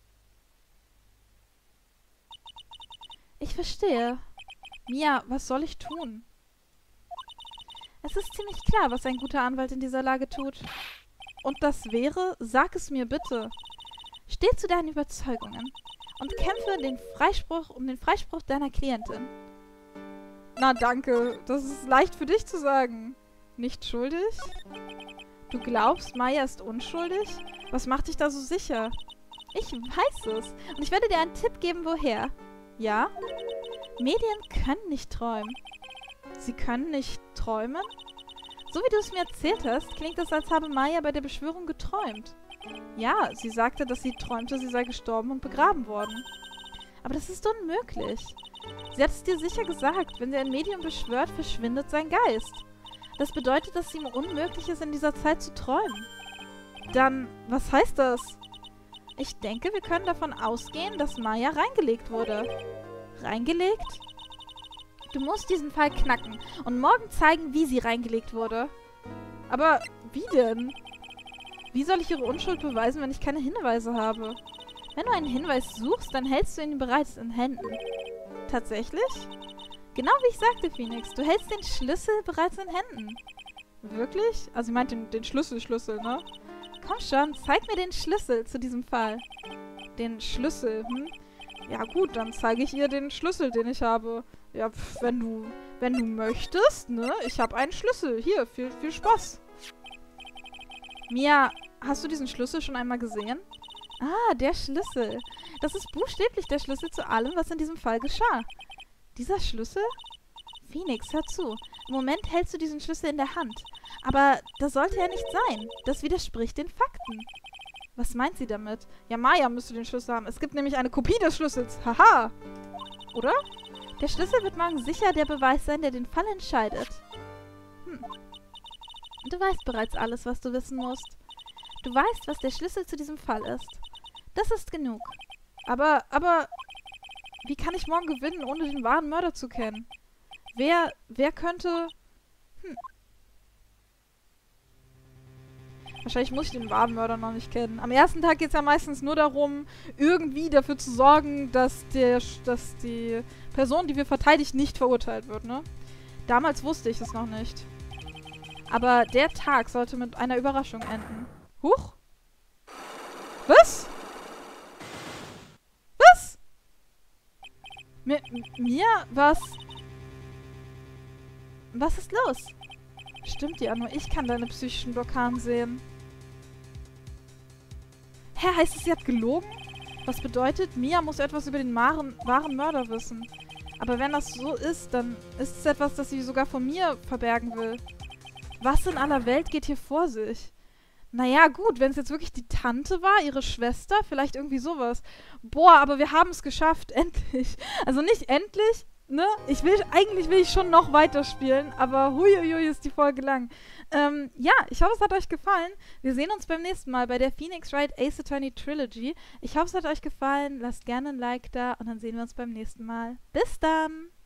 Ich verstehe. Mia, was soll ich tun? Es ist ziemlich klar, was ein guter Anwalt in dieser Lage tut. Und das wäre? Sag es mir bitte. Steh zu deinen Überzeugungen und kämpfe den Freispruch um den Freispruch deiner Klientin. Na danke, das ist leicht für dich zu sagen. Nicht schuldig? Du glaubst, Maya ist unschuldig? Was macht dich da so sicher? Ich weiß es und ich werde dir einen Tipp geben, woher. Ja? Medien können nicht träumen. Sie können nicht träumen? So wie du es mir erzählt hast, klingt es, als habe Maya bei der Beschwörung geträumt. Ja, sie sagte, dass sie träumte, sie sei gestorben und begraben worden. Aber das ist unmöglich. Sie hat es dir sicher gesagt, wenn sie ein Medium beschwört, verschwindet sein Geist. Das bedeutet, dass es ihm unmöglich ist, in dieser Zeit zu träumen. Dann, was heißt das? Ich denke, wir können davon ausgehen, dass Maya reingelegt wurde. Reingelegt? Du musst diesen Fall knacken und morgen zeigen, wie sie reingelegt wurde. Aber wie denn? Wie soll ich ihre Unschuld beweisen, wenn ich keine Hinweise habe? Wenn du einen Hinweis suchst, dann hältst du ihn bereits in Händen. Tatsächlich? Genau wie ich sagte, Phoenix. Du hältst den Schlüssel bereits in Händen. Wirklich? Also sie meint den, den Schlüssel-Schlüssel, ne? Komm schon, zeig mir den Schlüssel zu diesem Fall. Den Schlüssel, hm? Ja gut, dann zeige ich ihr den Schlüssel, den ich habe. Ja, pf, wenn du, wenn du möchtest, ne? Ich habe einen Schlüssel. Hier, viel, viel Spaß. Mia, hast du diesen Schlüssel schon einmal gesehen? Ah, der Schlüssel. Das ist buchstäblich der Schlüssel zu allem, was in diesem Fall geschah. Dieser Schlüssel? Phoenix, hör zu. Im Moment hältst du diesen Schlüssel in der Hand. Aber das sollte ja nicht sein. Das widerspricht den Fakten. Was meint sie damit? Ja, Maya müsste den Schlüssel haben. Es gibt nämlich eine Kopie des Schlüssels. Haha. Oder? Der Schlüssel wird morgen sicher der Beweis sein, der den Fall entscheidet. Hm. Du weißt bereits alles, was du wissen musst. Du weißt, was der Schlüssel zu diesem Fall ist. Das ist genug. Aber, aber, wie kann ich morgen gewinnen, ohne den wahren Mörder zu kennen? Wer, wer könnte... Hm. Wahrscheinlich muss ich den wahren Mörder noch nicht kennen. Am ersten Tag geht es ja meistens nur darum, irgendwie dafür zu sorgen, dass, der, dass die Person, die wir verteidigt, nicht verurteilt wird, ne? Damals wusste ich es noch nicht. Aber der Tag sollte mit einer Überraschung enden. Huch? Was? Was? Mir, mir? Was? Was ist los? Stimmt ja, nur ich kann deine psychischen Blockaden sehen. Hä, heißt es, sie hat gelogen? Was bedeutet, Mia muss etwas über den wahren, wahren Mörder wissen. Aber wenn das so ist, dann ist es etwas, das sie sogar von mir verbergen will. Was in aller Welt geht hier vor sich? Naja, gut, wenn es jetzt wirklich die Tante war, ihre Schwester, vielleicht irgendwie sowas. Boah, aber wir haben es geschafft, endlich. Also nicht endlich, ne? Ich will, eigentlich will ich schon noch weiterspielen, aber huiuiui ist die Folge lang. Ähm, ja, ich hoffe, es hat euch gefallen. Wir sehen uns beim nächsten Mal bei der Phoenix Wright Ace Attorney Trilogy. Ich hoffe, es hat euch gefallen. Lasst gerne ein Like da und dann sehen wir uns beim nächsten Mal. Bis dann!